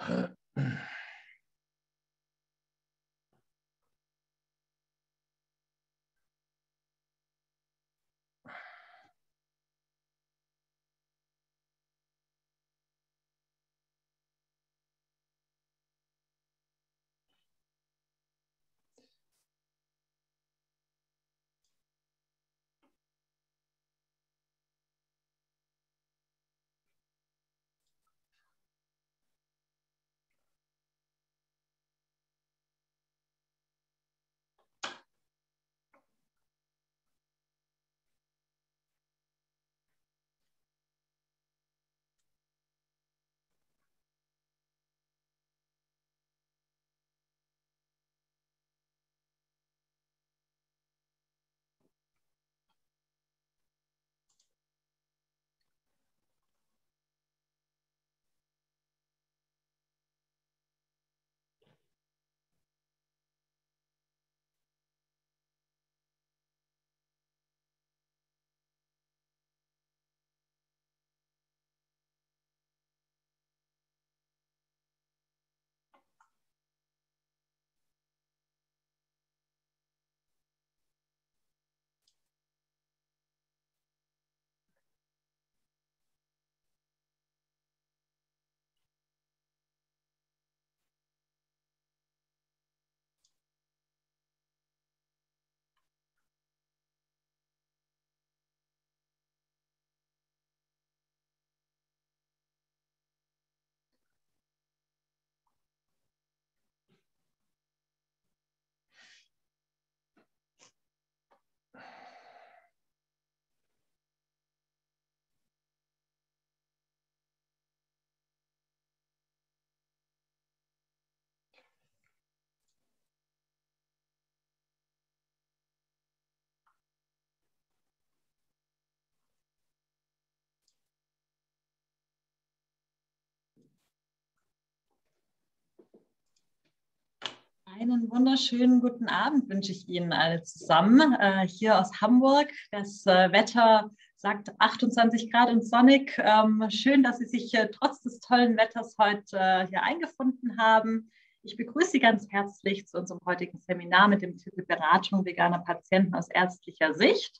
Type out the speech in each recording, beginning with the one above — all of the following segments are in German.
Einen wunderschönen guten Abend wünsche ich Ihnen alle zusammen. Hier aus Hamburg. Das Wetter sagt 28 Grad und sonnig. Schön, dass Sie sich trotz des tollen Wetters heute hier eingefunden haben. Ich begrüße Sie ganz herzlich zu unserem heutigen Seminar mit dem Titel Beratung veganer Patienten aus ärztlicher Sicht.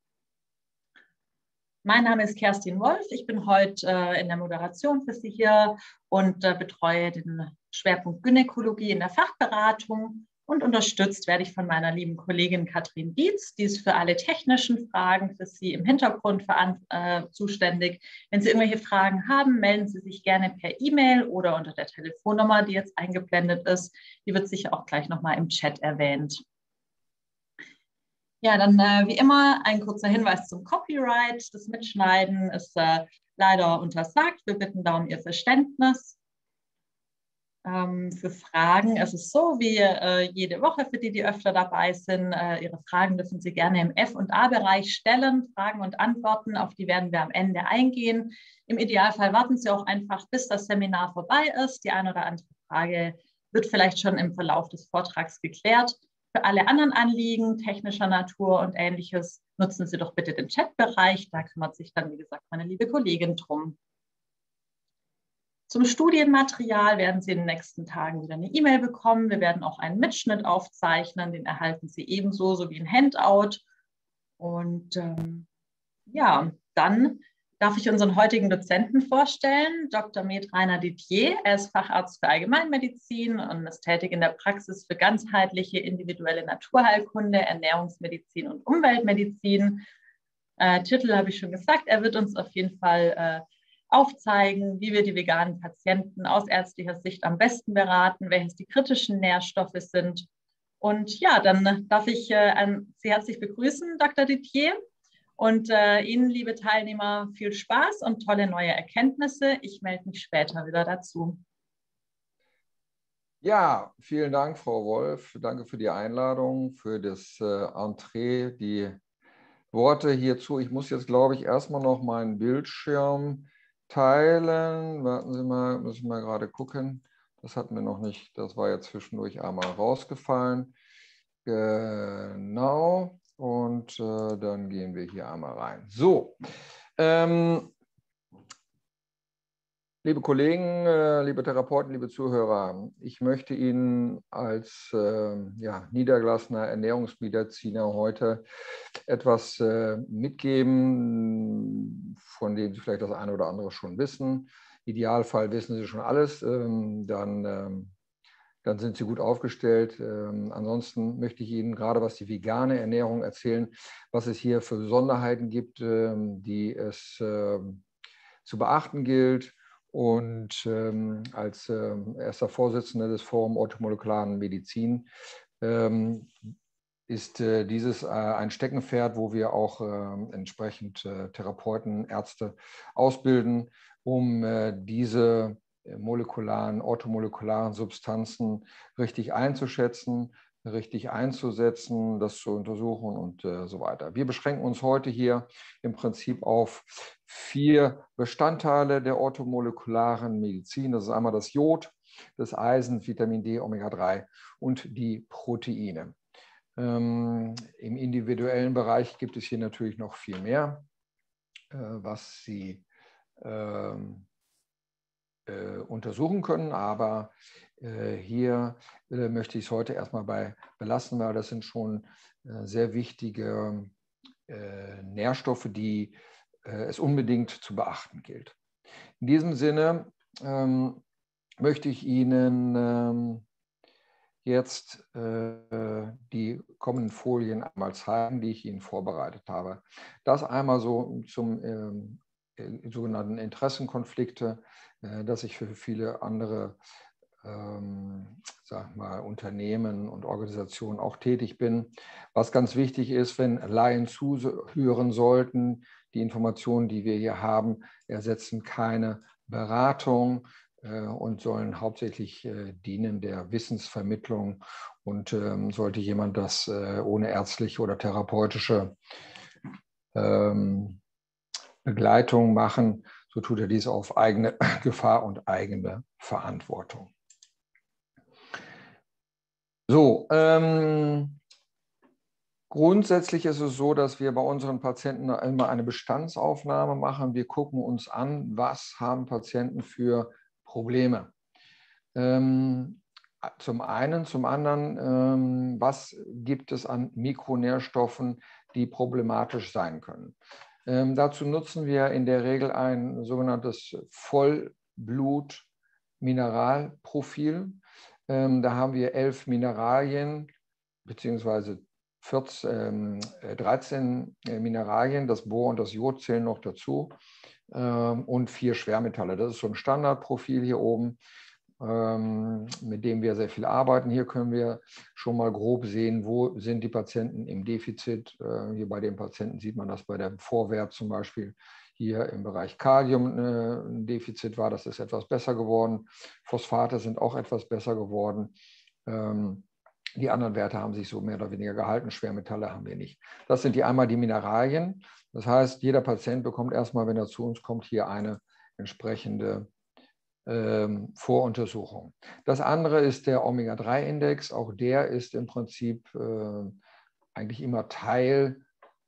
Mein Name ist Kerstin Wolf. Ich bin heute in der Moderation für Sie hier und betreue den Schwerpunkt Gynäkologie in der Fachberatung. Und unterstützt werde ich von meiner lieben Kollegin Katrin Dietz. Die ist für alle technischen Fragen für Sie im Hintergrund zuständig. Wenn Sie irgendwelche Fragen haben, melden Sie sich gerne per E-Mail oder unter der Telefonnummer, die jetzt eingeblendet ist. Die wird sicher auch gleich nochmal im Chat erwähnt. Ja, dann wie immer ein kurzer Hinweis zum Copyright. Das Mitschneiden ist leider untersagt. Wir bitten da um Ihr Verständnis. Für Fragen ist es so, wie jede Woche, für die, die öfter dabei sind. Ihre Fragen dürfen Sie gerne im F&A-Bereich stellen. Fragen und Antworten, auf die werden wir am Ende eingehen. Im Idealfall warten Sie auch einfach, bis das Seminar vorbei ist. Die eine oder andere Frage wird vielleicht schon im Verlauf des Vortrags geklärt. Für alle anderen Anliegen technischer Natur und Ähnliches nutzen Sie doch bitte den Chatbereich. Da kümmert sich dann, wie gesagt, meine liebe Kollegin drum. Zum Studienmaterial werden Sie in den nächsten Tagen wieder eine E-Mail bekommen. Wir werden auch einen Mitschnitt aufzeichnen. Den erhalten Sie ebenso, sowie ein Handout. Und ja, dann darf ich unseren heutigen Dozenten vorstellen, Dr. Med Rainer Didier. Er ist Facharzt für Allgemeinmedizin und ist tätig in der Praxis für ganzheitliche individuelle Naturheilkunde, Ernährungsmedizin und Umweltmedizin. Titel habe ich schon gesagt. Er wird uns auf jeden Fall aufzeigen, wie wir die veganen Patienten aus ärztlicher Sicht am besten beraten, welches die kritischen Nährstoffe sind. Und ja, dann darf ich Sie herzlich begrüßen, Dr. Didier. Und Ihnen, liebe Teilnehmer, viel Spaß und tolle neue Erkenntnisse. Ich melde mich später wieder dazu. Ja, vielen Dank, Frau Wolf. Danke für die Einladung, für das Entree, die Worte hierzu. Ich muss jetzt, glaube ich, erstmal noch meinen Bildschirm teilen. Warten Sie mal, müssen wir gerade gucken. Das hatten wir noch nicht. Das war ja zwischendurch einmal rausgefallen. Genau. Und dann gehen wir hier einmal rein. So. Liebe Kollegen, liebe Therapeuten, liebe Zuhörer, ich möchte Ihnen als niedergelassener Ernährungsmediziner heute etwas mitgeben, von dem Sie vielleicht das eine oder andere schon wissen. Im Idealfall wissen Sie schon alles, dann sind Sie gut aufgestellt. Ansonsten möchte ich Ihnen gerade was die vegane Ernährung erzählen, was es hier für Besonderheiten gibt, die es zu beachten gilt. Und als erster Vorsitzender des Forum Orthomolekularen Medizin ist dieses ein Steckenpferd, wo wir auch entsprechend Therapeuten, Ärzte ausbilden, um diese orthomolekularen Substanzen richtig einzuschätzen, richtig einzusetzen, das zu untersuchen und so weiter. Wir beschränken uns heute hier im Prinzip auf 4 Bestandteile der orthomolekularen Medizin. Das ist einmal das Jod, das Eisen, Vitamin D, Omega-3 und die Proteine. Im individuellen Bereich gibt es hier natürlich noch viel mehr, was Sie untersuchen können, aber hier möchte ich es heute erstmal bei belassen, weil das sind schon sehr wichtige Nährstoffe, die es unbedingt zu beachten gilt. In diesem Sinne möchte ich Ihnen jetzt die kommenden Folien einmal zeigen, die ich Ihnen vorbereitet habe. Das einmal so zum sogenannten Interessenkonflikte, dass ich für viele andere sag mal, Unternehmen und Organisationen auch tätig bin. Was ganz wichtig ist, wenn Laien zuhören sollten, die Informationen, die wir hier haben, ersetzen keine Beratung und sollen hauptsächlich dienen der Wissensvermittlung. Und sollte jemand das ohne ärztliche oder therapeutische Begleitung machen, so tut er dies auf eigene Gefahr und eigene Verantwortung. So, grundsätzlich ist es so, dass wir bei unseren Patienten immer eine Bestandsaufnahme machen. Wir gucken uns an, was haben Patienten für Probleme. Zum einen, zum anderen, was gibt es an Mikronährstoffen, die problematisch sein können. Dazu nutzen wir in der Regel ein sogenanntes Vollblut-Mineralprofil. Da haben wir 11 Mineralien beziehungsweise 13 Mineralien, das Bohr und das Jod zählen noch dazu und 4 Schwermetalle. Das ist so ein Standardprofil hier oben, mit dem wir sehr viel arbeiten. Hier können wir schon mal grob sehen, wo sind die Patienten im Defizit. Hier bei den Patienten sieht man das bei der Vorwert zum Beispiel. Hier im Bereich Kalium ein Defizit war, das ist etwas besser geworden. Phosphate sind auch etwas besser geworden. Die anderen Werte haben sich so mehr oder weniger gehalten, Schwermetalle haben wir nicht. Das sind einmal die Mineralien. Das heißt, jeder Patient bekommt erstmal, wenn er zu uns kommt, hier eine entsprechende Voruntersuchung. Das andere ist der Omega-3-Index. Auch der ist im Prinzip eigentlich immer Teil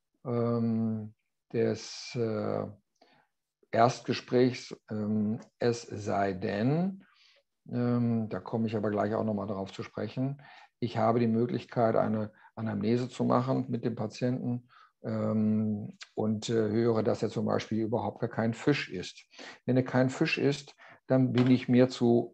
des Erstgesprächs, es sei denn, da komme ich aber gleich auch nochmal darauf zu sprechen, ich habe die Möglichkeit, eine Anamnese zu machen mit dem Patienten und höre, dass er zum Beispiel überhaupt gar kein Fisch isst. Wenn er kein Fisch isst, dann bin ich mir zu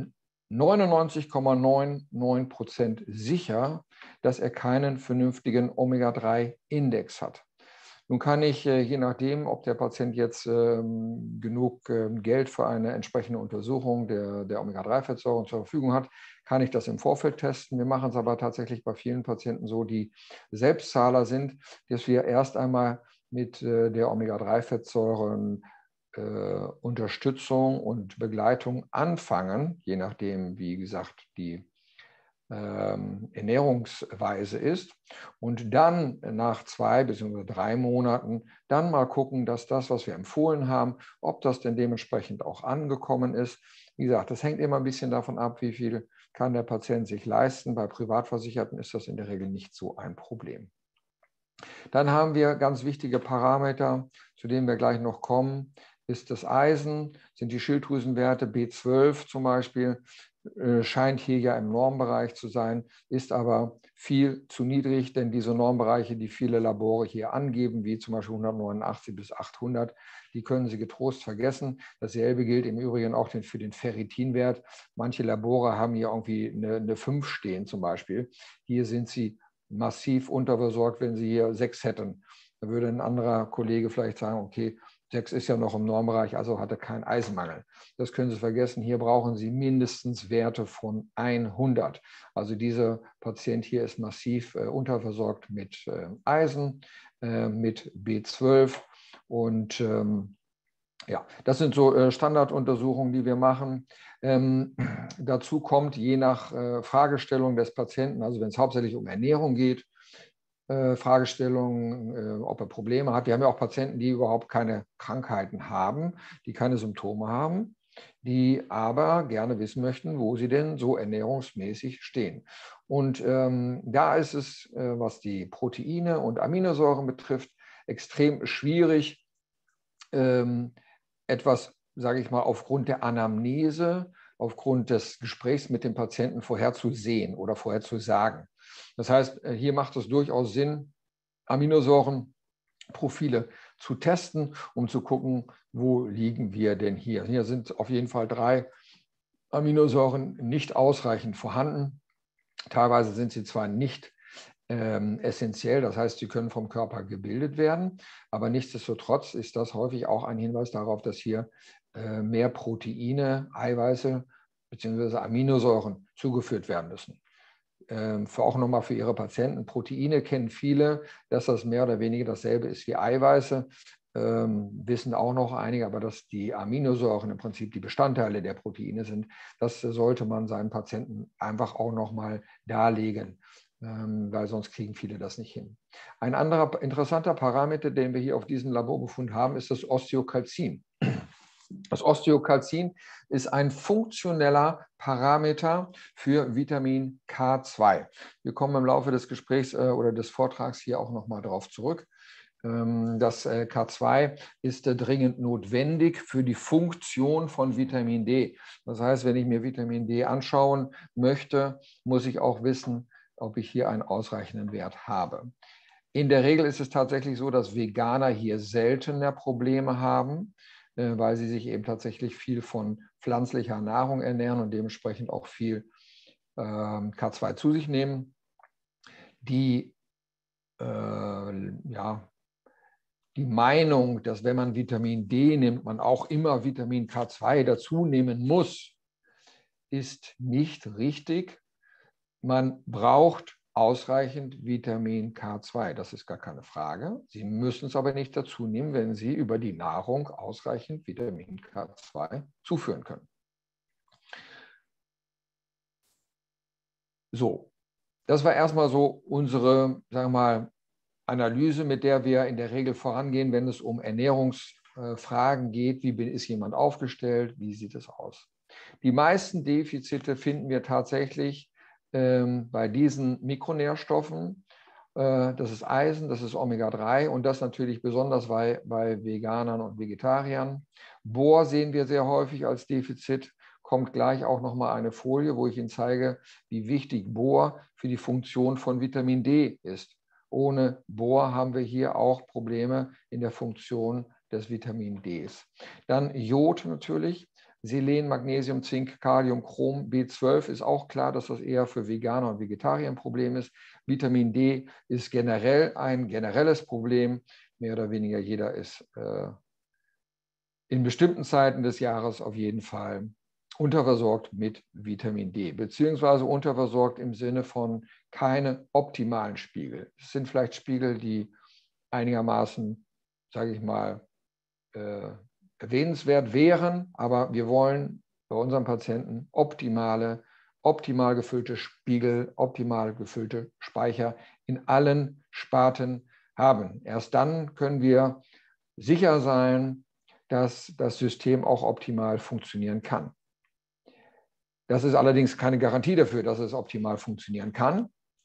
99,99% sicher, dass er keinen vernünftigen Omega-3-Index hat. Nun kann ich, je nachdem, ob der Patient jetzt genug Geld für eine entsprechende Untersuchung der Omega-3-Fettsäuren zur Verfügung hat, kann ich das im Vorfeld testen. Wir machen es aber tatsächlich bei vielen Patienten so, die Selbstzahler sind, dass wir erst einmal mit der Omega-3-Fettsäuren Unterstützung und Begleitung anfangen, je nachdem, wie gesagt, die Ernährungsweise ist und dann nach 2 bzw. 3 Monaten dann mal gucken, dass das, was wir empfohlen haben, ob das denn dementsprechend auch angekommen ist. Wie gesagt, das hängt immer ein bisschen davon ab, wie viel kann der Patient sich leisten. Bei Privatversicherten ist das in der Regel nicht so ein Problem. Dann haben wir ganz wichtige Parameter, zu denen wir gleich noch kommen. ist das Eisen, sind die Schilddrüsenwerte, B12 zum Beispiel, scheint hier ja im Normbereich zu sein, ist aber viel zu niedrig, denn diese Normbereiche, die viele Labore hier angeben, wie zum Beispiel 189 bis 800, die können Sie getrost vergessen. Dasselbe gilt im Übrigen auch für den Ferritinwert. Manche Labore haben hier irgendwie eine 5 stehen zum Beispiel. Hier sind Sie massiv unterversorgt, wenn Sie hier 6 hätten. Da würde ein anderer Kollege vielleicht sagen, okay, 6 ist ja noch im Normbereich, also hat er keinen Eisenmangel. Das können Sie vergessen. Hier brauchen Sie mindestens Werte von 100. Also dieser Patient hier ist massiv unterversorgt mit Eisen, mit B12. Und ja, das sind so Standarduntersuchungen, die wir machen. Dazu kommt je nach Fragestellung des Patienten, also wenn es hauptsächlich um Ernährung geht, Fragestellungen, ob er Probleme hat. Wir haben ja auch Patienten, die überhaupt keine Krankheiten haben, die keine Symptome haben, die aber gerne wissen möchten, wo sie denn so ernährungsmäßig stehen. Und da ist es, was die Proteine und Aminosäuren betrifft, extrem schwierig, etwas, sage ich mal, aufgrund der Anamnese, aufgrund des Gesprächs mit dem Patienten vorherzusehen oder vorherzusagen. Das heißt, hier macht es durchaus Sinn, Aminosäurenprofile zu testen, um zu gucken, wo liegen wir denn hier. Hier sind auf jeden Fall 3 Aminosäuren nicht ausreichend vorhanden. Teilweise sind sie zwar nicht essentiell, das heißt, sie können vom Körper gebildet werden, aber nichtsdestotrotz ist das häufig auch ein Hinweis darauf, dass hier mehr Proteine, Eiweiße bzw. Aminosäuren zugeführt werden müssen. Auch nochmal für Ihre Patienten. Proteine kennen viele, dass das mehr oder weniger dasselbe ist wie Eiweiße. Wissen auch noch einige, aber dass die Aminosäuren im Prinzip die Bestandteile der Proteine sind, das sollte man seinen Patienten einfach auch nochmal darlegen, weil sonst kriegen viele das nicht hin. Ein anderer interessanter Parameter, den wir hier auf diesem Laborbefund haben, ist das Osteokalzin. Das Osteokalzin ist ein funktioneller Parameter für Vitamin K2. Wir kommen im Laufe des Gesprächs oder des Vortrags hier auch nochmal drauf zurück. Das K2 ist dringend notwendig für die Funktion von Vitamin D. Das heißt, wenn ich mir Vitamin D anschauen möchte, muss ich auch wissen, ob ich hier einen ausreichenden Wert habe. In der Regel ist es tatsächlich so, dass Veganer hier seltener Probleme haben, weil sie sich eben tatsächlich viel von pflanzlicher Nahrung ernähren und dementsprechend auch viel K2 zu sich nehmen. Die Meinung, dass wenn man Vitamin D nimmt, man auch immer Vitamin K2 dazu nehmen muss, ist nicht richtig. Man braucht ausreichend Vitamin K2, das ist gar keine Frage. Sie müssen es aber nicht dazu nehmen, wenn Sie über die Nahrung ausreichend Vitamin K2 zuführen können. So, das war erstmal so unsere, sagen wir mal, Analyse, mit der wir in der Regel vorangehen, wenn es um Ernährungsfragen geht. Wie ist jemand aufgestellt? Wie sieht es aus? Die meisten Defizite finden wir tatsächlich bei diesen Mikronährstoffen. Das ist Eisen, das ist Omega-3 und das natürlich besonders bei Veganern und Vegetariern. Bohr sehen wir sehr häufig als Defizit. Kommt gleich auch nochmal eine Folie, wo ich Ihnen zeige, wie wichtig Bohr für die Funktion von Vitamin D ist. Ohne Bohr haben wir hier auch Probleme in der Funktion des Vitamin Ds. Dann Jod natürlich. Selen, Magnesium, Zink, Kalium, Chrom, B12 ist auch klar, dass das eher für Veganer und Vegetarier ein Problem ist. Vitamin D ist generell ein generelles Problem. Mehr oder weniger jeder ist in bestimmten Zeiten des Jahres auf jeden Fall unterversorgt mit Vitamin D, beziehungsweise unterversorgt im Sinne von keine optimalen Spiegel. Es sind vielleicht Spiegel, die einigermaßen, sage ich mal, erwähnenswert wären, aber wir wollen bei unseren Patienten optimal gefüllte Spiegel, optimal gefüllte Speicher in allen Sparten haben. Erst dann können wir sicher sein, dass das System auch optimal funktionieren kann. Das ist allerdings keine Garantie dafür, dass es optimal funktionieren kann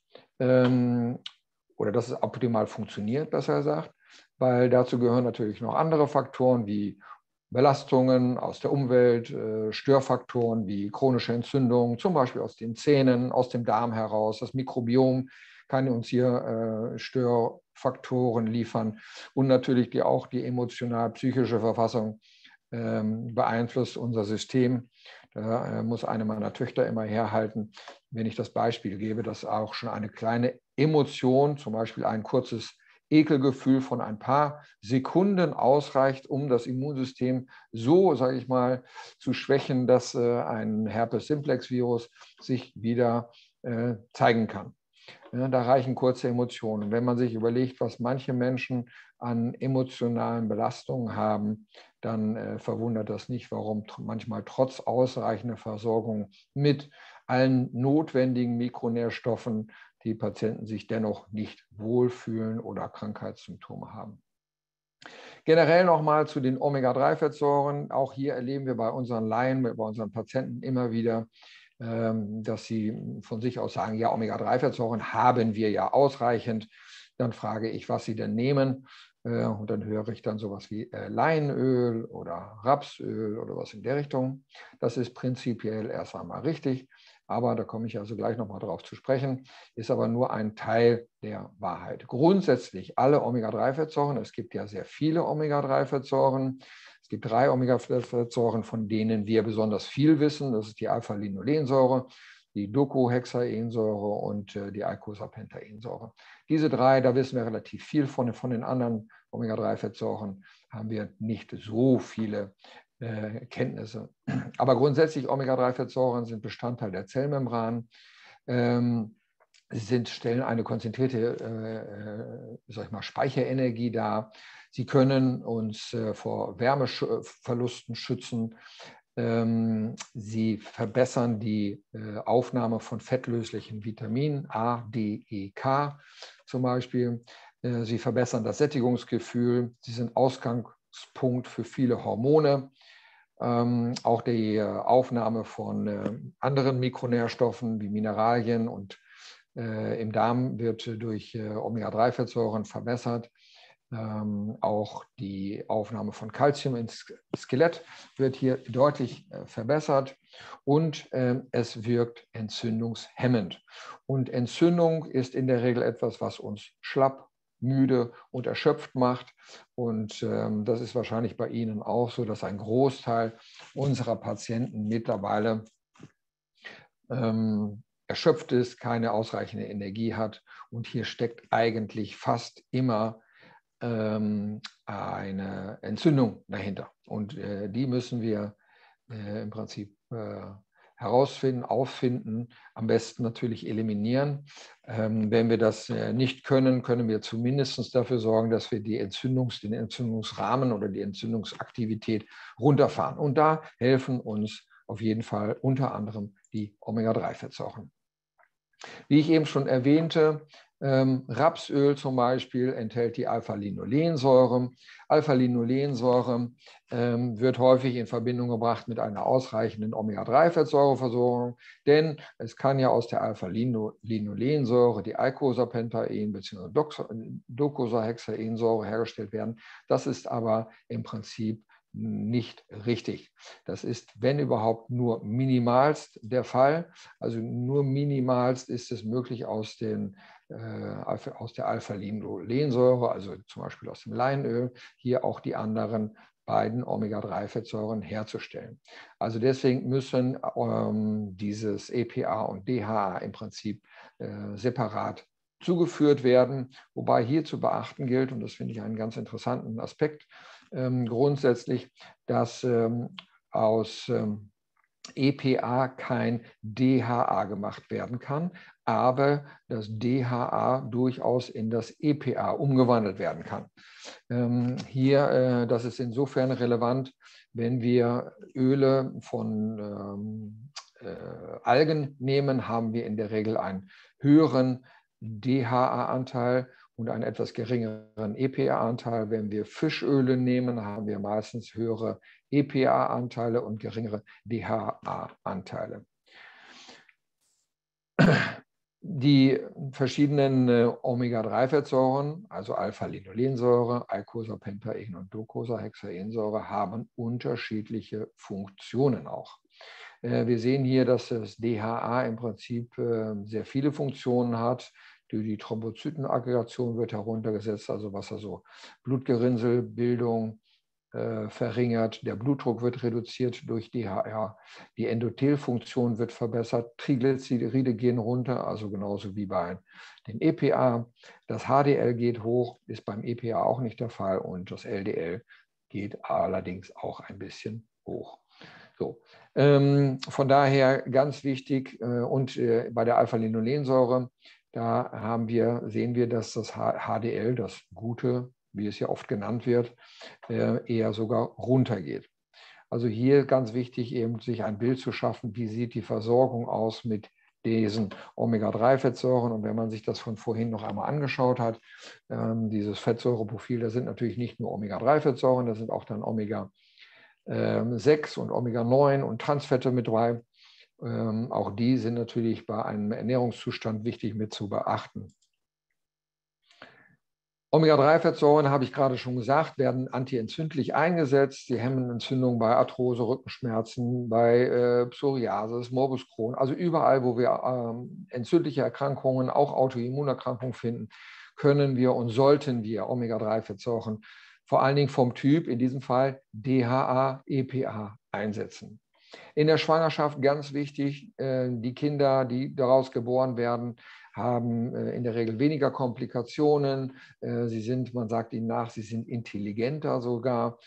oder dass es optimal funktioniert, besser gesagt, weil dazu gehören natürlich noch andere Faktoren wie Belastungen aus der Umwelt, Störfaktoren wie chronische Entzündungen, zum Beispiel aus den Zähnen, aus dem Darm heraus. Das Mikrobiom kann uns hier Störfaktoren liefern und natürlich auch die emotional-psychische Verfassung beeinflusst unser System. Da muss eine meiner Töchter immer herhalten, wenn ich das Beispiel gebe, dass auch schon eine kleine Emotion, zum Beispiel ein kurzes Ekelgefühl von ein paar Sekunden ausreicht, um das Immunsystem so, sage ich mal, zu schwächen, dass ein Herpes-Simplex-Virus sich wieder zeigen kann. Ja, da reichen kurze Emotionen. Wenn man sich überlegt, was manche Menschen an emotionalen Belastungen haben, dann verwundert das nicht, warum manchmal trotz ausreichender Versorgung mit allen notwendigen Mikronährstoffen die Patienten sich dennoch nicht wohlfühlen oder Krankheitssymptome haben. Generell nochmal zu den Omega-3-Fettsäuren. Auch hier erleben wir bei unseren Laien, bei unseren Patienten immer wieder, dass sie von sich aus sagen, ja, Omega-3-Fettsäuren haben wir ja ausreichend. Dann frage ich, was sie denn nehmen. Und dann höre ich dann sowas wie Leinöl oder Rapsöl oder was in der Richtung. Das ist prinzipiell erst einmal richtig. Aber da komme ich also gleich nochmal drauf zu sprechen, ist aber nur ein Teil der Wahrheit. Grundsätzlich alle Omega-3-Fettsäuren, es gibt ja sehr viele Omega-3-Fettsäuren. Es gibt 3 Omega-3-Fettsäuren, von denen wir besonders viel wissen. Das ist die Alpha-Linolensäure, die Docosahexaensäure und die Eicosapentaensäure. Diese 3, da wissen wir relativ viel von den anderen Omega-3-Fettsäuren, haben wir nicht so viele Kenntnisse. Aber grundsätzlich Omega-3-Fettsäuren sind Bestandteil der Zellmembran. Sie stellen eine konzentrierte sag ich mal, Speicherenergie dar. Sie können uns vor Wärmeverlusten schützen. Sie verbessern die Aufnahme von fettlöslichen Vitaminen A, D, E, K zum Beispiel. Sie verbessern das Sättigungsgefühl. Sie sind Ausgangspunkt für viele Hormone. Auch die Aufnahme von anderen Mikronährstoffen wie Mineralien und im Darm wird durch Omega-3-Fettsäuren verbessert. Auch die Aufnahme von Calcium ins Skelett wird hier deutlich verbessert und es wirkt entzündungshemmend. Und Entzündung ist in der Regel etwas, was uns schlapp, müde und erschöpft macht. Und das ist wahrscheinlich bei Ihnen auch so, dass ein Großteil unserer Patienten mittlerweile erschöpft ist, keine ausreichende Energie hat. Und hier steckt eigentlich fast immer eine Entzündung dahinter. Und die müssen wir im Prinzip herausfinden, auffinden, am besten natürlich eliminieren. Wenn wir das nicht können, können wir zumindest dafür sorgen, dass wir den Entzündungsrahmen oder die Entzündungsaktivität runterfahren. Und da helfen uns auf jeden Fall unter anderem die Omega-3-Fettsäuren. Wie ich eben schon erwähnte, Rapsöl zum Beispiel enthält die Alpha-Linolensäure. Alpha-Linolensäure wird häufig in Verbindung gebracht mit einer ausreichenden Omega-3-Fettsäureversorgung, denn es kann ja aus der Alpha-Linolensäure die Eicosapentaen bzw. Docosahexaensäure hergestellt werden. Das ist aber im Prinzip nicht richtig. Das ist, wenn überhaupt, nur minimalst der Fall. Also nur minimalst ist es möglich aus der Alpha-Linolensäure, also zum Beispiel aus dem Leinöl, hier auch die anderen beiden Omega-3-Fettsäuren herzustellen. Also deswegen müssen dieses EPA und DHA im Prinzip separat zugeführt werden, wobei hier zu beachten gilt, und das finde ich einen ganz interessanten Aspekt, grundsätzlich, dass aus EPA kein DHA gemacht werden kann, aber das DHA durchaus in das EPA umgewandelt werden kann. Das ist insofern relevant, wenn wir Öle von Algen nehmen, haben wir in der Regel einen höheren DHA-Anteil und einen etwas geringeren EPA-Anteil. Wenn wir Fischöle nehmen, haben wir meistens höhere EPA-Anteile und geringere DHA-Anteile. Die verschiedenen Omega-3-Fettsäuren, also Alpha-Linolensäure, Eicosapentaen und Docosahexaensäure, haben unterschiedliche Funktionen auch. Wir sehen hier, dass das DHA im Prinzip sehr viele Funktionen hat. Die Thrombozytenaggregation wird heruntergesetzt, also was also Blutgerinnselbildung verringert, der Blutdruck wird reduziert durch DHA, die Endothelfunktion wird verbessert, Triglyceride gehen runter, also genauso wie bei dem EPA. Das HDL geht hoch, ist beim EPA auch nicht der Fall und das LDL geht allerdings auch ein bisschen hoch. So. Von daher ganz wichtig und bei der Alpha-Linolensäure, da sehen wir, dass das HDL, das Gute, wie es ja oft genannt wird, eher sogar runtergeht. Also hier ganz wichtig, eben sich ein Bild zu schaffen, wie sieht die Versorgung aus mit diesen Omega-3-Fettsäuren. Und wenn man sich das von vorhin noch einmal angeschaut hat, dieses Fettsäureprofil, da sind natürlich nicht nur Omega-3-Fettsäuren, da sind auch dann Omega-6 und Omega-9 und Transfette mit dabei. Auch die sind natürlich bei einem Ernährungszustand wichtig mit zu beachten. Omega-3-Fettsäuren, habe ich gerade schon gesagt, werden antientzündlich eingesetzt. Sie hemmen Entzündungen bei Arthrose, Rückenschmerzen, bei Psoriasis, Morbus Crohn. Also überall, wo wir entzündliche Erkrankungen, auch Autoimmunerkrankungen finden, können wir und sollten wir Omega-3-Fettsäuren vor allen Dingen vom Typ, in diesem Fall DHA, EPA, einsetzen. In der Schwangerschaft ganz wichtig, die Kinder, die daraus geboren werden, haben in der Regel weniger Komplikationen. Sie sind, man sagt ihnen nach, sie sind intelligenter sogar.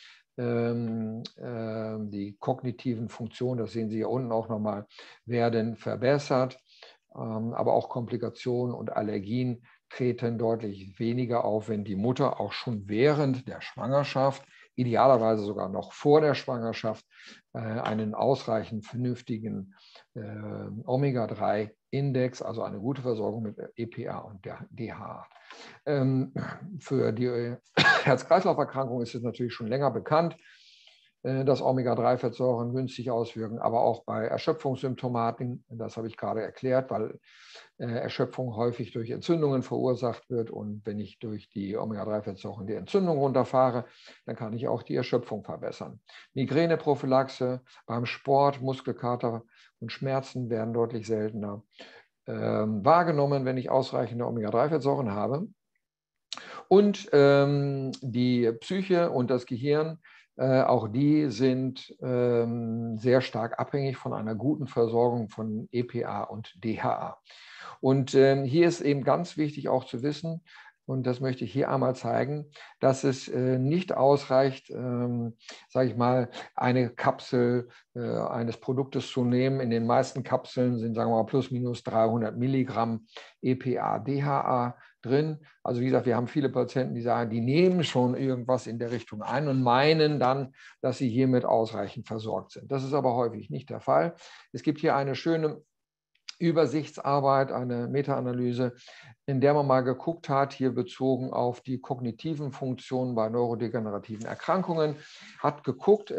Die kognitiven Funktionen, das sehen Sie hier unten auch nochmal, werden verbessert. Aber auch Komplikationen und Allergien treten deutlich weniger auf, wenn die Mutter auch schon während der Schwangerschaft, idealerweise sogar noch vor der Schwangerschaft, einen ausreichend vernünftigen Omega-3-Index, also eine gute Versorgung mit EPA und der DHA. Für die Herz-Kreislauf-Erkrankung ist es natürlich schon länger bekannt, dass Omega-3-Fettsäuren günstig auswirken, aber auch bei Erschöpfungssymptomaten, das habe ich gerade erklärt, weil Erschöpfung häufig durch Entzündungen verursacht wird und wenn ich durch die Omega-3-Fettsäuren die Entzündung runterfahre, dann kann ich auch die Erschöpfung verbessern. Migräneprophylaxe beim Sport, Muskelkater und Schmerzen werden deutlich seltener wahrgenommen, wenn ich ausreichende Omega-3-Fettsäuren habe. Und die Psyche und das Gehirn, auch die sind sehr stark abhängig von einer guten Versorgung von EPA und DHA. Und hier ist eben ganz wichtig auch zu wissen, und das möchte ich hier einmal zeigen, dass es nicht ausreicht, sage ich mal, eine Kapsel eines Produktes zu nehmen. In den meisten Kapseln sind, sagen wir mal, plus minus 300 Milligramm EPA, DHA drin. Also wie gesagt, wir haben viele Patienten, die sagen, die nehmen schon irgendwas in der Richtung ein und meinen dann, dass sie hiermit ausreichend versorgt sind. Das ist aber häufig nicht der Fall. Es gibt hier eine schöne Übersichtsarbeit, eine Meta-Analyse, in der man mal geguckt hat, hier bezogen auf die kognitiven Funktionen bei neurodegenerativen Erkrankungen, hat geguckt,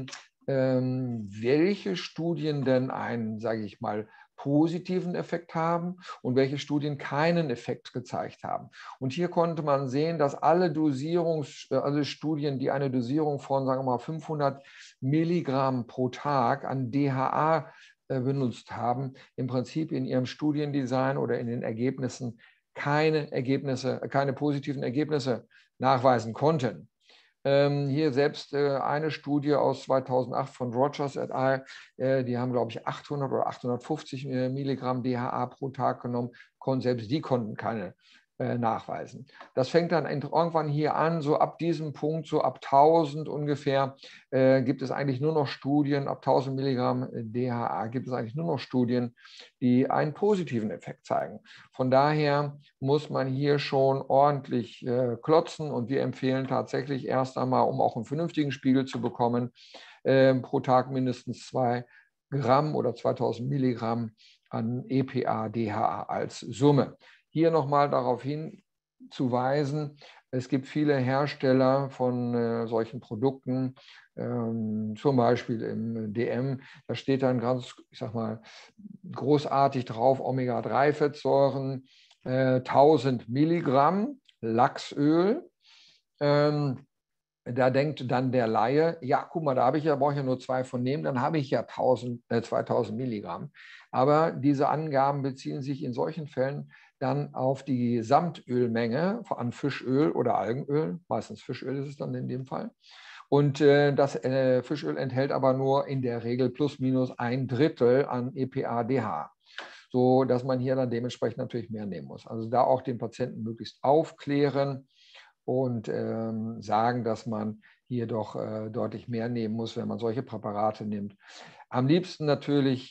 welche Studien denn einen, sage ich mal, positiven Effekt haben und welche Studien keinen Effekt gezeigt haben. Und hier konnte man sehen, dass alle Studien, die eine Dosierung von, sagen wir mal, 500 Milligramm pro Tag an DHA benutzt haben, im Prinzip in ihrem Studiendesign oder in den Ergebnissen keine positiven Ergebnisse nachweisen konnten. Hier selbst eine Studie aus 2008 von Rogers et al., die haben, glaube ich, 800 oder 850 Milligramm DHA pro Tag genommen, selbst die konnten keine nachweisen. Das fängt dann irgendwann hier an, so ab diesem Punkt, so ab 1000 ungefähr, gibt es eigentlich nur noch Studien, ab 1000 Milligramm DHA gibt es eigentlich nur noch Studien, die einen positiven Effekt zeigen. Von daher muss man hier schon ordentlich klotzen und wir empfehlen tatsächlich erst einmal, um auch einen vernünftigen Spiegel zu bekommen, pro Tag mindestens 2 Gramm oder 2000 Milligramm an EPA, DHA als Summe. Hier nochmal darauf hinzuweisen, Es gibt viele Hersteller von solchen Produkten, zum Beispiel im DM, da steht dann ganz, ich sag mal, großartig drauf, Omega-3-Fettsäuren, 1000 Milligramm Lachsöl. Da denkt dann der Laie, ja, guck mal, brauche ich ja nur 2 von nehmen, dann habe ich ja 2000 Milligramm. Aber diese Angaben beziehen sich in solchen Fällen dann auf die Gesamtölmenge an Fischöl oder Algenöl, meistens Fischöl ist es dann in dem Fall. Und das Fischöl enthält aber nur in der Regel plus minus 1/3 an EPA-DH, so dass man hier dann dementsprechend natürlich mehr nehmen muss. Also da auch den Patienten möglichst aufklären und sagen, dass man hier doch deutlich mehr nehmen muss, wenn man solche Präparate nimmt. Am liebsten natürlich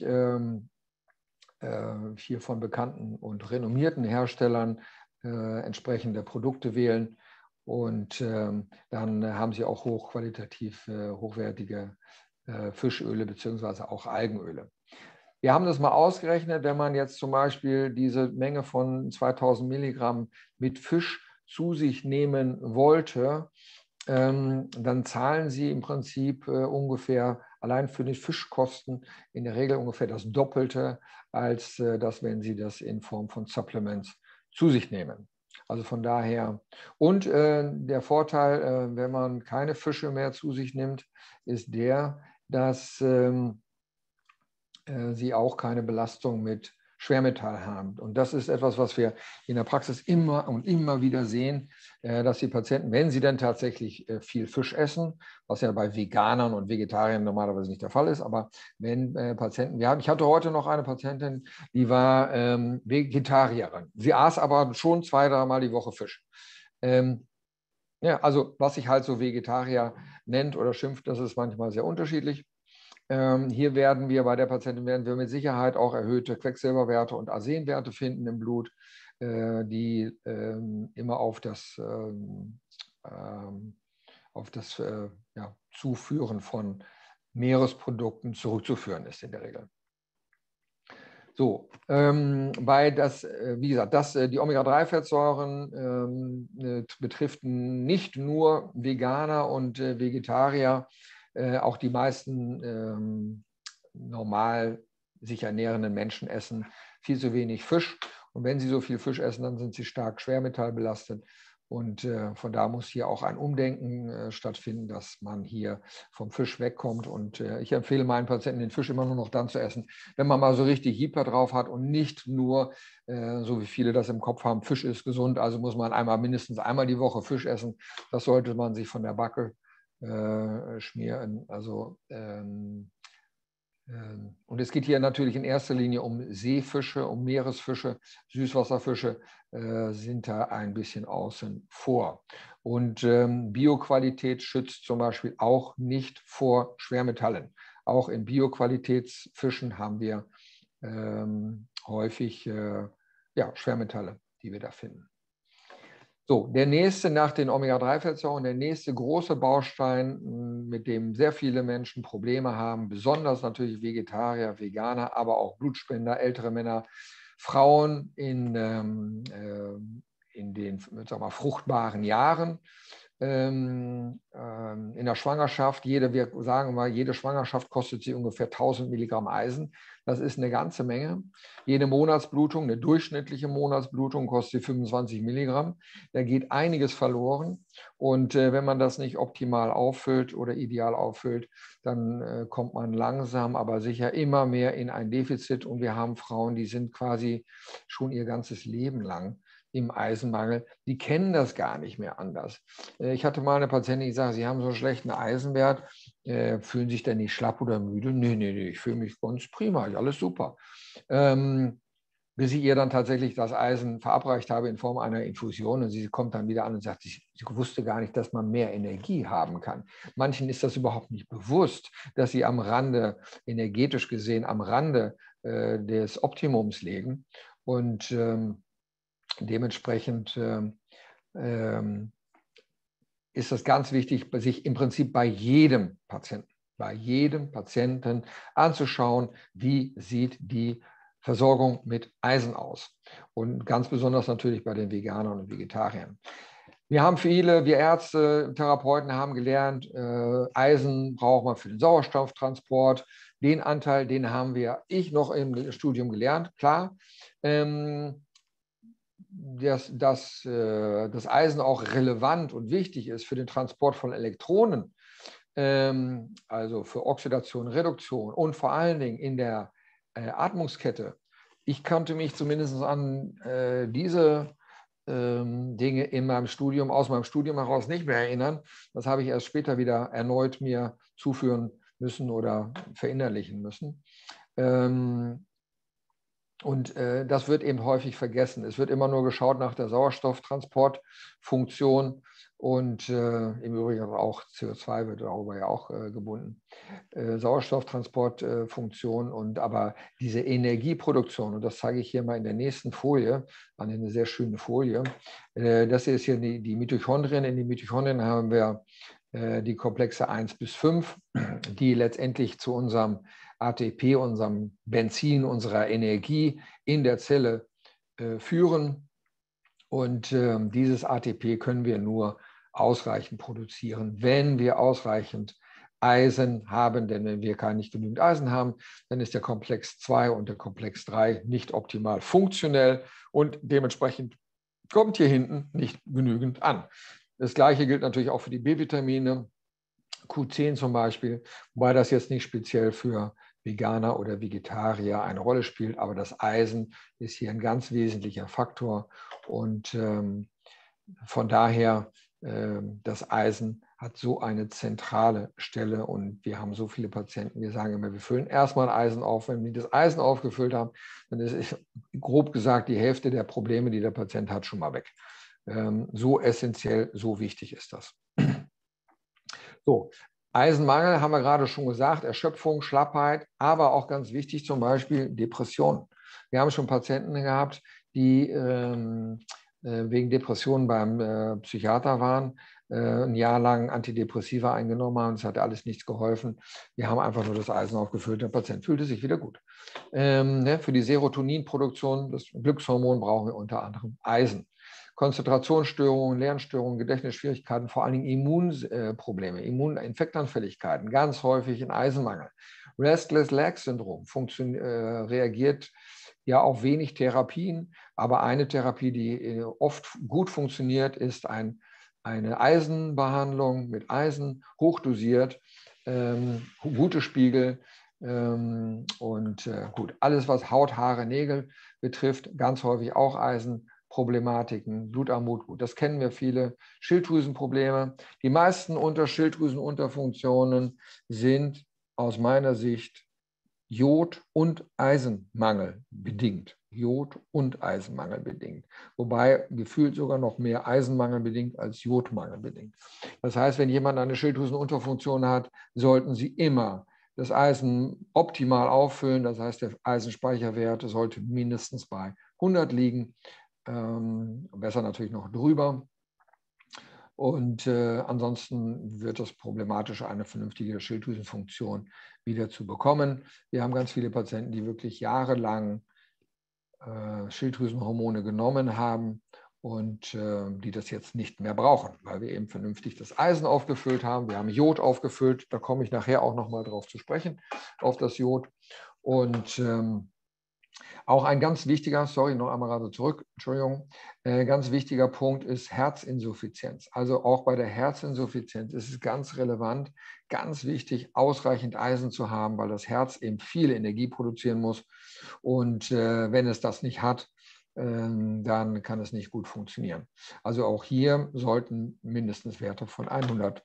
hier von bekannten und renommierten Herstellern entsprechende Produkte wählen. Und dann haben Sie auch hochqualitativ hochwertige Fischöle bzw. auch Algenöle. Wir haben das mal ausgerechnet, wenn man jetzt zum Beispiel diese Menge von 2000 Milligramm mit Fisch zu sich nehmen wollte, dann zahlen Sie im Prinzip ungefähr allein für die Fischkosten in der Regel ungefähr das Doppelte, als das, wenn Sie das in Form von Supplements zu sich nehmen. Also von daher. Und der Vorteil, wenn man keine Fische mehr zu sich nimmt, ist der, dass Sie auch keine Belastung mit Schwermetall haben. Und das ist etwas, was wir in der Praxis immer und immer wieder sehen, dass die Patienten, wenn sie dann tatsächlich viel Fisch essen, was ja bei Veganern und Vegetariern normalerweise nicht der Fall ist, aber wenn Patienten, ich hatte heute noch eine Patientin, die war Vegetarierin. Sie aß aber schon 2-3 Mal die Woche Fisch. Ja, also was sich halt so Vegetarier nennt oder schimpft, das ist manchmal sehr unterschiedlich. Hier werden wir bei der Patientin mit Sicherheit auch erhöhte Quecksilberwerte und Arsenwerte finden im Blut, die immer auf das Zuführen von Meeresprodukten zurückzuführen ist in der Regel. So, wie gesagt, die Omega-3-Fettsäuren betrifft nicht nur Veganer und Vegetarier, auch die meisten normal sich ernährenden Menschen essen viel zu wenig Fisch. Und wenn sie so viel Fisch essen, dann sind sie stark schwermetallbelastet. Und von da muss hier auch ein Umdenken stattfinden, dass man hier vom Fisch wegkommt. Und ich empfehle meinen Patienten, den Fisch immer nur noch dann zu essen, wenn man mal so richtig Hyper drauf hat und nicht nur, so wie viele das im Kopf haben, Fisch ist gesund, also muss man mindestens einmal die Woche Fisch essen. Das sollte man sich von der Backe schmieren. Also und es geht hier natürlich in erster Linie um Seefische, um Meeresfische. Süßwasserfische sind da ein bisschen außen vor. Und Bioqualität schützt zum Beispiel auch nicht vor Schwermetallen. Auch in Bioqualitätsfischen haben wir häufig Schwermetalle, die wir da finden. So, der nächste nach den Omega-3-Fettsäuren, der nächste große Baustein, mit dem sehr viele Menschen Probleme haben, besonders natürlich Vegetarier, Veganer, aber auch Blutspender, ältere Männer, Frauen in den fruchtbaren Jahren. In der Schwangerschaft, wir sagen mal, jede Schwangerschaft kostet sie ungefähr 1000 Milligramm Eisen. Das ist eine ganze Menge. Jede Monatsblutung, eine durchschnittliche Monatsblutung kostet 25 Milligramm. Da geht einiges verloren. Und wenn man das nicht optimal auffüllt oder ideal auffüllt, dann kommt man langsam, aber sicher immer mehr in ein Defizit. Und wir haben Frauen, die sind quasi schon ihr ganzes Leben lang im Eisenmangel, die kennen das gar nicht mehr anders. Ich hatte mal eine Patientin, die gesagt, sie haben so einen schlechten Eisenwert, fühlen sich denn nicht schlapp oder müde? Nee, ich fühle mich ganz prima, alles super. Bis ich ihr dann tatsächlich das Eisen verabreicht habe in Form einer Infusion und sie kommt dann wieder an und sagt, sie wusste gar nicht, dass man mehr Energie haben kann. Manchen ist das überhaupt nicht bewusst, dass sie am Rande, energetisch gesehen, am Rande des Optimums liegen. Und dementsprechend ist es ganz wichtig, sich im Prinzip bei jedem Patienten anzuschauen, wie sieht die Versorgung mit Eisen aus. Und ganz besonders natürlich bei den Veganern und Vegetariern. Wir Ärzte, Therapeuten haben gelernt, Eisen braucht man für den Sauerstofftransport. Den Anteil, den haben ich noch im Studium gelernt, klar. Dass das Eisen auch relevant und wichtig ist für den Transport von Elektronen, also für Oxidation, Reduktion und vor allen Dingen in der Atmungskette. Ich konnte mich zumindest an diese Dinge aus meinem Studium heraus nicht mehr erinnern. Das habe ich erst später wieder erneut mir zuführen müssen oder verinnerlichen müssen. Und das wird eben häufig vergessen. Es wird immer nur geschaut nach der Sauerstofftransportfunktion und im Übrigen auch CO2 wird darüber ja auch gebunden. Sauerstofftransportfunktion aber diese Energieproduktion, und das zeige ich hier mal in der nächsten Folie, eine sehr schöne Folie. Das hier ist hier die Mitochondrien. In den Mitochondrien haben wir die Komplexe 1 bis 5, die letztendlich zu unserem ATP, unserem Benzin, unserer Energie in der Zelle führen. Und dieses ATP können wir nur ausreichend produzieren, wenn wir ausreichend Eisen haben. Denn wenn wir nicht genügend Eisen haben, dann ist der Komplex 2 und der Komplex 3 nicht optimal funktionell und dementsprechend kommt hier hinten nicht genügend an. Das Gleiche gilt natürlich auch für die B-Vitamine, Q10 zum Beispiel, wobei das jetzt nicht speziell für Veganer oder Vegetarier eine Rolle spielt, aber das Eisen ist hier ein ganz wesentlicher Faktor und von daher, das Eisen hat so eine zentrale Stelle und wir haben so viele Patienten, wir sagen immer, wir füllen erstmal Eisen auf. Wenn wir das Eisen aufgefüllt haben, dann ist grob gesagt die Hälfte der Probleme, die der Patient hat, schon mal weg. So essentiell, so wichtig ist das. So, Eisenmangel haben wir gerade schon gesagt, Erschöpfung, Schlappheit, aber auch ganz wichtig zum Beispiel Depression. Wir haben schon Patienten gehabt, die wegen Depressionen beim Psychiater waren, ein Jahr lang Antidepressiva eingenommen haben, es hat alles nichts geholfen. Wir haben einfach nur das Eisen aufgefüllt, der Patient fühlte sich wieder gut. Für die Serotoninproduktion, das Glückshormon, brauchen wir unter anderem Eisen. Konzentrationsstörungen, Lernstörungen, Gedächtnisschwierigkeiten, vor allen Dingen Immunprobleme, Immuninfektanfälligkeiten, ganz häufig ein Eisenmangel. Restless Leg Syndrom reagiert ja auf wenig Therapien, aber eine Therapie, die oft gut funktioniert, ist eine Eisenbehandlung mit Eisen, hochdosiert, gute Spiegel und gut, alles was Haut, Haare, Nägel betrifft, ganz häufig auch Eisen. Problematiken, Blutarmut, gut, das kennen wir viele, Schilddrüsenprobleme. Die meisten Schilddrüsenunterfunktionen sind aus meiner Sicht Jod- und Eisenmangel bedingt. Jod- und Eisenmangel bedingt. Wobei gefühlt sogar noch mehr Eisenmangel bedingt als Jodmangel bedingt. Das heißt, wenn jemand eine Schilddrüsenunterfunktion hat, sollten Sie immer das Eisen optimal auffüllen. Das heißt, der Eisenspeicherwert sollte mindestens bei 100 liegen. Besser natürlich noch drüber. Und ansonsten wird es problematisch, eine vernünftige Schilddrüsenfunktion wieder zu bekommen. Wir haben ganz viele Patienten, die wirklich jahrelang Schilddrüsenhormone genommen haben und die das jetzt nicht mehr brauchen, weil wir eben vernünftig das Eisen aufgefüllt haben. Wir haben Jod aufgefüllt, da komme ich nachher auch noch mal drauf zu sprechen, auf das Jod. Und auch ein ganz wichtiger, sorry, noch einmal gerade zurück, Entschuldigung, ganz wichtiger Punkt ist Herzinsuffizienz. Also auch bei der Herzinsuffizienz ist es ganz relevant, ganz wichtig, ausreichend Eisen zu haben, weil das Herz eben viel Energie produzieren muss. Und wenn es das nicht hat, dann kann es nicht gut funktionieren. Also auch hier sollten mindestens Werte von 100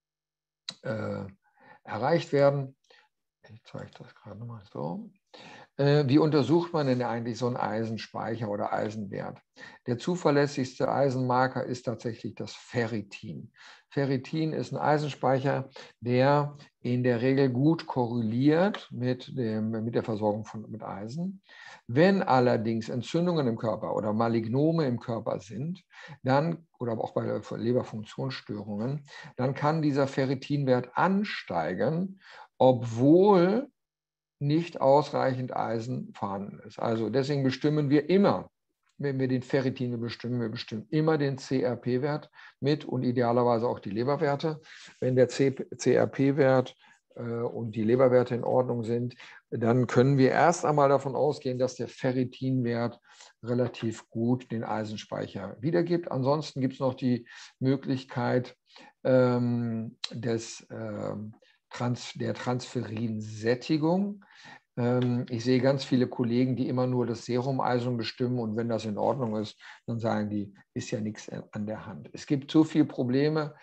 erreicht werden. Ich zeige das gerade mal so. Wie untersucht man denn eigentlich so einen Eisenspeicher oder Eisenwert? Der zuverlässigste Eisenmarker ist tatsächlich das Ferritin. Ferritin ist ein Eisenspeicher, der in der Regel gut korreliert mit der Versorgung mit Eisen. Wenn allerdings Entzündungen im Körper oder Malignome im Körper sind, dann, oder auch bei Leberfunktionsstörungen, dann kann dieser Ferritinwert ansteigen, obwohl nicht ausreichend Eisen vorhanden ist. Also deswegen bestimmen wir immer wenn wir den Ferritin bestimmen, wir bestimmen immer den CRP-Wert mit und idealerweise auch die Leberwerte. Wenn der CRP-Wert und die Leberwerte in Ordnung sind, dann können wir erst einmal davon ausgehen, dass der Ferritinwert relativ gut den Eisenspeicher wiedergibt. Ansonsten gibt es noch die Möglichkeit der Transferinsättigung. Ich sehe ganz viele Kollegen, die immer nur das Serumeisen bestimmen und wenn das in Ordnung ist, dann sagen die, ist ja nichts an der Hand. Es gibt so viele Probleme,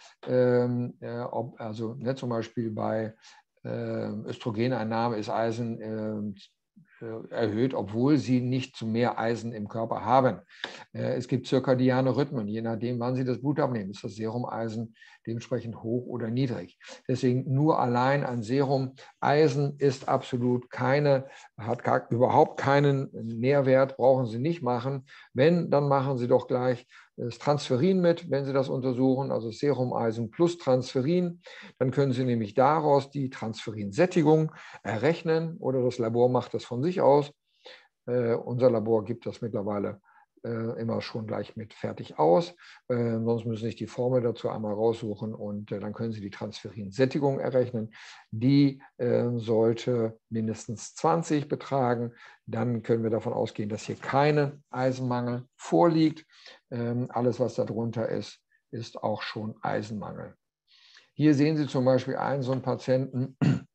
zum Beispiel bei Östrogeneinnahme ist Eisen erhöht, obwohl sie nicht zu mehr Eisen im Körper haben. Es gibt zirkadiane Rhythmen, je nachdem, wann Sie das Blut abnehmen, ist das Serumeisen dementsprechend hoch oder niedrig. Deswegen nur allein ein Serumeisen ist absolut überhaupt keinen Nährwert, brauchen Sie nicht machen. Wenn, dann machen Sie doch gleich das Transferin mit, wenn Sie das untersuchen, also Serumeisen plus Transferin. Dann können Sie nämlich daraus die Transferinsättigung errechnen oder das Labor macht das von sich aus. Unser Labor gibt das mittlerweile immer schon gleich mit fertig aus. Sonst müssen Sie sich die Formel dazu einmal raussuchen und dann können Sie die Transferinsättigung errechnen. Die sollte mindestens 20 betragen. Dann können wir davon ausgehen, dass hier kein Eisenmangel vorliegt. Alles, was darunter ist, ist auch schon Eisenmangel. Hier sehen Sie zum Beispiel so einen Patienten,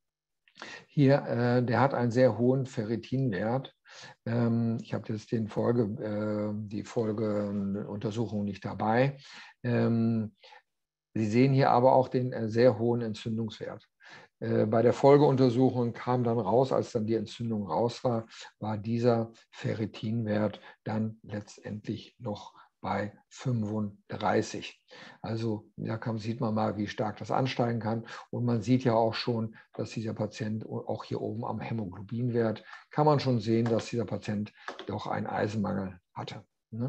der hat einen sehr hohen Ferritinwert. Ich habe jetzt die Folgeuntersuchung nicht dabei. Sie sehen hier aber auch den sehr hohen Entzündungswert. Bei der Folgeuntersuchung kam dann raus, als dann die Entzündung raus war, war dieser Ferritinwert dann letztendlich noch bei 35. Also da sieht man mal, wie stark das ansteigen kann. Und man sieht ja auch schon, dass dieser Patient auch hier oben am Hämoglobinwert, kann man schon sehen, dass dieser Patient doch einen Eisenmangel hatte.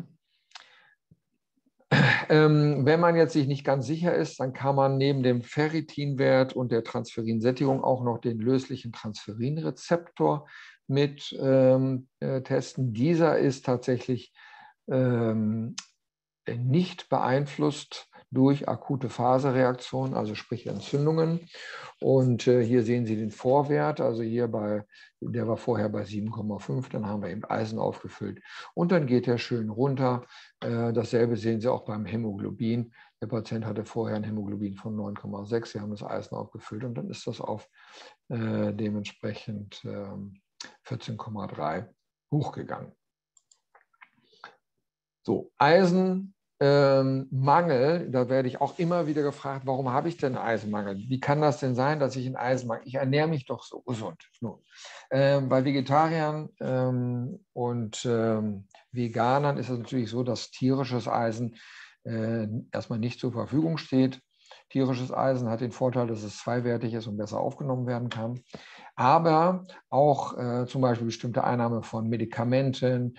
Wenn man jetzt sich nicht ganz sicher ist, dann kann man neben dem Ferritinwert und der Transferinsättigung auch noch den löslichen Transferinrezeptor mit testen. Dieser ist tatsächlich nicht beeinflusst durch akute Faserreaktionen, also sprich Entzündungen. Und hier sehen Sie den Vorwert, also der war vorher bei 7,5, dann haben wir eben Eisen aufgefüllt und dann geht er schön runter. Dasselbe sehen Sie auch beim Hämoglobin. Der Patient hatte vorher ein Hämoglobin von 9,6, Sie haben das Eisen aufgefüllt und dann ist das auf dementsprechend 14,3 hochgegangen. So, Eisenmangel, da werde ich auch immer wieder gefragt, warum habe ich denn Eisenmangel? Wie kann das denn sein, dass ich einen Eisenmangel? Ich ernähre mich doch so gesund. Bei Vegetariern und Veganern ist es natürlich so, dass tierisches Eisen erstmal nicht zur Verfügung steht. Tierisches Eisen hat den Vorteil, dass es zweiwertig ist und besser aufgenommen werden kann. Aber auch zum Beispiel bestimmte Einnahme von Medikamenten,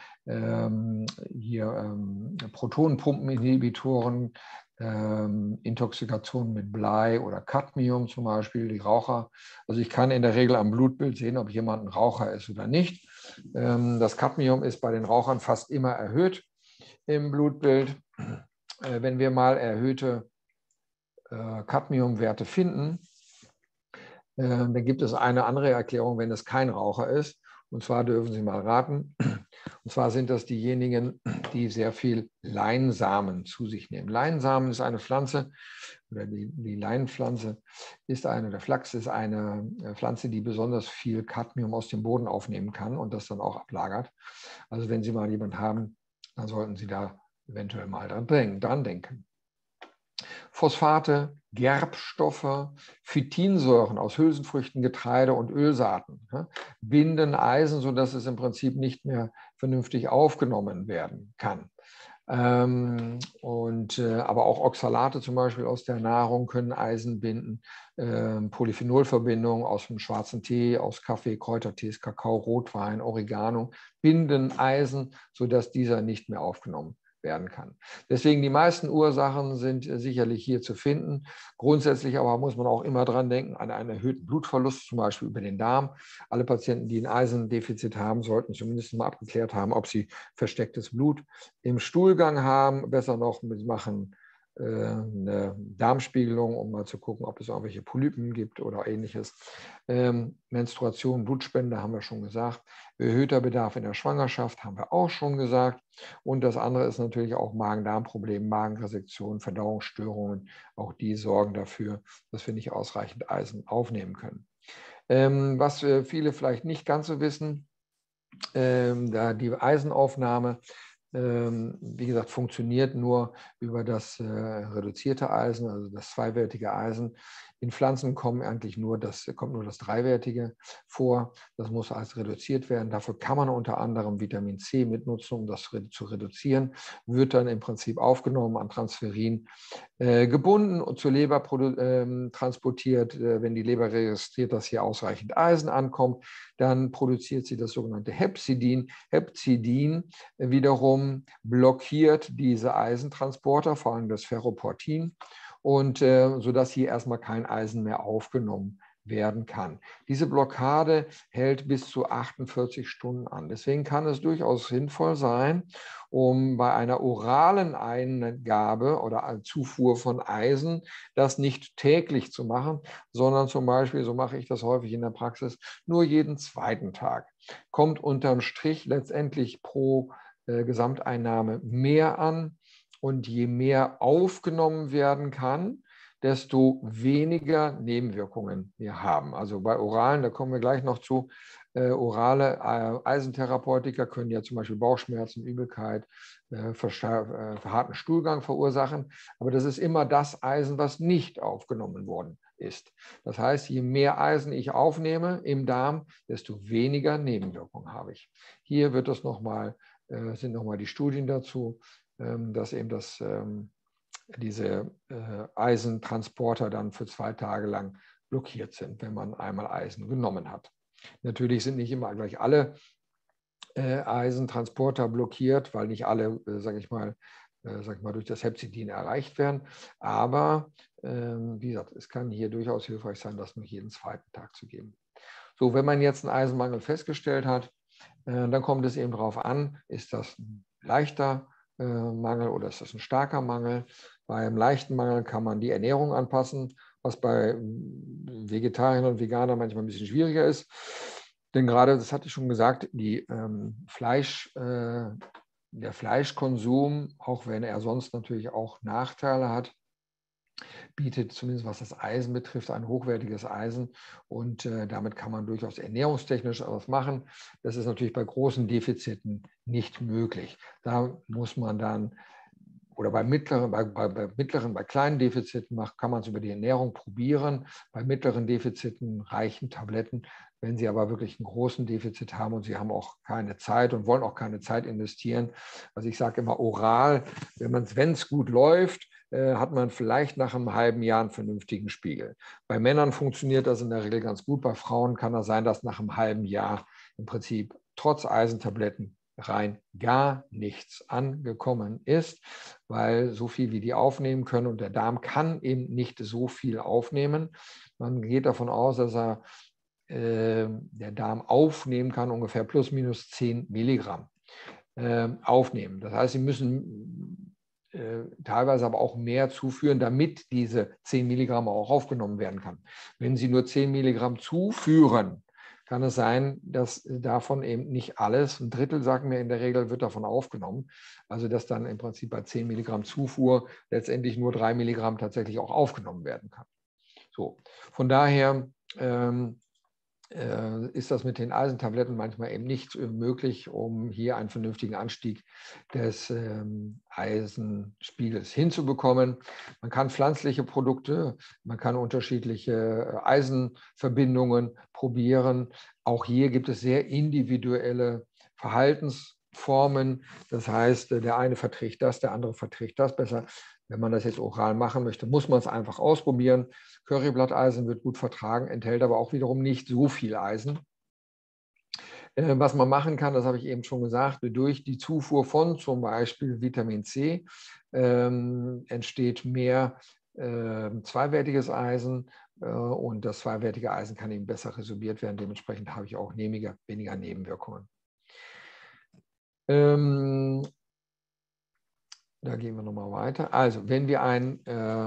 Protonenpumpeninhibitoren, Intoxikation mit Blei oder Cadmium zum Beispiel, die Raucher. Also ich kann in der Regel am Blutbild sehen, ob jemand ein Raucher ist oder nicht. Das Cadmium ist bei den Rauchern fast immer erhöht im Blutbild. Wenn wir mal erhöhte Cadmiumwerte finden, dann gibt es eine andere Erklärung, wenn es kein Raucher ist. Und zwar dürfen Sie mal raten. Und zwar sind das diejenigen, die sehr viel Leinsamen zu sich nehmen. Leinsamen ist eine Pflanze, oder die Leinpflanze ist der Flachs ist eine Pflanze, die besonders viel Cadmium aus dem Boden aufnehmen kann und das dann auch ablagert. Also wenn Sie mal jemanden haben, dann sollten Sie da eventuell mal dran denken. Phosphate, Gerbstoffe, Phytinsäuren aus Hülsenfrüchten, Getreide und Ölsaaten binden Eisen, sodass es im Prinzip nicht mehr vernünftig aufgenommen werden kann. Aber auch Oxalate zum Beispiel aus der Nahrung können Eisen binden. Polyphenolverbindungen aus dem schwarzen Tee, aus Kaffee, Kräutertees, Kakao, Rotwein, Oregano binden Eisen, sodass dieser nicht mehr aufgenommen werden kann. Deswegen die meisten Ursachen sind sicherlich hier zu finden. Grundsätzlich aber muss man auch immer dran denken, an einen erhöhten Blutverlust, zum Beispiel über den Darm. Alle Patienten, die ein Eisendefizit haben, sollten zumindest mal abgeklärt haben, ob sie verstecktes Blut im Stuhlgang haben. Besser noch machen eine Darmspiegelung, um mal zu gucken, ob es irgendwelche Polypen gibt oder ähnliches. Menstruation, Blutspende haben wir schon gesagt. Erhöhter Bedarf in der Schwangerschaft haben wir auch schon gesagt. Und das andere ist natürlich auch Magen-Darm-Probleme, Magenresektion, Verdauungsstörungen. Auch die sorgen dafür, dass wir nicht ausreichend Eisen aufnehmen können. Was viele vielleicht nicht ganz so wissen, da die Eisenaufnahme, wie gesagt, funktioniert nur über das reduzierte Eisen, also das zweiwertige Eisen. In Pflanzen kommt nur das dreiwertige vor. Das muss als reduziert werden. Dafür kann man unter anderem Vitamin C mitnutzen, um das zu reduzieren. Wird dann im Prinzip aufgenommen an Transferin, gebunden und zur Leber transportiert. Wenn die Leber registriert, dass hier ausreichend Eisen ankommt, dann produziert sie das sogenannte Hepzidin. Hepzidin wiederum blockiert diese Eisentransporter, vor allem das Ferroportin, und sodass hier erstmal kein Eisen mehr aufgenommen werden kann. Diese Blockade hält bis zu 48 Stunden an. Deswegen kann es durchaus sinnvoll sein, um bei einer oralen Eingabe oder Zufuhr von Eisen das nicht täglich zu machen, sondern zum Beispiel, so mache ich das häufig in der Praxis, nur jeden zweiten Tag. Kommt unterm Strich letztendlich pro Gesamteinnahme mehr an. Und je mehr aufgenommen werden kann, desto weniger Nebenwirkungen wir haben. Also bei oralen, da kommen wir gleich noch zu, orale Eisentherapeutika können ja zum Beispiel Bauchschmerzen, Übelkeit, verharrten Stuhlgang verursachen. Aber das ist immer das Eisen, was nicht aufgenommen worden ist. Das heißt, je mehr Eisen ich aufnehme im Darm, desto weniger Nebenwirkungen habe ich. Hier wird das sind nochmal die Studien dazu, dass eben diese Eisentransporter dann für 2 Tage lang blockiert sind, wenn man einmal Eisen genommen hat. Natürlich sind nicht immer gleich alle Eisentransporter blockiert, weil nicht alle, sage ich mal, durch das Hepzidin erreicht werden. Aber wie gesagt, es kann hier durchaus hilfreich sein, das nur jeden zweiten Tag zu geben. So, wenn man jetzt einen Eisenmangel festgestellt hat, dann kommt es eben darauf an, ist das ein leichter Mangel oder ist das ein starker Mangel? Beim leichten Mangel kann man die Ernährung anpassen, was bei Vegetariern und Veganern manchmal ein bisschen schwieriger ist. Denn gerade, das hatte ich schon gesagt, der Fleischkonsum, auch wenn er sonst natürlich auch Nachteile hat, bietet zumindest was das Eisen betrifft ein hochwertiges Eisen und damit kann man durchaus ernährungstechnisch etwas machen. Das ist natürlich bei großen Defiziten nicht möglich. Da muss man dann, oder bei kleinen Defiziten kann man es über die Ernährung probieren. Bei mittleren Defiziten reichen Tabletten. Wenn Sie aber wirklich einen großen Defizit haben und Sie haben auch keine Zeit und wollen auch keine Zeit investieren, also ich sage immer oral, wenn es gut läuft, hat man vielleicht nach einem halben Jahr einen vernünftigen Spiegel. Bei Männern funktioniert das in der Regel ganz gut. Bei Frauen kann das sein, dass nach einem halben Jahr im Prinzip trotz Eisentabletten rein gar nichts angekommen ist, weil so viel wie die aufnehmen können und der Darm kann eben nicht so viel aufnehmen. Man geht davon aus, dass der Darm aufnehmen kann, ungefähr plus minus 10 Milligramm aufnehmen. Das heißt, Sie müssen teilweise aber auch mehr zuführen, damit diese 10 Milligramm auch aufgenommen werden kann. Wenn Sie nur 10 Milligramm zuführen, kann es sein, dass davon eben nicht alles, ein Drittel, sagen wir in der Regel, wird davon aufgenommen. Also dass dann im Prinzip bei 10 Milligramm Zufuhr letztendlich nur 3 Milligramm tatsächlich auch aufgenommen werden kann. So, von daher ist das mit den Eisentabletten manchmal eben nicht möglich, um hier einen vernünftigen Anstieg des Eisenspiegels hinzubekommen. Man kann pflanzliche Produkte, man kann unterschiedliche Eisenverbindungen probieren. Auch hier gibt es sehr individuelle Verhaltensformen. Das heißt, der eine verträgt das, der andere verträgt das besser. Wenn man das jetzt oral machen möchte, muss man es einfach ausprobieren. Curryblatteisen wird gut vertragen, enthält aber auch wiederum nicht so viel Eisen. Was man machen kann, das habe ich eben schon gesagt, durch die Zufuhr von zum Beispiel Vitamin C entsteht mehr zweiwertiges Eisen und das zweiwertige Eisen kann eben besser resorbiert werden. Dementsprechend habe ich auch weniger Nebenwirkungen. Da gehen wir nochmal weiter. Also, wenn wir einen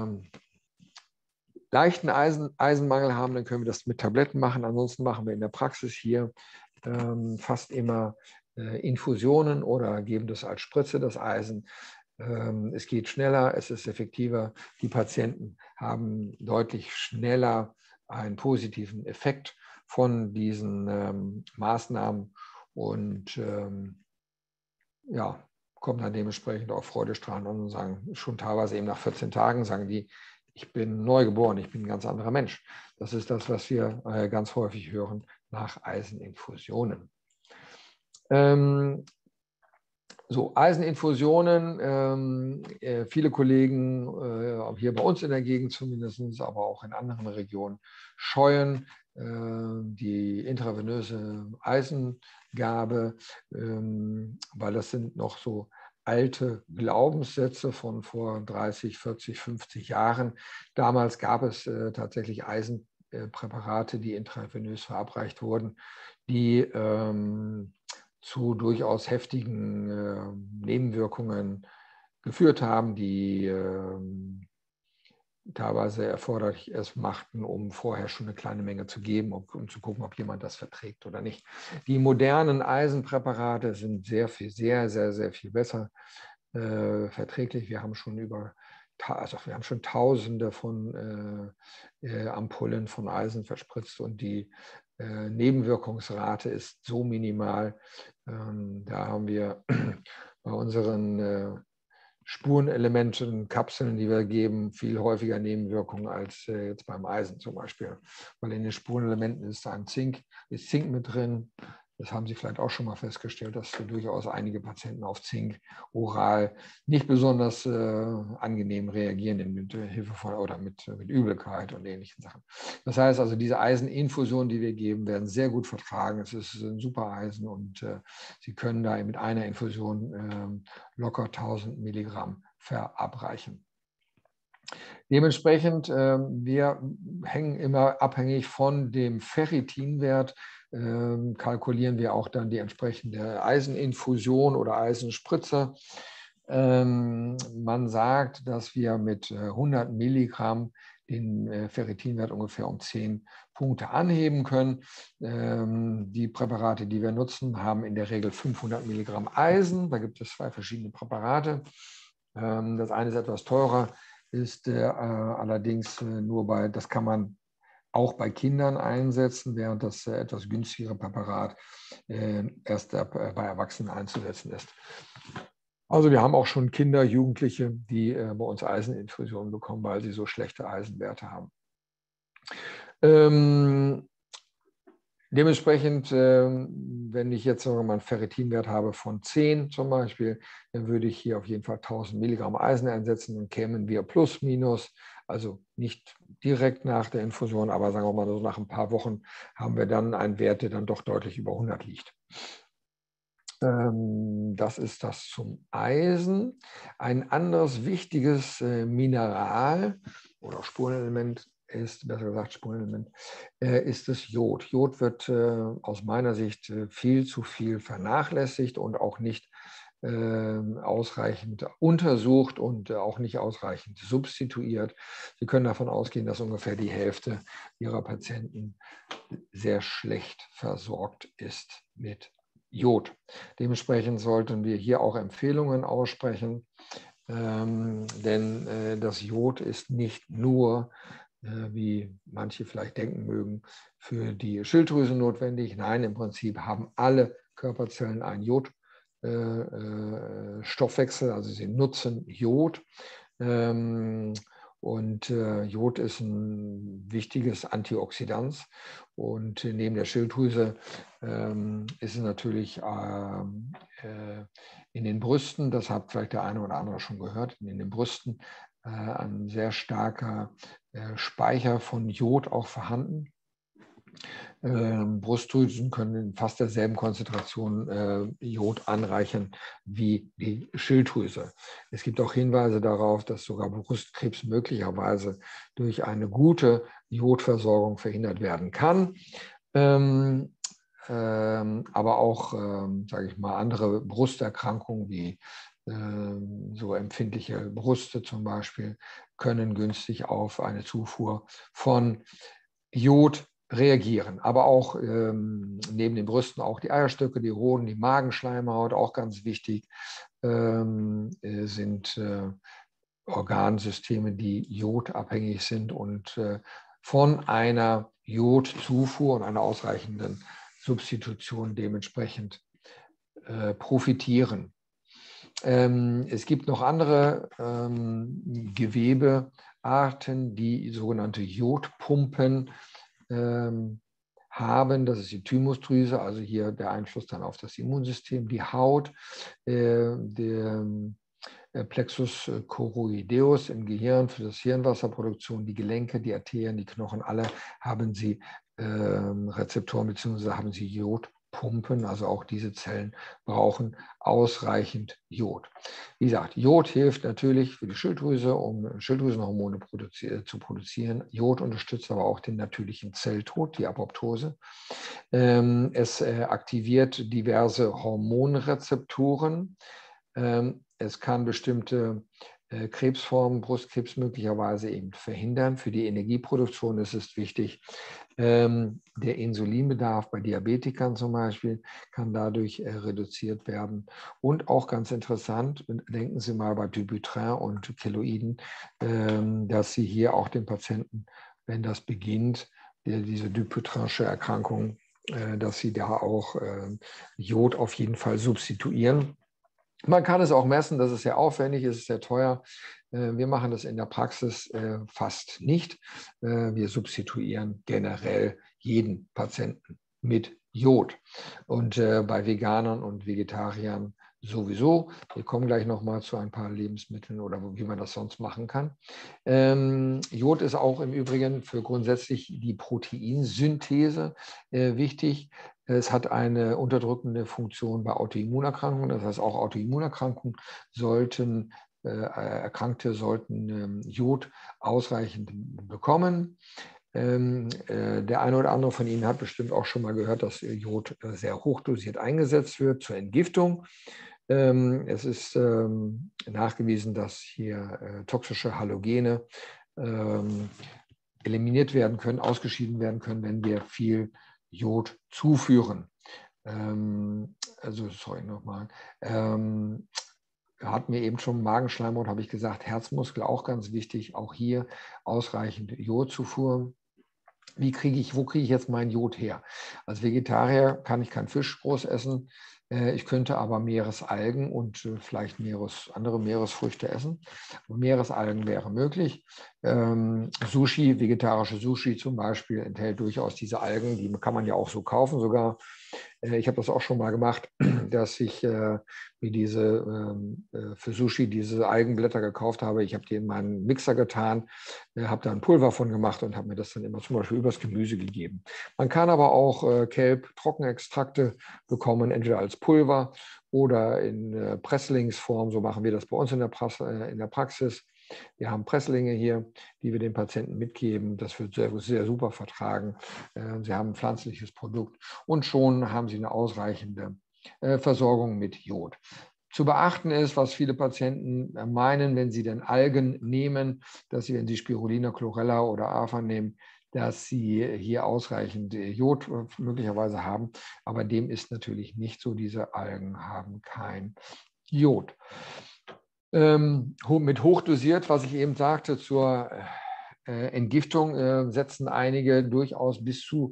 leichten Eisenmangel haben, dann können wir das mit Tabletten machen. Ansonsten machen wir in der Praxis hier fast immer Infusionen oder geben das als Spritze, das Eisen. Es geht schneller, es ist effektiver. Die Patienten haben deutlich schneller einen positiven Effekt von diesen Maßnahmen und ja, kommen dann dementsprechend auch freudestrahlend an und sagen schon teilweise eben nach 14 Tagen, sagen die, ich bin neugeboren, ich bin ein ganz anderer Mensch. Das ist das, was wir ganz häufig hören nach Eiseninfusionen. So, Eiseninfusionen, viele Kollegen, hier bei uns in der Gegend zumindest, aber auch in anderen Regionen, scheuen die intravenöse Eisengabe, weil das sind noch so alte Glaubenssätze von vor 30, 40, 50 Jahren. Damals gab es tatsächlich Eisenpräparate, die intravenös verabreicht wurden, die zu durchaus heftigen Nebenwirkungen geführt haben, die teilweise erforderlich es machten, um vorher schon eine kleine Menge zu geben, um zu gucken, ob jemand das verträgt oder nicht. Die modernen Eisenpräparate sind sehr viel besser verträglich. Wir haben schon Tausende von Ampullen von Eisen verspritzt und die Nebenwirkungsrate ist so minimal. Da haben wir bei unseren Spurenelementen, Kapseln, die wir geben, viel häufiger Nebenwirkungen als jetzt beim Eisen zum Beispiel. Weil in den Spurenelementen ist Zink mit drin. Das haben Sie vielleicht auch schon mal festgestellt, dass durchaus einige Patienten auf Zink oral nicht besonders angenehm reagieren mit Hilfe von oder mit Übelkeit und ähnlichen Sachen. Das heißt also, diese Eiseninfusionen, die wir geben, werden sehr gut vertragen. Es ist ein super Eisen und Sie können da mit einer Infusion locker 1000 Milligramm verabreichen. Dementsprechend, wir hängen immer abhängig von dem Ferritinwert, kalkulieren wir auch dann die entsprechende Eiseninfusion oder Eisenspritze. Man sagt, dass wir mit 100 Milligramm den Ferritinwert ungefähr um 10 Punkte anheben können. Die Präparate, die wir nutzen, haben in der Regel 500 Milligramm Eisen. Da gibt es 2 verschiedene Präparate. Das eine ist etwas teurer, ist allerdings das kann man auch bei Kindern einsetzen, während das etwas günstigere Präparat erst bei Erwachsenen einzusetzen ist. Also wir haben auch schon Kinder, Jugendliche, die bei uns Eiseninfusionen bekommen, weil sie so schlechte Eisenwerte haben. Dementsprechend, wenn ich jetzt mal einen Ferritinwert habe von 10 zum Beispiel, dann würde ich hier auf jeden Fall 1000 Milligramm Eisen einsetzen und kämen wir plus minus, also nicht direkt nach der Infusion, aber sagen wir mal so nach ein paar Wochen haben wir dann einen Wert, der dann doch deutlich über 100 liegt. Das ist das zum Eisen. Ein anderes wichtiges Mineral oder Spurenelement ist, besser gesagt Spurenelement, ist das Jod. Jod wird aus meiner Sicht viel zu viel vernachlässigt und auch nicht ausreichend untersucht und auch nicht ausreichend substituiert. Sie können davon ausgehen, dass ungefähr die Hälfte Ihrer Patienten sehr schlecht versorgt ist mit Jod. Dementsprechend sollten wir hier auch Empfehlungen aussprechen, denn das Jod ist nicht nur, wie manche vielleicht denken mögen, für die Schilddrüse notwendig. Nein, im Prinzip haben alle Körperzellen einen Jodstoffwechsel, also sie nutzen Jod. Jod ist ein wichtiges Antioxidant und neben der Schilddrüse ist es natürlich in den Brüsten, das hat vielleicht der eine oder andere schon gehört, in den Brüsten ein sehr starker Speicher von Jod auch vorhanden. Brustdrüsen können in fast derselben Konzentration Jod anreichern wie die Schilddrüse. Es gibt auch Hinweise darauf, dass sogar Brustkrebs möglicherweise durch eine gute Jodversorgung verhindert werden kann. Aber auch, sage ich mal, andere Brusterkrankungen wie so empfindliche Brüste zum Beispiel können günstig auf eine Zufuhr von Jod reagieren. Aber auch neben den Brüsten auch die Eierstöcke, die Hoden, die Magenschleimhaut, auch ganz wichtig, sind Organsysteme, die jodabhängig sind und von einer Jodzufuhr und einer ausreichenden Substitution dementsprechend profitieren. Es gibt noch andere Gewebearten, die sogenannte Jodpumpen haben. Das ist die Thymusdrüse, also hier der Einfluss dann auf das Immunsystem, die Haut, der Plexus choroideus im Gehirn für das Hirnwasserproduktion, die Gelenke, die Arterien, die Knochen, alle haben sie Rezeptoren bzw. haben sie Jodpumpen, also auch diese Zellen brauchen ausreichend Jod. Wie gesagt, Jod hilft natürlich für die Schilddrüse, um Schilddrüsenhormone zu produzieren. Jod unterstützt aber auch den natürlichen Zelltod, die Apoptose. Es aktiviert diverse Hormonrezeptoren. Es kann bestimmte Krebsformen, Brustkrebs möglicherweise eben verhindern. Für die Energieproduktion ist es wichtig. Der Insulinbedarf bei Diabetikern zum Beispiel kann dadurch reduziert werden. Und auch ganz interessant, denken Sie mal bei Dupuytren und Keloiden, dass Sie hier auch den Patienten, wenn das beginnt, diese Dupuytrenische Erkrankung, dass Sie da auch Jod auf jeden Fall substituieren. Man kann es auch messen, das ist sehr aufwendig, es ist sehr teuer. Wir machen das in der Praxis fast nicht. Wir substituieren generell jeden Patienten mit Jod. Und bei Veganern und Vegetariern sowieso. Wir kommen gleich nochmal zu ein paar Lebensmitteln oder wie man das sonst machen kann. Jod ist auch im Übrigen für grundsätzlich die Proteinsynthese wichtig. Es hat eine unterdrückende Funktion bei Autoimmunerkrankungen. Das heißt, auch Autoimmunerkrankungen sollten, Erkrankte sollten Jod ausreichend bekommen. Der eine oder andere von Ihnen hat bestimmt auch schon mal gehört, dass Jod sehr hochdosiert eingesetzt wird zur Entgiftung. Es ist nachgewiesen, dass hier toxische Halogene eliminiert werden können, ausgeschieden werden können, wenn wir viel Jod zuführen. Sorry nochmal. Hatten wir eben schon Magenschleimhaut, habe ich gesagt, Herzmuskel auch ganz wichtig. Auch hier ausreichend Jodzufuhr. Wo kriege ich jetzt mein Jod her? Als Vegetarier kann ich keinen Fisch groß essen. Ich könnte aber Meeresalgen und vielleicht andere Meeresfrüchte essen. Meeresalgen wäre möglich. Sushi, vegetarische Sushi zum Beispiel, enthält durchaus diese Algen. Die kann man ja auch so kaufen sogar. Ich habe das auch schon mal gemacht, dass ich mir für Sushi diese Algenblätter gekauft habe. Ich habe die in meinen Mixer getan, habe da ein Pulver von gemacht und habe mir das dann immer zum Beispiel übers Gemüse gegeben. Man kann aber auch Kelb-Trockenextrakte bekommen, entweder als Pulver oder in Presslingsform. So machen wir das bei uns in der Praxis. Wir haben Presslinge hier, die wir den Patienten mitgeben. Das wird sehr, sehr super vertragen. Sie haben ein pflanzliches Produkt und schon haben Sie eine ausreichende Versorgung mit Jod. Zu beachten ist, was viele Patienten meinen, wenn sie denn Algen nehmen, dass sie, wenn sie Spirulina, Chlorella oder Afer nehmen, dass sie hier ausreichend Jod möglicherweise haben. Aber dem ist natürlich nicht so. Diese Algen haben kein Jod. Mit hochdosiert, was ich eben sagte, zur Entgiftung setzen einige durchaus bis zu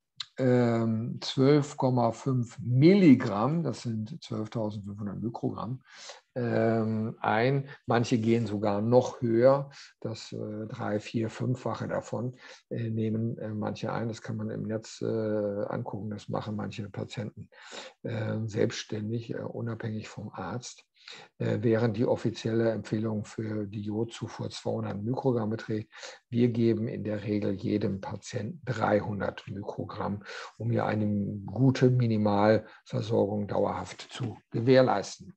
12,5 Milligramm, das sind 12.500 Mikrogramm, ein. Manche gehen sogar noch höher, das 3-, 4-, 5-fache davon nehmen manche ein. Das kann man im Netz angucken, das machen manche Patienten selbstständig, unabhängig vom Arzt. während die offizielle Empfehlung für die Jodzufuhr 200 Mikrogramm beträgt. Wir geben in der Regel jedem Patienten 300 Mikrogramm, um hier eine gute Minimalversorgung dauerhaft zu gewährleisten.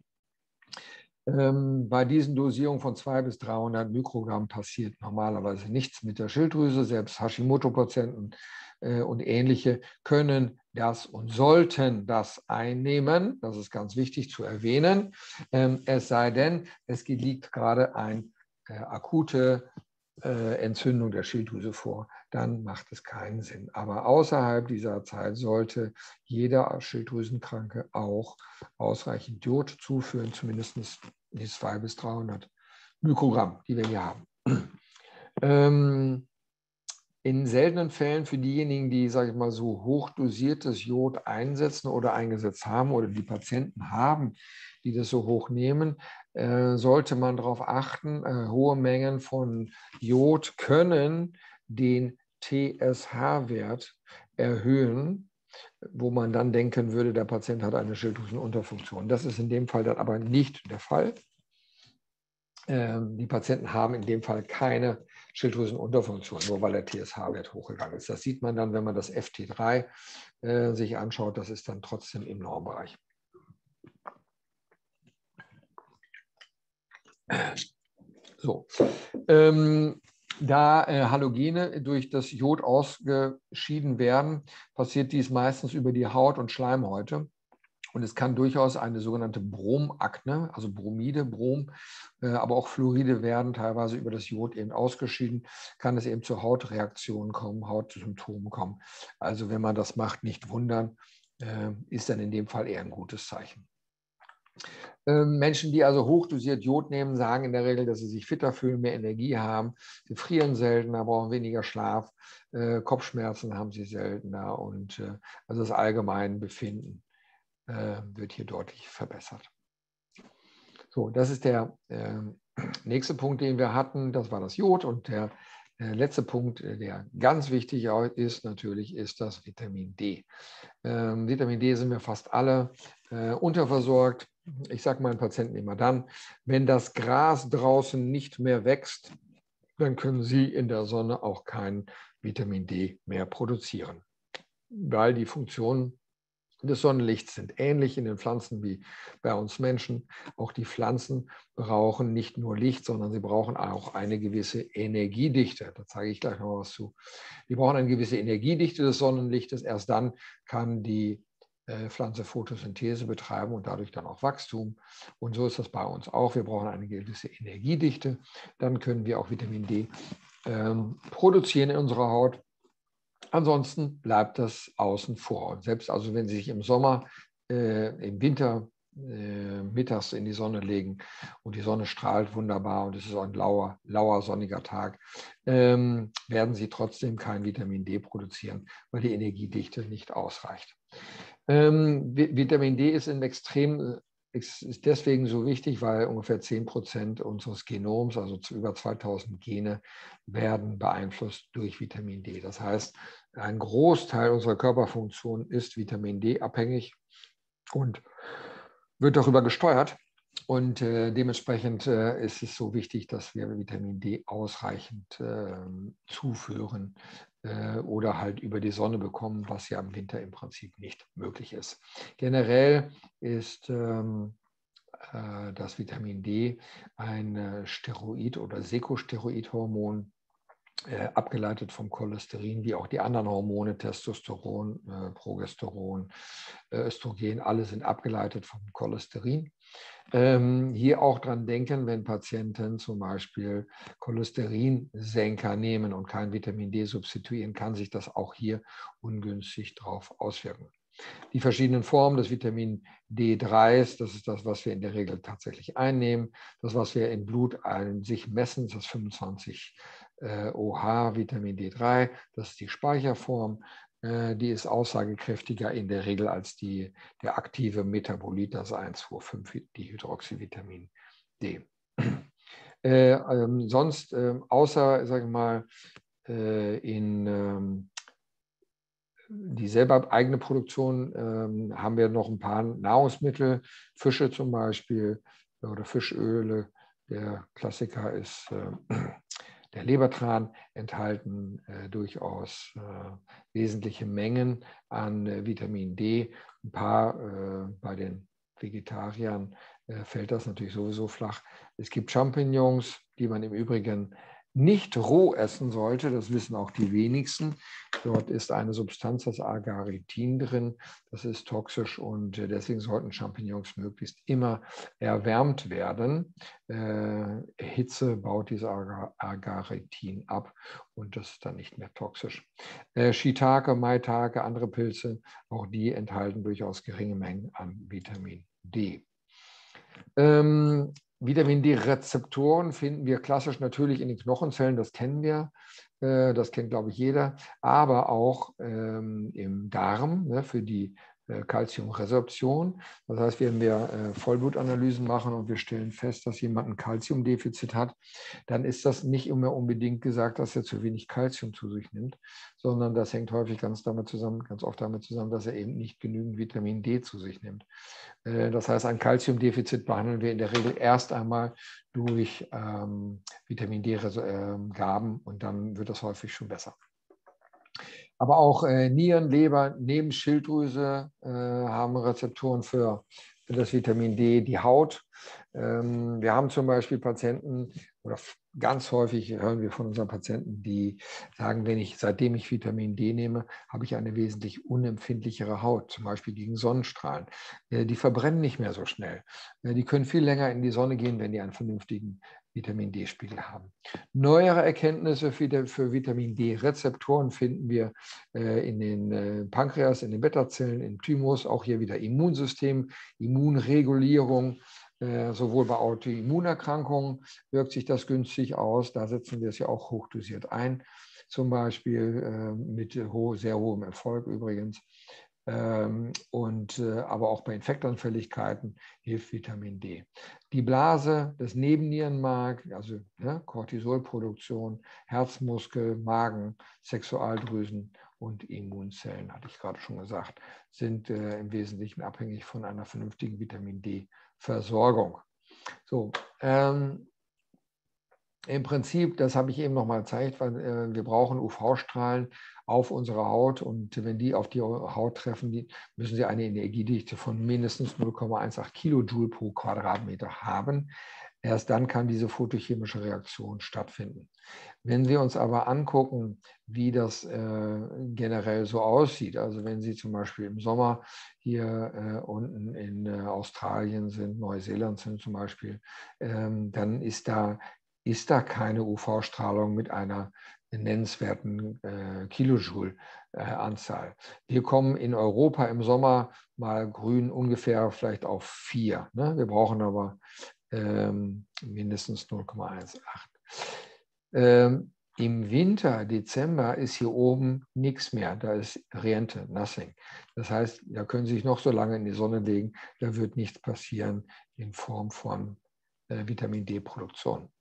Bei diesen Dosierungen von 200 bis 300 Mikrogramm passiert normalerweise nichts mit der Schilddrüse. Selbst Hashimoto-Patienten und ähnliche können das und sollten das einnehmen. Das ist ganz wichtig zu erwähnen. Es sei denn, es liegt gerade eine akute Entzündung der Schilddrüse vor, dann macht es keinen Sinn. Aber außerhalb dieser Zeit sollte jeder Schilddrüsenkranke auch ausreichend Jod zuführen, zumindest die 200 bis 300 Mikrogramm, die wir hier haben. In seltenen Fällen für diejenigen, die, sage ich mal, so hochdosiertes Jod einsetzen oder eingesetzt haben oder die Patienten haben, die das so hoch nehmen, sollte man darauf achten, hohe Mengen von Jod können den TSH-Wert erhöhen, wo man dann denken würde, der Patient hat eine Schilddrüsenunterfunktion. Das ist in dem Fall dann aber nicht der Fall. Die Patienten haben in dem Fall keine Schilddrüsenunterfunktion, nur weil der TSH-Wert hochgegangen ist. Das sieht man dann, wenn man das FT3 sich anschaut, das ist dann trotzdem im Normbereich. So. Da Halogene durch das Jod ausgeschieden werden, passiert dies meistens über die Haut und Schleimhäute. Und es kann durchaus eine sogenannte Bromakne, also Bromide, Brom, aber auch Fluoride werden teilweise über das Jod eben ausgeschieden, kann es eben zu Hautreaktionen kommen, Hautsymptomen kommen. Also wenn man das macht, nicht wundern, ist dann in dem Fall eher ein gutes Zeichen. Menschen, die also hochdosiert Jod nehmen, sagen in der Regel, dass sie sich fitter fühlen, mehr Energie haben. Sie frieren seltener, brauchen weniger Schlaf, Kopfschmerzen haben sie seltener und also das allgemeine Befinden wird hier deutlich verbessert. So, das ist der nächste Punkt, den wir hatten. Das war das Jod. Und der letzte Punkt, der ganz wichtig ist, natürlich, ist das Vitamin D. Vitamin D sind wir fast alle unterversorgt. Ich sage meinen Patienten immer dann, wenn das Gras draußen nicht mehr wächst, dann können sie in der Sonne auch kein Vitamin D mehr produzieren, weil die Funktionen des Sonnenlichts sind ähnlich in den Pflanzen wie bei uns Menschen. Auch die Pflanzen brauchen nicht nur Licht, sondern sie brauchen auch eine gewisse Energiedichte. Da zeige ich gleich noch was zu. Die brauchen eine gewisse Energiedichte des Sonnenlichtes. Erst dann kann die Pflanze Photosynthese betreiben und dadurch dann auch Wachstum. Und so ist das bei uns auch. Wir brauchen eine gewisse Energiedichte. Dann können wir auch Vitamin D produzieren in unserer Haut. Ansonsten bleibt das außen vor. Und selbst also, wenn Sie sich im Sommer, im Winter mittags in die Sonne legen und die Sonne strahlt wunderbar und es ist ein lauer sonniger Tag, werden Sie trotzdem kein Vitamin D produzieren, weil die Energiedichte nicht ausreicht. Vitamin D ist ist deswegen so wichtig, weil ungefähr 10% unseres Genoms, also über 2000 Gene, werden beeinflusst durch Vitamin D. Das heißt, ein Großteil unserer Körperfunktion ist Vitamin D abhängig und wird darüber gesteuert. Und dementsprechend ist es so wichtig, dass wir Vitamin D ausreichend zuführen oder halt über die Sonne bekommen, was ja im Winter im Prinzip nicht möglich ist. Generell ist das Vitamin D ein Steroid- oder Sekosteroidhormon, abgeleitet vom Cholesterin, wie auch die anderen Hormone, Testosteron, Progesteron, Östrogen, alle sind abgeleitet vom Cholesterin. Hier auch dran denken, wenn Patienten zum Beispiel Cholesterinsenker nehmen und kein Vitamin D substituieren, kann sich das auch hier ungünstig darauf auswirken. Die verschiedenen Formen des Vitamin D3, das ist das, was wir in der Regel tatsächlich einnehmen. Das, was wir im Blut an sich messen, das 25 OH Vitamin D3, das ist die Speicherform. Die ist aussagekräftiger in der Regel als der aktive Metabolit, das 1,2,5-Dihydroxyvitamin D. Sonst, außer, sage ich mal, in die selber eigene Produktion haben wir noch ein paar Nahrungsmittel, Fische zum Beispiel oder Fischöle. Der Klassiker ist der Lebertran, enthalten durchaus wesentliche Mengen an Vitamin D. Ein paar bei den Vegetariern fällt das natürlich sowieso flach. Es gibt Champignons, die man im Übrigen nicht roh essen sollte, das wissen auch die wenigsten. Dort ist eine Substanz, das Agarithin drin, das ist toxisch und deswegen sollten Champignons möglichst immer erwärmt werden. Hitze baut dieses Agarithin ab und das ist dann nicht mehr toxisch. Shiitake, Maitake, andere Pilze, auch die enthalten durchaus geringe Mengen an Vitamin D. Vitamin D-Rezeptoren finden wir klassisch natürlich in den Knochenzellen, das kennen wir, das kennt, glaube ich, jeder, aber auch im Darm, ne, für die Calciumresorption. Das heißt, wenn wir Vollblutanalysen machen und wir stellen fest, dass jemand ein Calciumdefizit hat, dann ist das nicht immer unbedingt gesagt, dass er zu wenig Calcium zu sich nimmt, sondern das hängt häufig ganz oft damit zusammen, dass er eben nicht genügend Vitamin D zu sich nimmt. Das heißt, ein Calciumdefizit behandeln wir in der Regel erst einmal durch Vitamin D-Gaben und dann wird das häufig schon besser. Aber auch Nieren, Leber, Nebenschilddrüse haben Rezeptoren für das Vitamin D, die Haut. Wir haben zum Beispiel Patienten, oder ganz häufig hören wir von unseren Patienten, die sagen, seitdem ich Vitamin D nehme, habe ich eine wesentlich unempfindlichere Haut, zum Beispiel gegen Sonnenstrahlen. Die verbrennen nicht mehr so schnell. Die können viel länger in die Sonne gehen, wenn die einen vernünftigen Vitamin D-Spiegel haben. Neuere Erkenntnisse für Vitamin D-Rezeptoren finden wir in den Pankreas, in den Beta-Zellen, im Thymus, auch hier wieder Immunsystem, Immunregulierung. Sowohl bei Autoimmunerkrankungen wirkt sich das günstig aus, da setzen wir es ja auch hochdosiert ein, zum Beispiel mit sehr hohem Erfolg übrigens. Aber auch bei Infektanfälligkeiten hilft Vitamin D. Die Blase, das Nebennierenmark, also Cortisolproduktion, Herzmuskel, Magen, Sexualdrüsen und Immunzellen, hatte ich gerade schon gesagt, sind im Wesentlichen abhängig von einer vernünftigen Vitamin D-Versorgung. So, im Prinzip, das habe ich eben noch mal gezeigt, weil wir brauchen UV-Strahlen auf unsere Haut und wenn die auf die Haut treffen, müssen sie eine Energiedichte von mindestens 0,18 Kilojoule pro Quadratmeter haben. Erst dann kann diese photochemische Reaktion stattfinden. Wenn wir uns aber angucken, wie das generell so aussieht, also wenn Sie zum Beispiel im Sommer hier unten in Australien sind, Neuseeland sind zum Beispiel, dann ist da keine UV-Strahlung mit einer nennenswerten Kilojoule-Anzahl. Wir kommen in Europa im Sommer mal grün ungefähr vielleicht auf 4. Ne? Wir brauchen aber mindestens 0,18. Im Winter, Dezember, ist hier oben nichts mehr. Da ist Rente, nothing. Das heißt, da können Sie sich noch so lange in die Sonne legen, da wird nichts passieren in Form von Vitamin D-Produktion.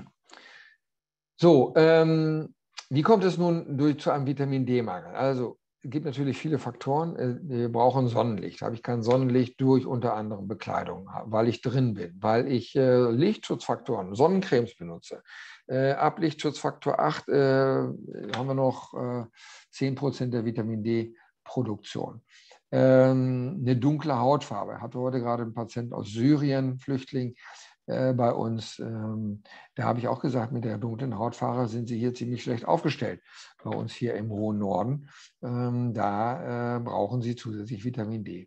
So, wie kommt es nun zu einem Vitamin D-Mangel? Also, es gibt natürlich viele Faktoren. Wir brauchen Sonnenlicht. Habe ich kein Sonnenlicht durch unter anderem Bekleidung, weil ich drin bin, weil ich Lichtschutzfaktoren, Sonnencremes benutze. Ab Lichtschutzfaktor 8 haben wir noch 10% der Vitamin D-Produktion. Eine dunkle Hautfarbe. Ich hatte heute gerade einen Patienten aus Syrien, Flüchtling, bei uns. Da habe ich auch gesagt, mit der dunklen Hautfarbe sind Sie hier ziemlich schlecht aufgestellt. Bei uns hier im hohen Norden, da brauchen Sie zusätzlich Vitamin D.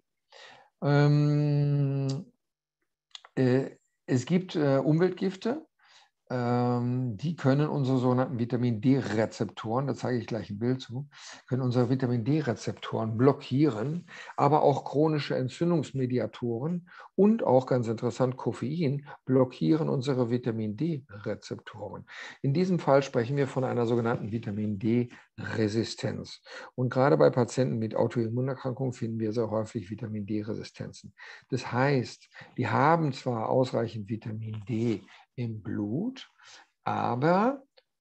Es gibt Umweltgifte, die können unsere sogenannten Vitamin D-Rezeptoren, da zeige ich gleich ein Bild zu, können unsere Vitamin D-Rezeptoren blockieren, aber auch chronische Entzündungsmediatoren und auch ganz interessant Koffein blockieren unsere Vitamin D-Rezeptoren. In diesem Fall sprechen wir von einer sogenannten Vitamin D-Resistenz. Und gerade bei Patienten mit Autoimmunerkrankungen finden wir sehr häufig Vitamin D-Resistenzen. Das heißt, die haben zwar ausreichend Vitamin D im Blut, aber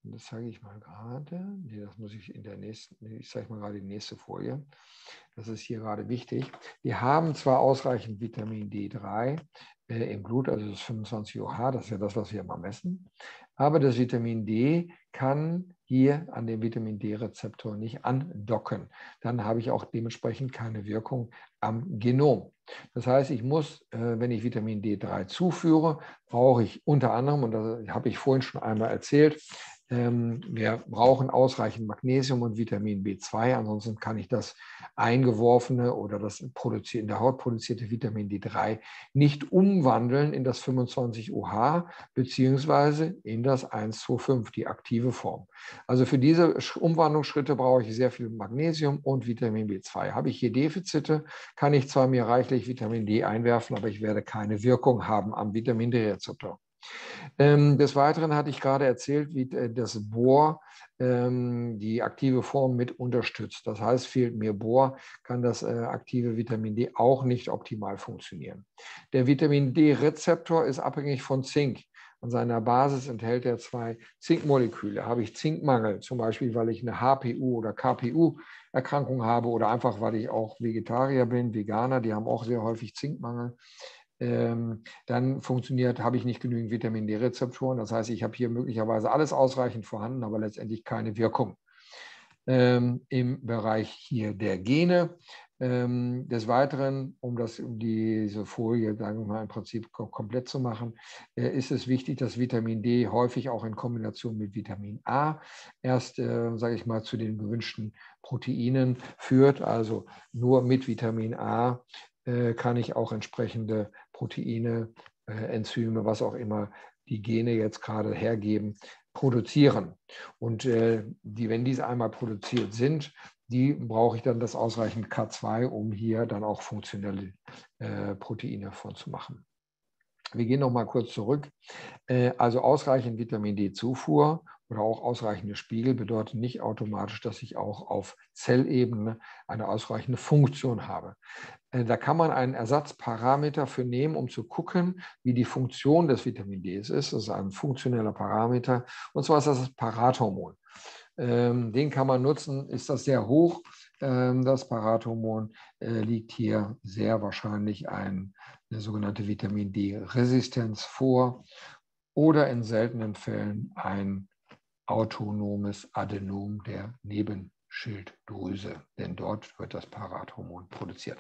das zeige ich mal gerade. Nee, das muss ich in der nächsten, ich zeige mal gerade die nächste Folie. Das ist hier gerade wichtig. Die haben zwar ausreichend Vitamin D3 im Blut, also das 25 OH, das ist ja das, was wir immer messen. Aber das Vitamin D kann hier an dem Vitamin D-Rezeptor nicht andocken. Dann habe ich auch dementsprechend keine Wirkung am Genom. Das heißt, ich muss, wenn ich Vitamin D3 zuführe, brauche ich unter anderem, und das habe ich vorhin schon einmal erzählt, wir brauchen ausreichend Magnesium und Vitamin B2, ansonsten kann ich das eingeworfene oder das in der Haut produzierte Vitamin D3 nicht umwandeln in das 25 OH beziehungsweise in das 1,25, die aktive Form. Also für diese Umwandlungsschritte brauche ich sehr viel Magnesium und Vitamin B2. Habe ich hier Defizite, kann ich zwar mir reichlich Vitamin D einwerfen, aber ich werde keine Wirkung haben am Vitamin D-Rezeptor. Des Weiteren hatte ich gerade erzählt, wie das Bor die aktive Form mit unterstützt. Das heißt, fehlt mir Bor, kann das aktive Vitamin D auch nicht optimal funktionieren. Der Vitamin D-Rezeptor ist abhängig von Zink. An seiner Basis enthält er 2 Zinkmoleküle. Habe ich Zinkmangel, zum Beispiel, weil ich eine HPU oder KPU-Erkrankung habe oder einfach, weil ich auch Vegetarier bin, Veganer, die haben auch sehr häufig Zinkmangel, dann habe ich nicht genügend Vitamin D-Rezeptoren. Das heißt, ich habe hier möglicherweise alles ausreichend vorhanden, aber letztendlich keine Wirkung. Im Bereich hier der Gene. Des Weiteren, um diese Folie, sagen wir mal, im Prinzip komplett zu machen, ist es wichtig, dass Vitamin D häufig auch in Kombination mit Vitamin A erst, sage ich mal, zu den gewünschten Proteinen führt. Also nur mit Vitamin A kann ich auch entsprechende Proteine, Enzyme, was auch immer die Gene jetzt gerade hergeben, produzieren. Und wenn diese einmal produziert sind, die brauche ich dann das ausreichend K2, um hier dann auch funktionelle Proteine von zu machen. Wir gehen noch mal kurz zurück. Also ausreichend Vitamin D-Zufuhr oder auch ausreichende Spiegel bedeutet nicht automatisch, dass ich auch auf Zellebene eine ausreichende Funktion habe. Da kann man einen Ersatzparameter für nehmen, um zu gucken, wie die Funktion des Vitamin D ist. Das ist ein funktioneller Parameter, und zwar ist das das Parathormon. Den kann man nutzen. Ist das sehr hoch? Das Parathormon liegt hier sehr wahrscheinlich eine sogenannte Vitamin D-Resistenz vor oder in seltenen Fällen ein autonomes Adenom der Nebenschilddrüse, denn dort wird das Parathormon produziert.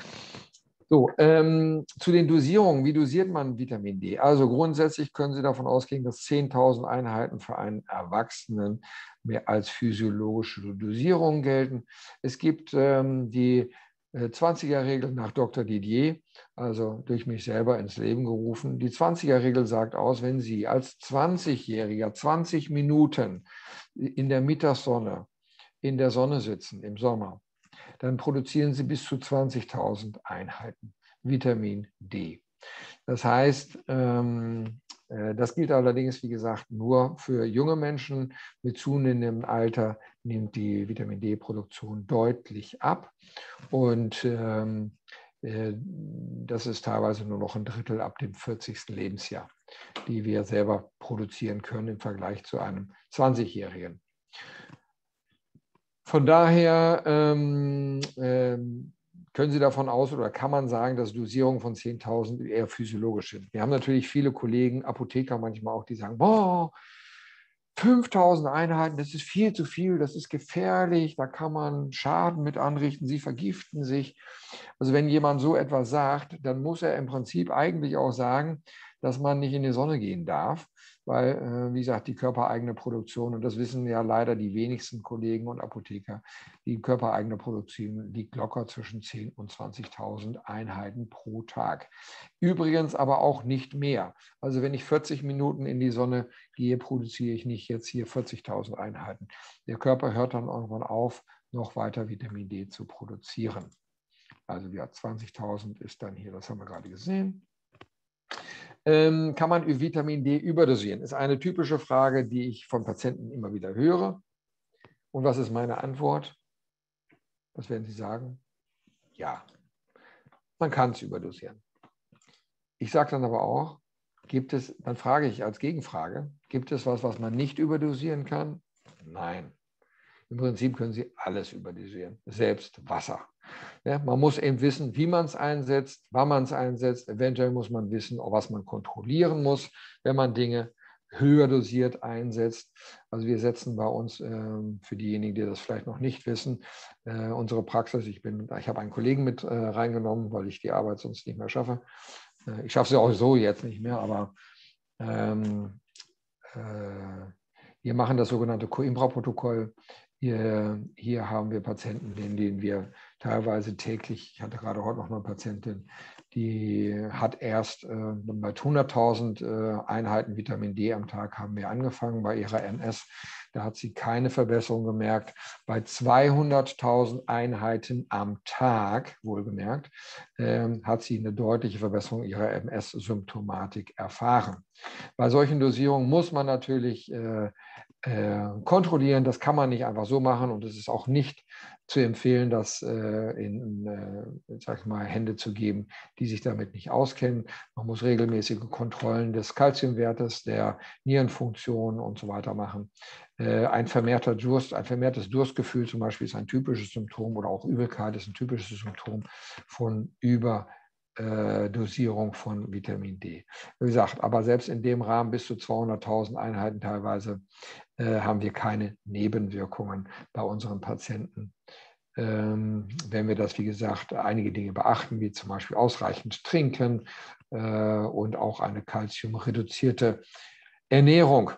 So, zu den Dosierungen. Wie dosiert man Vitamin D? Also grundsätzlich können Sie davon ausgehen, dass 10.000 Einheiten für einen Erwachsenen mehr als physiologische Dosierung gelten. Es gibt die 20er-Regel nach Dr. Didier, also durch mich selber ins Leben gerufen. Die 20er-Regel sagt aus, wenn Sie als 20-Jähriger 20 Minuten in der Mittagssonne in der Sonne sitzen im Sommer, dann produzieren Sie bis zu 20.000 Einheiten Vitamin D. Das heißt, das gilt allerdings, wie gesagt, nur für junge Menschen. Mit zunehmendem Alter nimmt die Vitamin D-Produktion deutlich ab. Und das ist teilweise nur noch ein Drittel ab dem 40. Lebensjahr, die wir selber produzieren können im Vergleich zu einem 20-Jährigen. Von daher können Sie davon aus oder kann man sagen, dass Dosierungen von 10.000 eher physiologisch sind. Wir haben natürlich viele Kollegen, Apotheker manchmal auch, die sagen, boah, 5.000 Einheiten, das ist viel zu viel, das ist gefährlich, da kann man Schaden mit anrichten, Sie vergiften sich. Also wenn jemand so etwas sagt, dann muss er im Prinzip eigentlich auch sagen, dass man nicht in die Sonne gehen darf, weil, wie gesagt, die körpereigene Produktion, und das wissen ja leider die wenigsten Kollegen und Apotheker, die körpereigene Produktion liegt locker zwischen 10.000 und 20.000 Einheiten pro Tag. Übrigens aber auch nicht mehr. Also wenn ich 40 Minuten in die Sonne gehe, produziere ich nicht jetzt hier 40.000 Einheiten. Der Körper hört dann irgendwann auf, noch weiter Vitamin D zu produzieren. Also ja, 20.000 ist dann hier, das haben wir gerade gesehen. Kann man Vitamin D überdosieren? Ist eine typische Frage, die ich von Patienten immer wieder höre. Und was ist meine Antwort? Was werden Sie sagen? Ja, man kann es überdosieren. Ich sage dann aber auch, dann frage ich als Gegenfrage, gibt es was man nicht überdosieren kann? Nein. Im Prinzip können Sie alles überdosieren, selbst Wasser. Ja, man muss eben wissen, wie man es einsetzt, wann man es einsetzt. Eventuell muss man wissen, was man kontrollieren muss, wenn man Dinge höher dosiert einsetzt. Also wir setzen bei uns, für diejenigen, die das vielleicht noch nicht wissen, unsere Praxis, ich habe einen Kollegen mit reingenommen, weil ich die Arbeit sonst nicht mehr schaffe. Ich schaffe sie auch so jetzt nicht mehr, aber wir machen das sogenannte Coimbra-Protokoll. Hier haben wir Patienten, denen wir teilweise täglich, ich hatte gerade heute noch eine Patientin, die hat erst bei 100.000 Einheiten Vitamin D am Tag haben wir angefangen bei ihrer MS. Da hat sie keine Verbesserung gemerkt. Bei 200.000 Einheiten am Tag, wohlgemerkt, hat sie eine deutliche Verbesserung ihrer MS-Symptomatik erfahren. Bei solchen Dosierungen muss man natürlich kontrollieren. Das kann man nicht einfach so machen und es ist auch nicht zu empfehlen, das sag ich mal, Hände zu geben, die sich damit nicht auskennen. Man muss regelmäßige Kontrollen des Kalziumwertes, der Nierenfunktion und so weiter machen. Ein vermehrtes Durstgefühl zum Beispiel ist ein typisches Symptom oder auch Übelkeit ist ein typisches Symptom von Überdosierung von Vitamin D. Wie gesagt, aber selbst in dem Rahmen bis zu 200.000 Einheiten teilweise haben wir keine Nebenwirkungen bei unseren Patienten. Wenn wir das, wie gesagt, einige Dinge beachten, wie zum Beispiel ausreichend trinken und auch eine kalziumreduzierte Ernährung.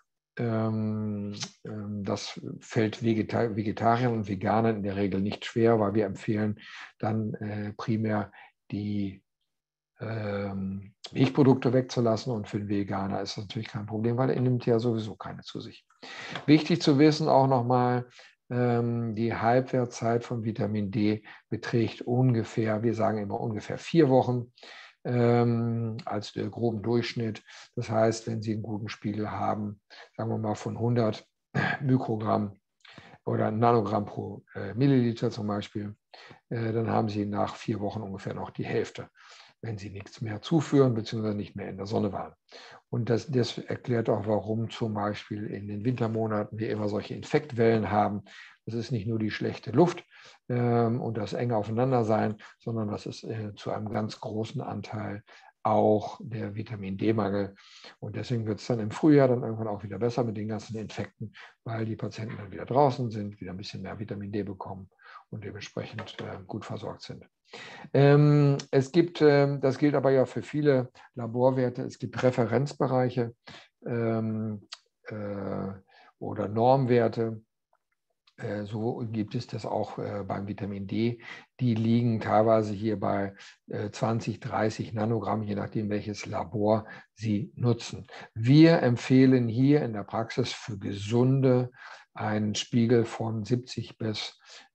Das fällt Vegetariern und Veganern in der Regel nicht schwer, weil wir empfehlen dann primär die Milchprodukte wegzulassen und für den Veganer ist das natürlich kein Problem, weil er nimmt ja sowieso keine zu sich. Wichtig zu wissen auch nochmal, die Halbwertszeit von Vitamin D beträgt ungefähr, wir sagen immer ungefähr 4 Wochen als der groben Durchschnitt. Das heißt, wenn Sie einen guten Spiegel haben, sagen wir mal von 100 Mikrogramm oder Nanogramm pro Milliliter zum Beispiel, dann haben Sie nach 4 Wochen ungefähr noch die Hälfte, wenn Sie nichts mehr zuführen bzw. nicht mehr in der Sonne waren. Und das erklärt auch, warum zum Beispiel in den Wintermonaten wir immer solche Infektwellen haben. Das ist nicht nur die schlechte Luft und das enge Aufeinandersein, sondern das ist zu einem ganz großen Anteil auch der Vitamin-D-Mangel. Und deswegen wird es dann im Frühjahr dann irgendwann auch wieder besser mit den ganzen Infekten, weil die Patienten dann wieder draußen sind, wieder ein bisschen mehr Vitamin D bekommen und dementsprechend gut versorgt sind. Das gilt aber ja für viele Laborwerte, es gibt Referenzbereiche oder Normwerte. So gibt es das auch beim Vitamin D. Die liegen teilweise hier bei 20, 30 Nanogramm, je nachdem, welches Labor Sie nutzen. Wir empfehlen hier in der Praxis für Gesunde einen Spiegel von 70 bis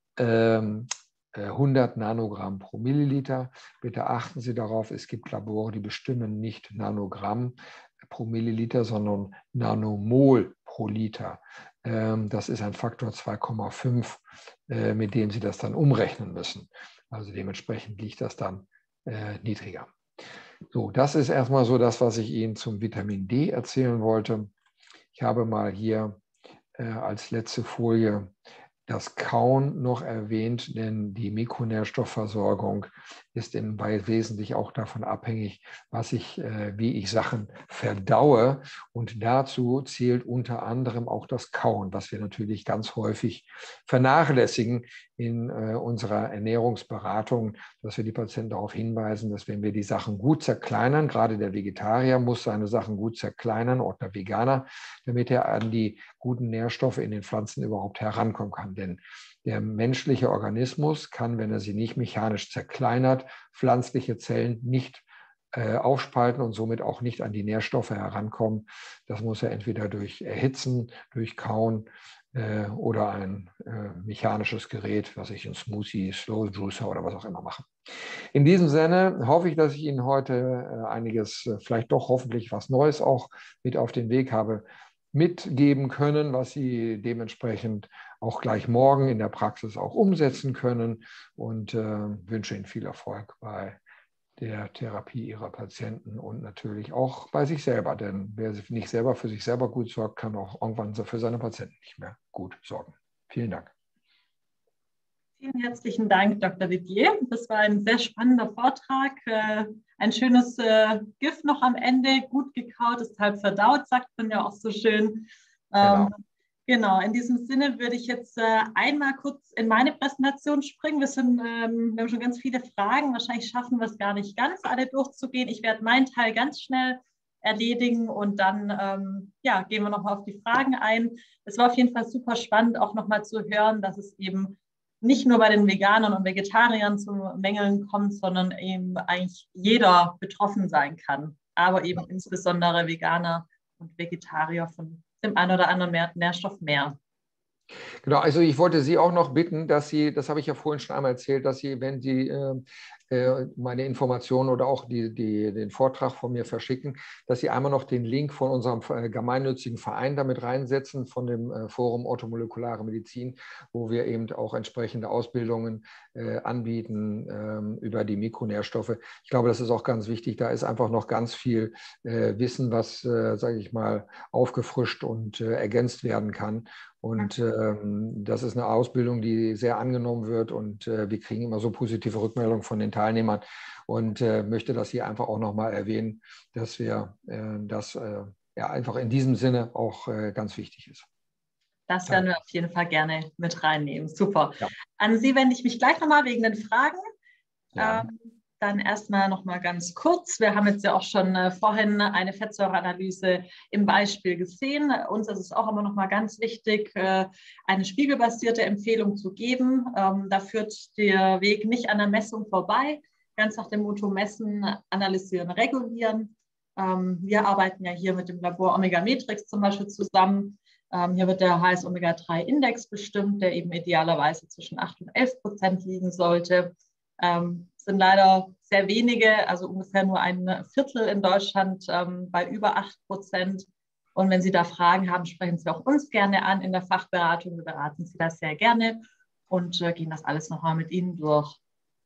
100 Nanogramm pro Milliliter. Bitte achten Sie darauf, es gibt Labore, die bestimmen nicht Nanogramm pro Milliliter, sondern Nanomol pro Liter. Das ist ein Faktor 2,5, mit dem Sie das dann umrechnen müssen. Also dementsprechend liegt das dann niedriger. So, das ist erstmal so das, was ich Ihnen zum Vitamin D erzählen wollte. Ich habe mal hier als letzte Folie das Kauen noch erwähnt, denn die Mikronährstoffversorgung ist wesentlich auch davon abhängig, wie ich Sachen verdaue. Und dazu zählt unter anderem auch das Kauen, was wir natürlich ganz häufig vernachlässigen in unserer Ernährungsberatung, dass wir die Patienten darauf hinweisen, dass wenn wir die Sachen gut zerkleinern, gerade der Vegetarier muss seine Sachen gut zerkleinern oder der Veganer, damit er an die guten Nährstoffe in den Pflanzen überhaupt herankommen kann. Denn der menschliche Organismus kann, wenn er sie nicht mechanisch zerkleinert, pflanzliche Zellen nicht aufspalten und somit auch nicht an die Nährstoffe herankommen. Das muss er entweder durch Erhitzen, durch Kauen oder ein mechanisches Gerät, was ich in Smoothie, Slow Juicer oder was auch immer mache. In diesem Sinne hoffe ich, dass ich Ihnen heute einiges, vielleicht doch hoffentlich was Neues auch mit auf den Weg habe mitgeben können, was Sie dementsprechend auch gleich morgen in der Praxis auch umsetzen können und wünsche Ihnen viel Erfolg bei der Therapie ihrer Patienten und natürlich auch bei sich selber. Denn wer nicht selber für sich selber gut sorgt, kann auch irgendwann für seine Patienten nicht mehr gut sorgen. Vielen Dank. Vielen herzlichen Dank, Dr. Didier. Das war ein sehr spannender Vortrag. Ein schönes Gift noch am Ende, gut gekaut, ist halb verdaut, sagt man ja auch so schön. Genau. Genau, in diesem Sinne würde ich jetzt einmal kurz in meine Präsentation springen. Wir haben schon ganz viele Fragen. Wahrscheinlich schaffen wir es gar nicht ganz, alle durchzugehen. Ich werde meinen Teil ganz schnell erledigen und dann gehen wir nochmal auf die Fragen ein. Es war auf jeden Fall super spannend, auch nochmal zu hören, dass es eben nicht nur bei den Veganern und Vegetariern zu Mängeln kommt, sondern eben eigentlich jeder betroffen sein kann, aber eben insbesondere Veganer und Vegetarier von dem einen oder anderen Nährstoff mehr. Genau, also ich wollte Sie auch noch bitten, dass Sie, das habe ich ja vorhin schon einmal erzählt, dass Sie, wenn Sie meine Informationen oder auch den Vortrag von mir verschicken, dass Sie einmal noch den Link von unserem gemeinnützigen Verein damit reinsetzen, von dem Forum Orthomolekulare Medizin, wo wir eben auch entsprechende Ausbildungen anbieten über die Mikronährstoffe. Ich glaube, das ist auch ganz wichtig. Da ist einfach noch ganz viel Wissen, was, sage ich mal, aufgefrischt und ergänzt werden kann. Und das ist eine Ausbildung, die sehr angenommen wird und wir kriegen immer so positive Rückmeldungen von den Teilnehmern und möchte das hier einfach auch nochmal erwähnen, dass wir das einfach in diesem Sinne auch ganz wichtig ist. Das werden wir auf jeden Fall gerne mit reinnehmen. Super. Ja. An Sie wende ich mich gleich nochmal wegen den Fragen. Ja. Dann erstmal noch mal ganz kurz. Wir haben jetzt ja auch schon vorhin eine Fettsäureanalyse im Beispiel gesehen. Uns ist es auch immer noch mal ganz wichtig, eine spiegelbasierte Empfehlung zu geben. Da führt der Weg nicht an der Messung vorbei. Ganz nach dem Motto messen, analysieren, regulieren. Wir arbeiten ja hier mit dem Labor Omega Metrix zum Beispiel zusammen. Hier wird der HS-Omega-3-Index bestimmt, der eben idealerweise zwischen 8 und 11% liegen sollte. Sind leider sehr wenige, also ungefähr nur ein Viertel in Deutschland bei über 8%. Und wenn Sie da Fragen haben, sprechen Sie auch uns gerne an in der Fachberatung. Wir beraten Sie das sehr gerne und gehen das alles nochmal mit Ihnen durch.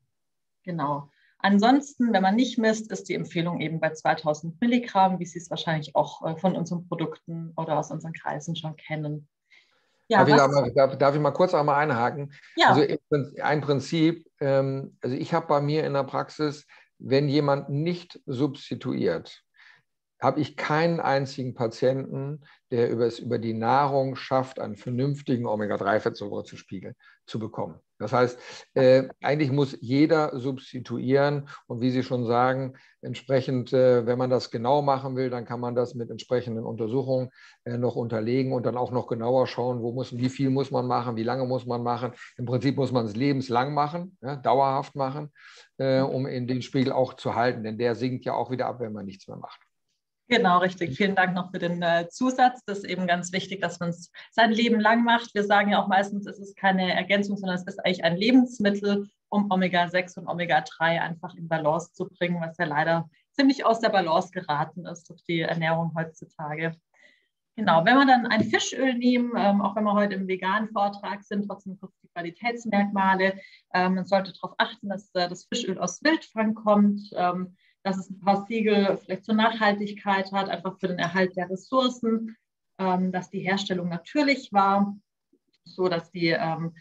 Genau. Ansonsten, wenn man nicht misst, ist die Empfehlung eben bei 2000 Milligramm, wie Sie es wahrscheinlich auch von unseren Produkten oder aus unseren Kreisen schon kennen. Ja, darf ich mal kurz einmal einhaken? Ja. Also ein Prinzip, also ich habe bei mir in der Praxis, wenn jemand nicht substituiert, habe ich keinen einzigen Patienten, der es über die Nahrung schafft, einen vernünftigen Omega-3-Fettsäurespiegel zu bekommen. Das heißt, eigentlich muss jeder substituieren und wie Sie schon sagen, entsprechend, wenn man das genau machen will, dann kann man das mit entsprechenden Untersuchungen noch unterlegen und dann auch noch genauer schauen, wie viel muss man machen, wie lange muss man machen. Im Prinzip muss man es lebenslang machen, ja, dauerhaft machen, um in den Spiegel auch zu halten, denn der sinkt ja auch wieder ab, wenn man nichts mehr macht. Genau, richtig. Vielen Dank noch für den Zusatz. Das ist eben ganz wichtig, dass man es sein Leben lang macht. Wir sagen ja auch meistens, es ist keine Ergänzung, sondern es ist eigentlich ein Lebensmittel, um Omega-6 und Omega-3 einfach in Balance zu bringen, was ja leider ziemlich aus der Balance geraten ist durch die Ernährung heutzutage. Genau, wenn wir dann ein Fischöl nehmen, auch wenn wir heute im veganen Vortrag sind, trotzdem kurz die Qualitätsmerkmale. Man sollte darauf achten, dass das Fischöl aus Wildfang kommt, dass es ein paar Siegel vielleicht zur Nachhaltigkeit hat, einfach für den Erhalt der Ressourcen, dass die Herstellung natürlich war, so dass die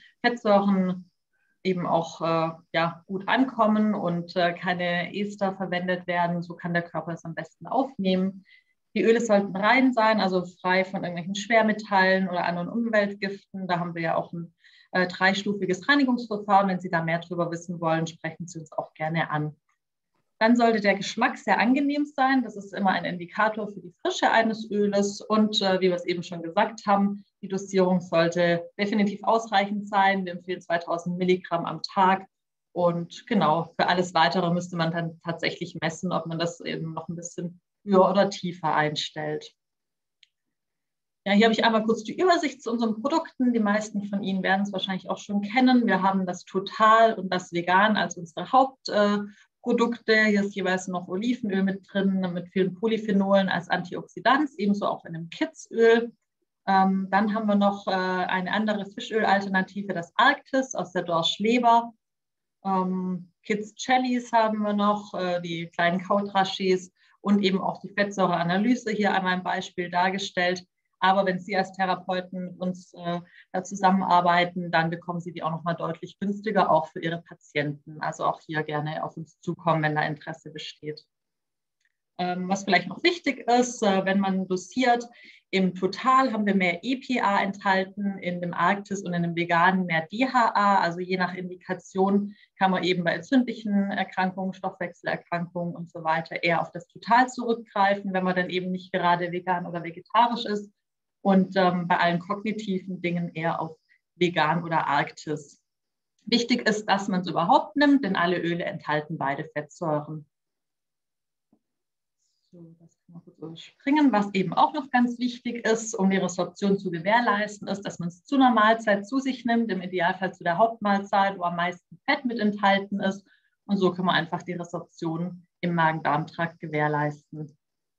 Fettsäuren eben auch gut ankommen und keine Ester verwendet werden. So kann der Körper es am besten aufnehmen. Die Öle sollten rein sein, also frei von irgendwelchen Schwermetallen oder anderen Umweltgiften. Da haben wir ja auch ein dreistufiges Reinigungsverfahren. Wenn Sie da mehr darüber wissen wollen, sprechen Sie uns auch gerne an. Dann sollte der Geschmack sehr angenehm sein. Das ist immer ein Indikator für die Frische eines Öles. Und wie wir es eben schon gesagt haben, die Dosierung sollte definitiv ausreichend sein. Wir empfehlen 2000 Milligramm am Tag. Und genau, für alles Weitere müsste man dann tatsächlich messen, ob man das eben noch ein bisschen höher oder tiefer einstellt. Ja, hier habe ich einmal kurz die Übersicht zu unseren Produkten. Die meisten von Ihnen werden es wahrscheinlich auch schon kennen. Wir haben das Total und das Vegan als unsere Hauptprodukte. Hier ist jeweils noch Olivenöl mit drin, mit vielen Polyphenolen als Antioxidant, ebenso auch in einem Kidsöl. Dann haben wir noch eine andere Fischölalternative, das Arktis aus der Dorschleber. Kids Jellies haben wir noch, die kleinen Kaudraschis und eben auch die Fettsäureanalyse hier einmal ein Beispiel dargestellt. Aber wenn Sie als Therapeuten mit uns da zusammenarbeiten, dann bekommen Sie die auch nochmal deutlich günstiger, auch für Ihre Patienten. Also auch hier gerne auf uns zukommen, wenn da Interesse besteht. Was vielleicht noch wichtig ist, wenn man dosiert, im Total haben wir mehr EPA enthalten, in dem Arktis und in dem Veganen mehr DHA. Also je nach Indikation kann man eben bei entzündlichen Erkrankungen, Stoffwechselerkrankungen und so weiter eher auf das Total zurückgreifen, wenn man dann eben nicht gerade vegan oder vegetarisch ist. Und bei allen kognitiven Dingen eher auf vegan oder Arktis. Wichtig ist, dass man es überhaupt nimmt, denn alle Öle enthalten beide Fettsäuren. So, das kann man kurz überspringen. Was eben auch noch ganz wichtig ist, um die Resorption zu gewährleisten, ist, dass man es zu einer Mahlzeit zu sich nimmt, im Idealfall zu der Hauptmahlzeit, wo am meisten Fett mit enthalten ist. Und so kann man einfach die Resorption im Magen-Darm-Trakt gewährleisten.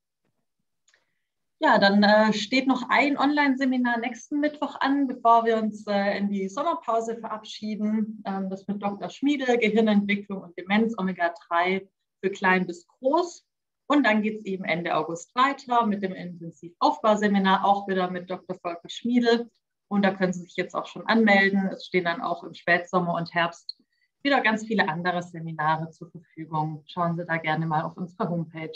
Ja, dann steht noch ein Online-Seminar nächsten Mittwoch an, bevor wir uns in die Sommerpause verabschieden. Das mit Dr. Schmiede, Gehirnentwicklung und Demenz, Omega-3 für klein bis groß. Und dann geht es eben Ende August weiter mit dem Intensivaufbauseminar, auch wieder mit Dr. Volker Schmiede. Und da können Sie sich jetzt auch schon anmelden. Es stehen dann auch im Spätsommer und Herbst wieder ganz viele andere Seminare zur Verfügung. Schauen Sie da gerne mal auf unserer Homepage.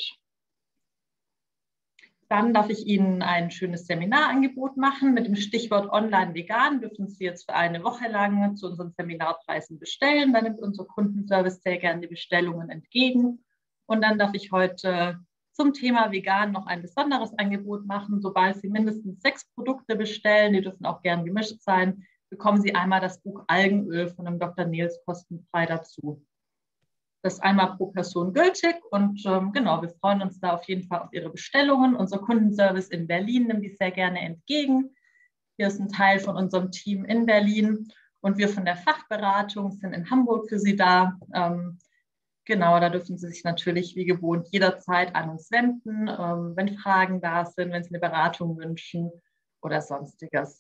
Dann darf ich Ihnen ein schönes Seminarangebot machen mit dem Stichwort Online-Vegan. Dürfen Sie jetzt für eine Woche lang zu unseren Seminarpreisen bestellen. Da nimmt unser Kundenservice sehr gerne die Bestellungen entgegen. Und dann darf ich heute zum Thema Vegan noch ein besonderes Angebot machen. Sobald Sie mindestens 6 Produkte bestellen, die dürfen auch gern gemischt sein, bekommen Sie einmal das Buch Algenöl von dem Dr. Nils kostenfrei dazu. Das ist einmal pro Person gültig und genau, wir freuen uns da auf jeden Fall auf Ihre Bestellungen. Unser Kundenservice in Berlin nimmt die sehr gerne entgegen. Hier ist ein Teil von unserem Team in Berlin und wir von der Fachberatung sind in Hamburg für Sie da. Genau, da dürfen Sie sich natürlich wie gewohnt jederzeit an uns wenden, wenn Fragen da sind, wenn Sie eine Beratung wünschen oder sonstiges.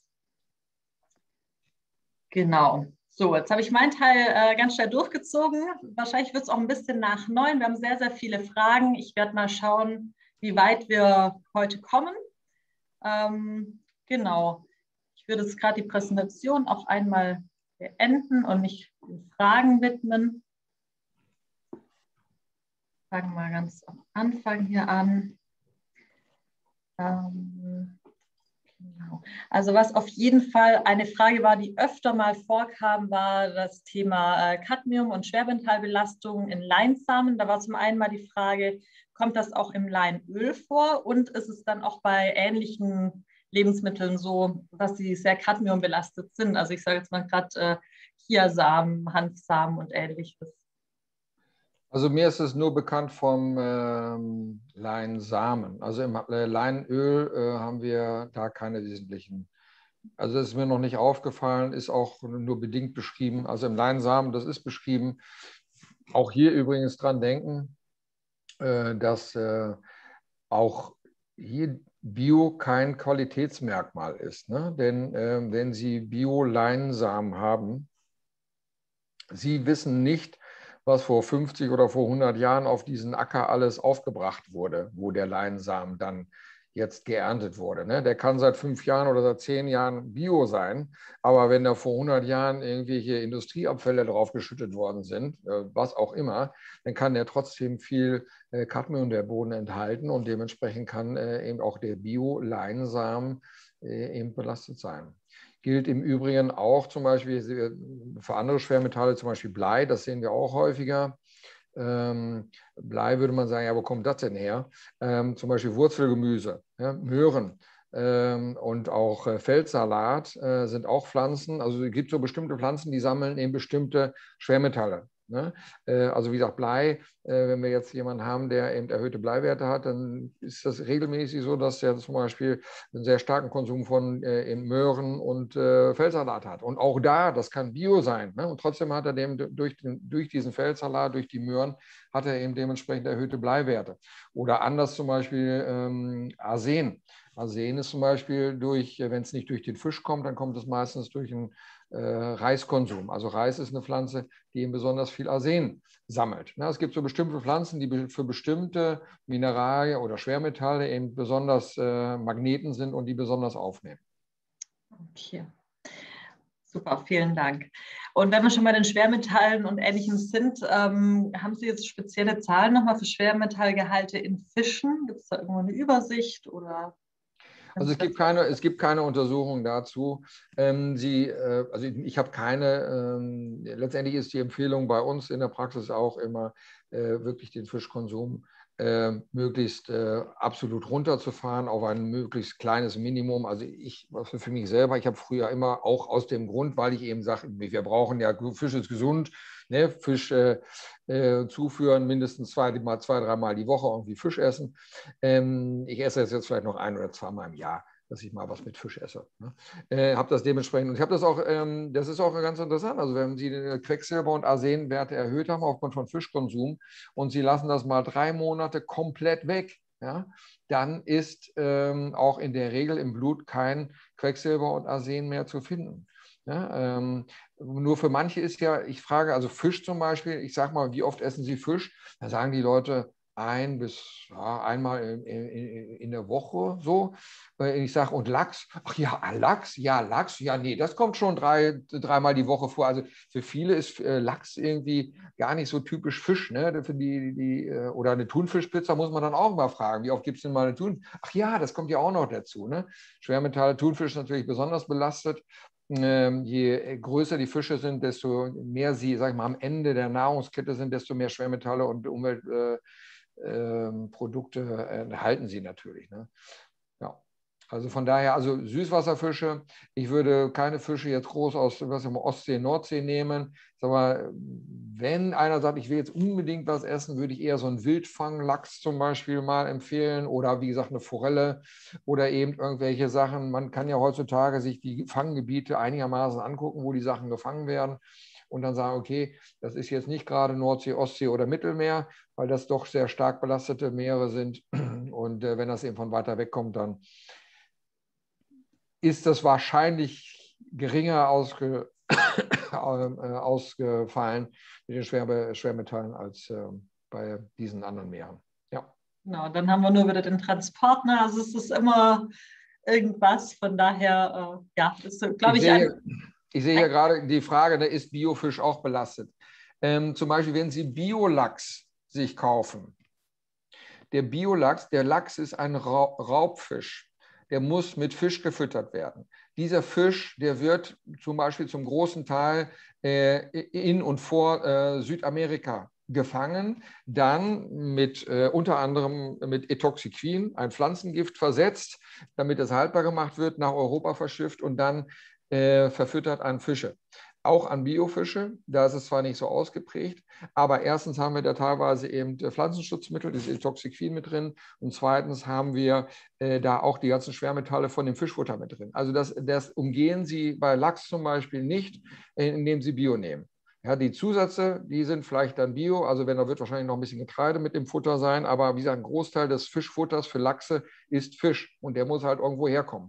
Genau. So, jetzt habe ich meinen Teil ganz schnell durchgezogen. Wahrscheinlich wird es auch ein bisschen nach 9. Wir haben sehr, sehr viele Fragen. Ich werde mal schauen, wie weit wir heute kommen. Genau. Ich würde jetzt gerade die Präsentation auch einmal beenden und mich den Fragen widmen. Fangen wir mal ganz am Anfang hier an. Genau. Also was auf jeden Fall eine Frage war, die öfter mal vorkam, war das Thema Cadmium und Schwermetallbelastung in Leinsamen. Da war zum einen mal die Frage, kommt das auch im Leinöl vor und ist es dann auch bei ähnlichen Lebensmitteln so, dass sie sehr cadmiumbelastet sind? Also ich sage jetzt mal gerade Chiasamen, Hanfsamen und ähnliches. Also mir ist es nur bekannt vom Leinsamen. Also im Leinöl haben wir da keine wesentlichen. Also das ist mir noch nicht aufgefallen, ist auch nur bedingt beschrieben. Also im Leinsamen, das ist beschrieben. Auch hier übrigens dran denken, dass auch hier Bio kein Qualitätsmerkmal ist. Ne? Denn wenn Sie Bio-Leinsamen haben, Sie wissen nicht, was vor 50 oder vor 100 Jahren auf diesen Acker alles aufgebracht wurde, wo der Leinsamen dann jetzt geerntet wurde. Ne? Der kann seit 5 Jahren oder seit 10 Jahren Bio sein, aber wenn da vor 100 Jahren irgendwelche Industrieabfälle draufgeschüttet worden sind, was auch immer, dann kann der trotzdem viel Cadmium der Boden enthalten und dementsprechend kann eben auch der Bio-Leinsamen eben belastet sein. Gilt im Übrigen auch zum Beispiel für andere Schwermetalle, zum Beispiel Blei, das sehen wir auch häufiger. Blei würde man sagen, ja, wo kommt das denn her? Zum Beispiel Wurzelgemüse, ja, Möhren und auch Feldsalat sind auch Pflanzen. Also es gibt so bestimmte Pflanzen, die sammeln eben bestimmte Schwermetalle. Ne? Also wie gesagt, Blei, wenn wir jetzt jemanden haben, der eben erhöhte Bleiwerte hat, dann ist das regelmäßig so, dass er zum Beispiel einen sehr starken Konsum von Möhren und Feldsalat hat. Und auch da, das kann Bio sein. Ne? Und trotzdem hat er dem durch diesen Feldsalat, durch die Möhren, hat er eben dementsprechend erhöhte Bleiwerte. Oder anders zum Beispiel Arsen. Arsen ist zum Beispiel wenn es nicht durch den Fisch kommt, dann kommt es meistens durch einen Reiskonsum. Also Reis ist eine Pflanze, die eben besonders viel Arsen sammelt. Es gibt so bestimmte Pflanzen, die für bestimmte Mineralien oder Schwermetalle eben besonders Magneten sind und die besonders aufnehmen. Okay. Super, vielen Dank. Und wenn wir schon bei den Schwermetallen und Ähnlichem sind, haben Sie jetzt spezielle Zahlen nochmal für Schwermetallgehalte in Fischen? Gibt es da irgendwo eine Übersicht? Oder? Also es gibt keine Untersuchung dazu. Also ich habe keine, letztendlich ist die Empfehlung bei uns in der Praxis auch immer, wirklich den Fischkonsum möglichst absolut runterzufahren auf ein möglichst kleines Minimum. Also für mich selber, ich habe früher immer auch aus dem Grund, weil ich eben sage, wir brauchen ja, Fisch ist gesund, ne? Fisch zuführen, mindestens zwei, dreimal die Woche irgendwie Fisch essen. Ich esse jetzt vielleicht noch 1 oder 2 Mal im Jahr, dass ich mal was mit Fisch esse. Ne? Habe das dementsprechend, und ich habe das auch, das ist auch ganz interessant, also wenn Sie Quecksilber- und Arsenwerte erhöht haben aufgrund von Fischkonsum und Sie lassen das mal 3 Monate komplett weg, ja, dann ist auch in der Regel im Blut kein Quecksilber und Arsen mehr zu finden. Ja, nur für manche ist ja, ich frage, also Fisch zum Beispiel, ich sage mal, wie oft essen Sie Fisch? Da sagen die Leute, einmal in der Woche so. Ich sage, und Lachs? Ach ja, Lachs? Ja, Lachs? Ja, nee, das kommt schon dreimal die Woche vor. Also für viele ist Lachs irgendwie gar nicht so typisch Fisch. Ne? Für oder eine Thunfischpizza muss man dann auch mal fragen, wie oft gibt es denn mal eine Thunfisch? Ach ja, das kommt ja auch noch dazu. Ne? Schwermetalle, Thunfisch ist natürlich besonders belastet. Je größer die Fische sind, desto mehr sie, sag ich mal, am Ende der Nahrungskette sind, desto mehr Schwermetalle und Umweltprodukte enthalten sie natürlich. Ne? Ja. Also von daher, also Süßwasserfische, ich würde keine Fische jetzt groß aus Ostsee, Nordsee nehmen. Aber wenn einer sagt, ich will jetzt unbedingt was essen, würde ich eher so einen Wildfanglachs zum Beispiel mal empfehlen oder wie gesagt eine Forelle oder eben irgendwelche Sachen. Man kann ja heutzutage sich die Fanggebiete einigermaßen angucken, wo die Sachen gefangen werden und dann sagen, okay, das ist jetzt nicht gerade Nordsee, Ostsee oder Mittelmeer, weil das doch sehr stark belastete Meere sind. Und wenn das eben von weiter weg kommt, dann ist das wahrscheinlich geringer ausgefallen mit den Schwermetallen als bei diesen anderen Meeren. Ja. Genau, dann haben wir nur wieder den Transport. Ne? Also es ist immer irgendwas. Von daher, ja, ist, glaube ich, ich sehe hier gerade die Frage, da ist Biofisch auch belastet. Zum Beispiel, wenn Sie Biolachs sich kaufen. Der Biolachs, der Lachs ist ein Raubfisch. Der muss mit Fisch gefüttert werden. Dieser Fisch, der wird zum Beispiel zum großen Teil in und vor Südamerika gefangen, dann unter anderem mit Etoxiquin, ein Pflanzengift, versetzt, damit es haltbar gemacht wird, nach Europa verschifft und dann verfüttert an Fische. Auch an Biofische, da ist es zwar nicht so ausgeprägt, aber erstens haben wir da teilweise eben Pflanzenschutzmittel, das Etoxiquin mit drin, und zweitens haben wir da auch die ganzen Schwermetalle von dem Fischfutter mit drin. Also das umgehen Sie bei Lachs zum Beispiel nicht, indem Sie Bio nehmen. Ja, die Zusätze, die sind vielleicht dann Bio, also da wird wahrscheinlich noch ein bisschen Getreide mit dem Futter sein, aber wie gesagt, ein Großteil des Fischfutters für Lachse ist Fisch und der muss halt irgendwo herkommen.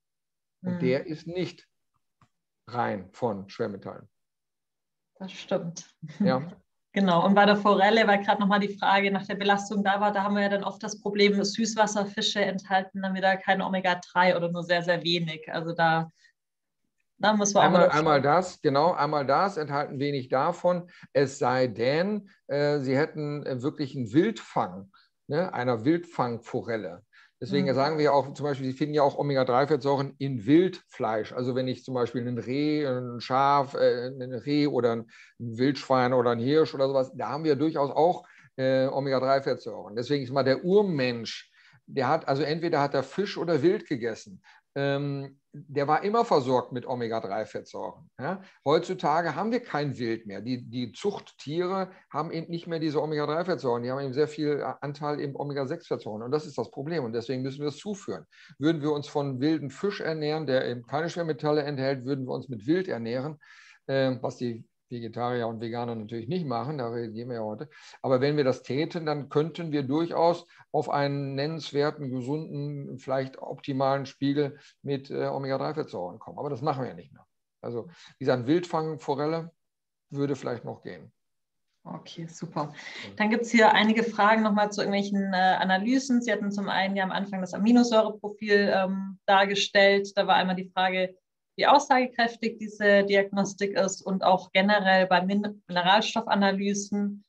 Und der ist nicht rein von Schwermetallen. Das stimmt. Ja. Genau, und bei der Forelle war gerade nochmal die Frage nach der Belastung da war, da haben wir ja dann oft das Problem, dass Süßwasserfische enthalten dann wieder kein Omega-3 oder nur sehr, sehr wenig. Also da muss man auch einmal das, enthalten wenig davon, es sei denn, Sie hätten wirklich einen Wildfang, ne, einer Wildfangforelle. Deswegen sagen wir auch zum Beispiel, Sie finden ja auch Omega-3-Fettsäuren in Wildfleisch. Also wenn ich zum Beispiel ein Reh, ein Schaf, ein Reh oder ein Wildschwein oder ein Hirsch oder sowas, da haben wir durchaus auch Omega-3-Fettsäuren. Deswegen ist mal der Urmensch, also entweder hat er Fisch oder Wild gegessen. Der war immer versorgt mit Omega-3-Fettsäuren. Ja? Heutzutage haben wir kein Wild mehr. Die Zuchttiere haben eben nicht mehr diese Omega-3-Fettsäuren. Die haben eben sehr viel Anteil eben Omega-6-Fettsäuren. Und das ist das Problem. Und deswegen müssen wir es zuführen. Würden wir uns von wilden Fisch ernähren, der eben keine Schwermetalle enthält, würden wir uns mit Wild ernähren, was die Vegetarier und Veganer natürlich nicht machen, da reden wir ja heute. Aber wenn wir das täten, dann könnten wir durchaus auf einen nennenswerten, gesunden, vielleicht optimalen Spiegel mit Omega-3-Fettsäuren kommen. Aber das machen wir ja nicht mehr. Also wie gesagt, Wildfang, Forelle würde vielleicht noch gehen. Okay, super. Dann gibt es hier einige Fragen nochmal zu irgendwelchen Analysen. Sie hatten zum einen ja am Anfang das Aminosäureprofil dargestellt. Da war einmal die Frage, wie aussagekräftig diese Diagnostik ist und auch generell bei Mineralstoffanalysen.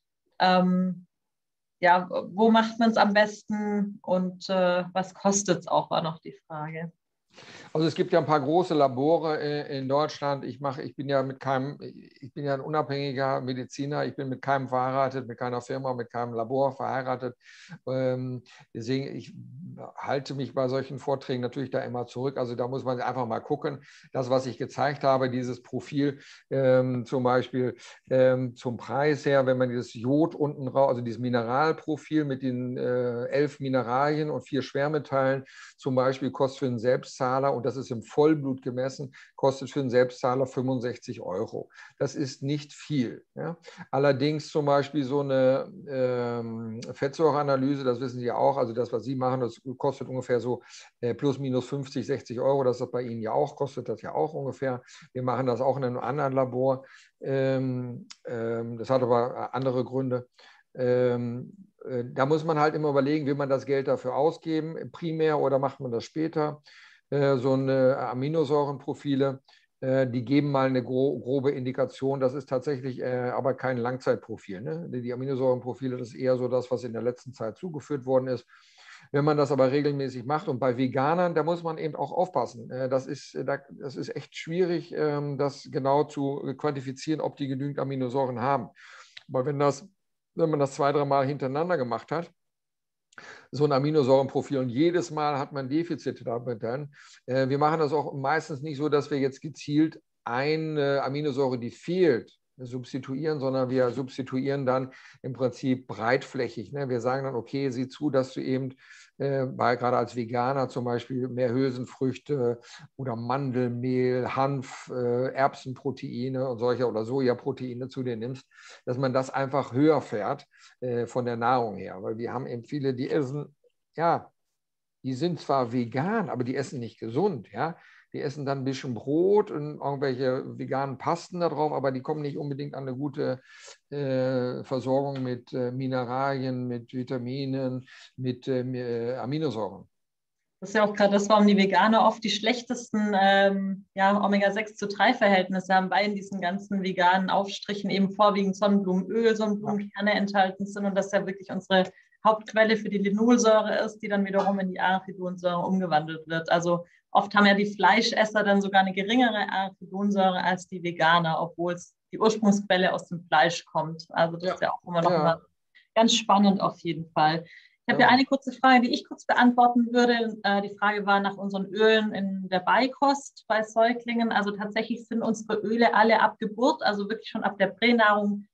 Ja, wo macht man es am besten und was kostet es auch, war noch die Frage. Also es gibt ja ein paar große Labore in Deutschland. Ich bin ja ein unabhängiger Mediziner. Ich bin mit keinem verheiratet, mit keiner Firma, mit keinem Labor verheiratet. Deswegen, ich halte mich bei solchen Vorträgen natürlich da immer zurück. Also da muss man einfach mal gucken. Das, was ich gezeigt habe, dieses Profil zum Beispiel zum Preis her, wenn man dieses Jod unten raus, also dieses Mineralprofil mit den 11 Mineralien und 4 Schwermetallen zum Beispiel, kostet für einen Selbstzahler, und das ist im Vollblut gemessen, kostet für einen Selbstzahler 65 €. Das ist nicht viel. Ja. Allerdings zum Beispiel so eine Fettsäureanalyse, das wissen Sie ja auch, also das, was Sie machen, das kostet ungefähr so plus minus 50, 60 €. Das ist bei Ihnen ja auch, kostet das ja auch ungefähr. Wir machen das auch in einem anderen Labor. Das hat aber andere Gründe. Da muss man halt immer überlegen, will man das Geld dafür ausgeben, primär, oder macht man das später. So eine Aminosäurenprofile, die geben mal eine grobe Indikation. Das ist tatsächlich aber kein Langzeitprofil. Ne? Die Aminosäurenprofile, das ist eher so das, was in der letzten Zeit zugeführt worden ist. Wenn man das aber regelmäßig macht, und bei Veganern, da muss man eben auch aufpassen. Das ist echt schwierig, das genau zu quantifizieren, ob die genügend Aminosäuren haben. Aber wenn man das 2, 3 Mal hintereinander gemacht hat, so ein Aminosäurenprofil, und jedes Mal hat man Defizite damit dann. Wir machen das auch meistens nicht so, dass wir jetzt gezielt eine Aminosäure, die fehlt, substituieren, sondern wir substituieren dann im Prinzip breitflächig. Ne? Wir sagen dann, okay, sieh zu, dass du eben gerade als Veganer zum Beispiel mehr Hülsenfrüchte oder Mandelmehl, Hanf, Erbsenproteine und solche oder Sojaproteine zu dir nimmst, dass man das einfach höher fährt von der Nahrung her. Weil wir haben eben viele, die essen, ja, die sind zwar vegan, aber die essen nicht gesund, ja. Die essen dann ein bisschen Brot und irgendwelche veganen Pasten da drauf, aber die kommen nicht unbedingt an eine gute Versorgung mit Mineralien, mit Vitaminen, mit Aminosäuren. Das ist ja auch gerade das, warum die Veganer oft die schlechtesten Omega-6:3-Verhältnisse haben, weil in diesen ganzen veganen Aufstrichen eben vorwiegend Sonnenblumenöl, Sonnenblumenkerne enthalten sind und das ja wirklich unsere Hauptquelle für die Linolsäure ist, die dann wiederum in die Arachidonsäure umgewandelt wird. Also oft haben ja die Fleischesser dann sogar eine geringere Arachidonsäure als die Veganer, obwohl es die Ursprungsquelle aus dem Fleisch kommt. Also das ist ja auch immer noch mal ganz spannend auf jeden Fall. Ich habe ja eine kurze Frage, die ich kurz beantworten würde. Die Frage war nach unseren Ölen in der Beikost bei Säuglingen. Also tatsächlich sind unsere Öle alle ab Geburt, also wirklich schon ab der Pränahrung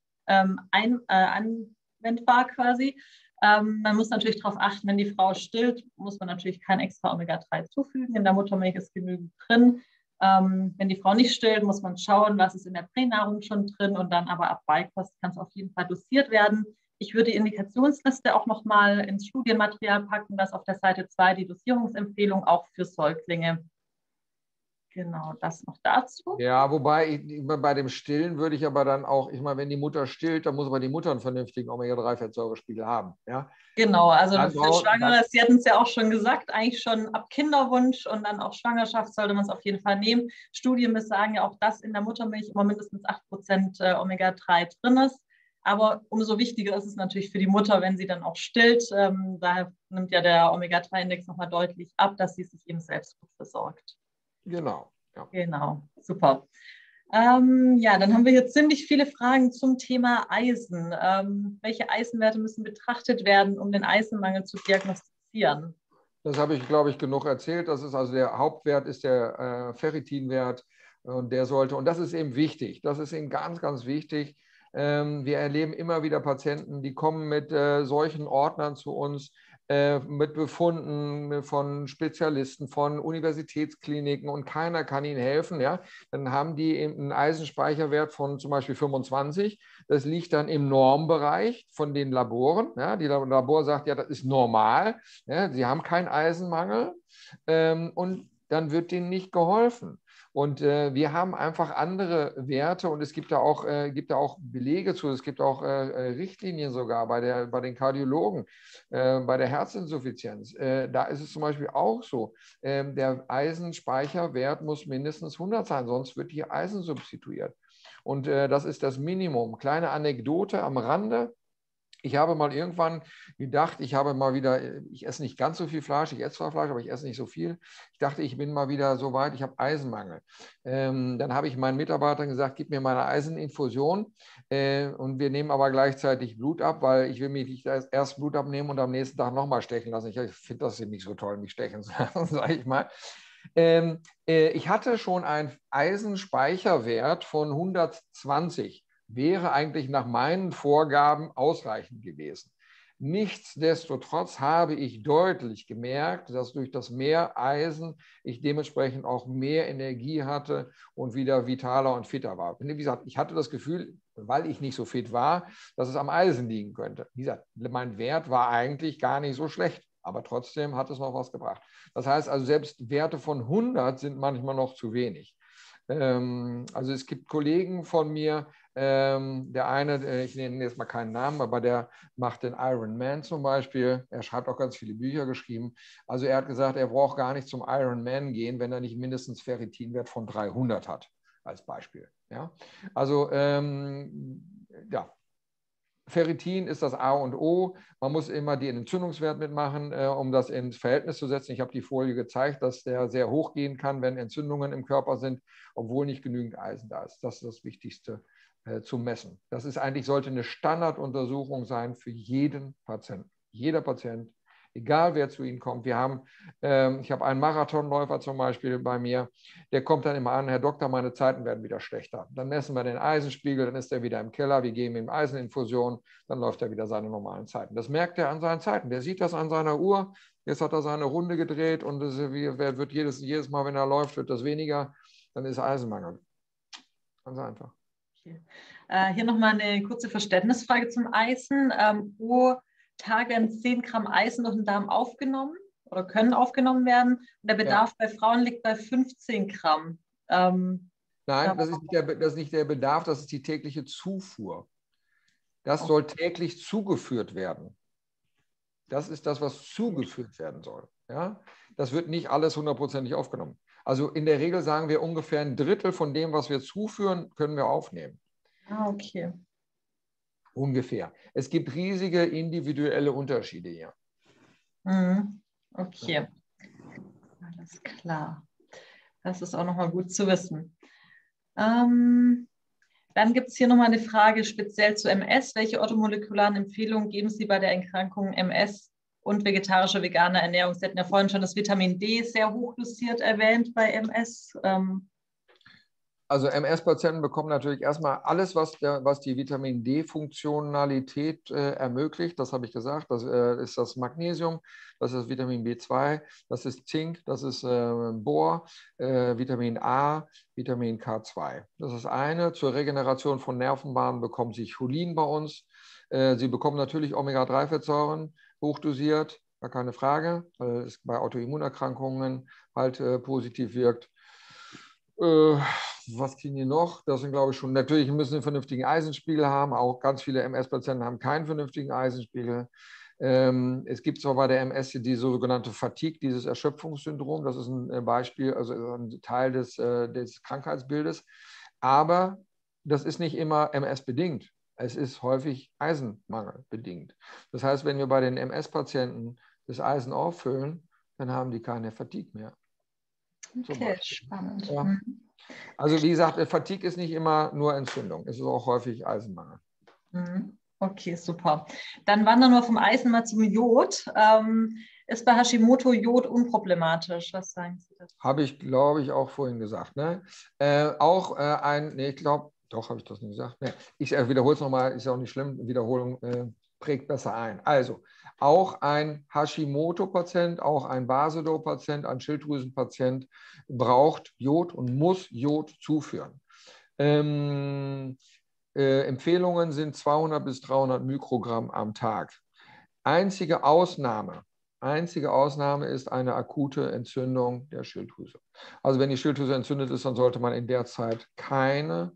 anwendbar quasi. Man muss natürlich darauf achten, wenn die Frau stillt, muss man natürlich kein extra Omega-3 zufügen. In der Muttermilch ist genügend drin. Wenn die Frau nicht stillt, muss man schauen, was ist in der Pränahrung schon drin, und dann aber ab Beikost kann es auf jeden Fall dosiert werden. Ich würde die Indikationsliste auch nochmal ins Studienmaterial packen, das auf der Seite 2 die Dosierungsempfehlung auch für Säuglinge. Genau, das noch dazu. Ja, wobei bei dem Stillen würde ich aber dann auch, ich meine, wenn die Mutter stillt, dann muss aber die Mutter einen vernünftigen Omega-3-Fettsäurespiegel haben. Ja? Genau, also für Schwangere, Sie hatten es ja auch schon gesagt, eigentlich schon ab Kinderwunsch und dann auch Schwangerschaft sollte man es auf jeden Fall nehmen. Studien besagen ja auch, dass in der Muttermilch immer mindestens 8% Omega-3 drin ist. Aber umso wichtiger ist es natürlich für die Mutter, wenn sie dann auch stillt. Daher nimmt ja der Omega-3-Index nochmal deutlich ab, dass sie sich eben selbst gut versorgt. Genau. Ja. Genau, super. Ja, dann haben wir hier ziemlich viele Fragen zum Thema Eisen. Welche Eisenwerte müssen betrachtet werden, um den Eisenmangel zu diagnostizieren? Das habe ich, glaube ich, genug erzählt. Das ist also der Hauptwert, ist der Ferritinwert, und der sollte, und das ist eben wichtig, das ist eben ganz, ganz wichtig. Wir erleben immer wieder Patienten, die kommen mit solchen Ordnern zu uns, mit Befunden von Spezialisten, von Universitätskliniken und keiner kann ihnen helfen, ja, dann haben die einen Eisenspeicherwert von zum Beispiel 25. Das liegt dann im Normbereich von den Laboren. Ja, die Labor sagt, ja, das ist normal. Ja, sie haben keinen Eisenmangel und dann wird denen nicht geholfen. Und wir haben einfach andere Werte und es gibt da auch Belege zu, es gibt auch Richtlinien sogar bei den Kardiologen, bei der Herzinsuffizienz. Da ist es zum Beispiel auch so, der Eisenspeicherwert muss mindestens 100 sein, sonst wird hier Eisen substituiert. Und das ist das Minimum. Kleine Anekdote am Rande. Ich habe mal irgendwann gedacht, ich esse nicht ganz so viel Fleisch, ich esse zwar Fleisch, aber ich esse nicht so viel. Ich dachte, ich bin mal wieder so weit, ich habe Eisenmangel. Dann habe ich meinen Mitarbeitern gesagt, gib mir meine Eiseninfusion und wir nehmen aber gleichzeitig Blut ab, weil ich will mich nicht erst Blut abnehmen und am nächsten Tag nochmal stechen lassen. Ich finde das nicht so toll, mich stechen zu lassen, sage ich mal. Ich hatte schon einen Eisenspeicherwert von 120. Wäre eigentlich nach meinen Vorgaben ausreichend gewesen. Nichtsdestotrotz habe ich deutlich gemerkt, dass durch das mehr Eisen ich dementsprechend auch mehr Energie hatte und wieder vitaler und fitter war. Wie gesagt, ich hatte das Gefühl, weil ich nicht so fit war, dass es am Eisen liegen könnte. Wie gesagt, mein Wert war eigentlich gar nicht so schlecht, aber trotzdem hat es noch was gebracht. Das heißt also, selbst Werte von 100 sind manchmal noch zu wenig. Also es gibt Kollegen von mir, der eine, ich nenne jetzt mal keinen Namen, aber der macht den Ironman zum Beispiel. Er schreibt auch ganz viele Bücher geschrieben. Also er hat gesagt, er braucht gar nicht zum Ironman gehen, wenn er nicht mindestens Ferritinwert von 300 hat, als Beispiel. Ja? Also ja, Ferritin ist das A und O. Man muss immer den Entzündungswert mitmachen, um das ins Verhältnis zu setzen. Ich habe die Folie gezeigt, dass der sehr hoch gehen kann, wenn Entzündungen im Körper sind, obwohl nicht genügend Eisen da ist. Das ist das Wichtigste zu messen. Das ist eigentlich, sollte eine Standarduntersuchung sein für jeden Patienten. Jeder Patient, egal wer zu Ihnen kommt. Ich habe einen Marathonläufer zum Beispiel bei mir, der kommt dann immer an, Herr Doktor, meine Zeiten werden wieder schlechter. Dann messen wir den Eisenspiegel, dann ist er wieder im Keller, wir geben ihm Eiseninfusion, dann läuft er wieder seine normalen Zeiten. Das merkt er an seinen Zeiten. Der sieht das an seiner Uhr. Jetzt hat er seine Runde gedreht und es wird jedes Mal, wenn er läuft, wird das weniger. Dann ist Eisenmangel. Ganz einfach. Okay. Hier nochmal eine kurze Verständnisfrage zum Eisen. Pro Tag werden 10 Gramm Eisen durch den Darm aufgenommen oder können aufgenommen werden. Und der Bedarf bei Frauen liegt bei 15 Gramm. Nein, das ist nicht der Bedarf, das ist die tägliche Zufuhr. Das soll täglich zugeführt werden. Das ist das, was zugeführt werden soll. Ja? Das wird nicht alles 100%ig aufgenommen. Also in der Regel sagen wir, ungefähr ein Drittel von dem, was wir zuführen, können wir aufnehmen. Ah, okay. Ungefähr. Es gibt riesige individuelle Unterschiede hier. Okay, alles klar. Das ist auch nochmal gut zu wissen. Dann gibt es hier nochmal eine Frage speziell zu MS. Welche orthomolekularen Empfehlungen geben Sie bei der Erkrankung MS und vegetarische, vegane Ernährung? Sie hatten ja vorhin schon das Vitamin D sehr hochdosiert erwähnt bei MS. Also MS-Patienten bekommen natürlich erstmal alles, was die Vitamin D-Funktionalität ermöglicht. Das habe ich gesagt. Das ist das Magnesium, das ist Vitamin B2, das ist Zink, das ist Bor, Vitamin A, Vitamin K2. Das ist eine. Zur Regeneration von Nervenbahnen bekommen Sie Cholin bei uns. Sie bekommen natürlich Omega-3-Fettsäuren hochdosiert, gar keine Frage, weil es bei Autoimmunerkrankungen halt positiv wirkt. Was kriegen die noch? Das sind, glaube ich, schon, natürlich müssen sie einen vernünftigen Eisenspiegel haben. Auch ganz viele MS-Patienten haben keinen vernünftigen Eisenspiegel. Es gibt zwar bei der MS die sogenannte Fatigue, dieses Erschöpfungssyndrom. Das ist ein Beispiel, also ein Teil des Krankheitsbildes. Aber das ist nicht immer MS-bedingt. Es ist häufig Eisenmangel bedingt. Das heißt, wenn wir bei den MS-Patienten das Eisen auffüllen, dann haben die keine Fatigue mehr. Okay, spannend. Ja. Also wie gesagt, Fatigue ist nicht immer nur Entzündung, es ist auch häufig Eisenmangel. Okay, super. Dann wandern wir vom Eisen mal zum Jod. Ist bei Hashimoto Jod unproblematisch? Was sagen Sie dazu? Habe ich, glaube ich, auch vorhin gesagt. Ne? Ich glaube, doch, habe ich das nicht gesagt. Nee. Ich wiederhole es nochmal, ist ja auch nicht schlimm, Wiederholung prägt besser ein. Also auch ein Hashimoto-Patient, auch ein Basedow-Patient, ein Schilddrüsenpatient braucht Jod und muss Jod zuführen. Empfehlungen sind 200 bis 300 Mikrogramm am Tag. Einzige Ausnahme ist eine akute Entzündung der Schilddrüse. Also wenn die Schilddrüse entzündet ist, dann sollte man in der Zeit keine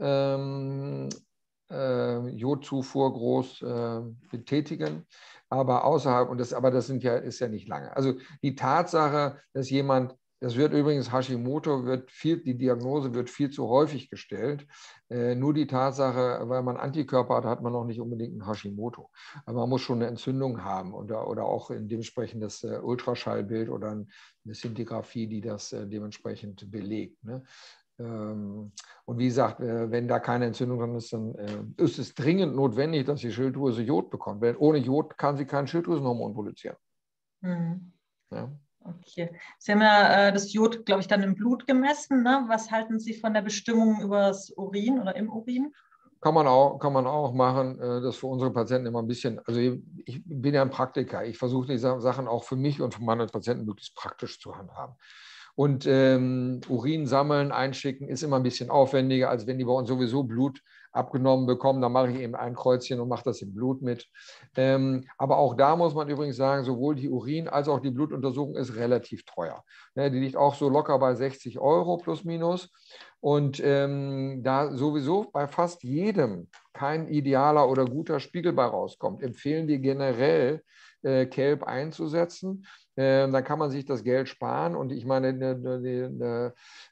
Jodzufuhr groß betätigen. Aber außerhalb, das ist ja nicht lange. Also die Tatsache, dass jemand, das wird übrigens Hashimoto, die Diagnose wird viel zu häufig gestellt. Nur die Tatsache, weil man Antikörper hat, hat man noch nicht unbedingt ein Hashimoto. Aber man muss schon eine Entzündung haben oder auch in dementsprechend das Ultraschallbild oder eine Szintigraphie, die das dementsprechend belegt. Ne? Und wie gesagt, wenn da keine Entzündung dran ist, dann ist es dringend notwendig, dass die Schilddrüse Jod bekommt. Weil ohne Jod kann sie kein Schilddrüsenhormon produzieren. Mhm. Ja. Okay. Sie haben ja das Jod, glaube ich, dann im Blut gemessen. Ne? Was halten Sie von der Bestimmung über das Urin oder im Urin? Kann man auch machen, das für unsere Patienten immer ein bisschen, also ich bin ja ein Praktiker, ich versuche die Sachen auch für mich und für meine Patienten möglichst praktisch zu handhaben. Und Urin sammeln, einschicken ist immer ein bisschen aufwendiger, als wenn die bei uns sowieso Blut abgenommen bekommen. Dann mache ich eben ein Kreuzchen und mache das im Blut mit. Aber auch da muss man übrigens sagen, sowohl die Urin- als auch die Blutuntersuchung ist relativ teuer. Die liegt auch so locker bei 60 Euro plus minus. Und da sowieso bei fast jedem kein idealer oder guter Spiegel bei rauskommt, empfehlen wir generell, Kelp einzusetzen. Dann kann man sich das Geld sparen. Und ich meine, eine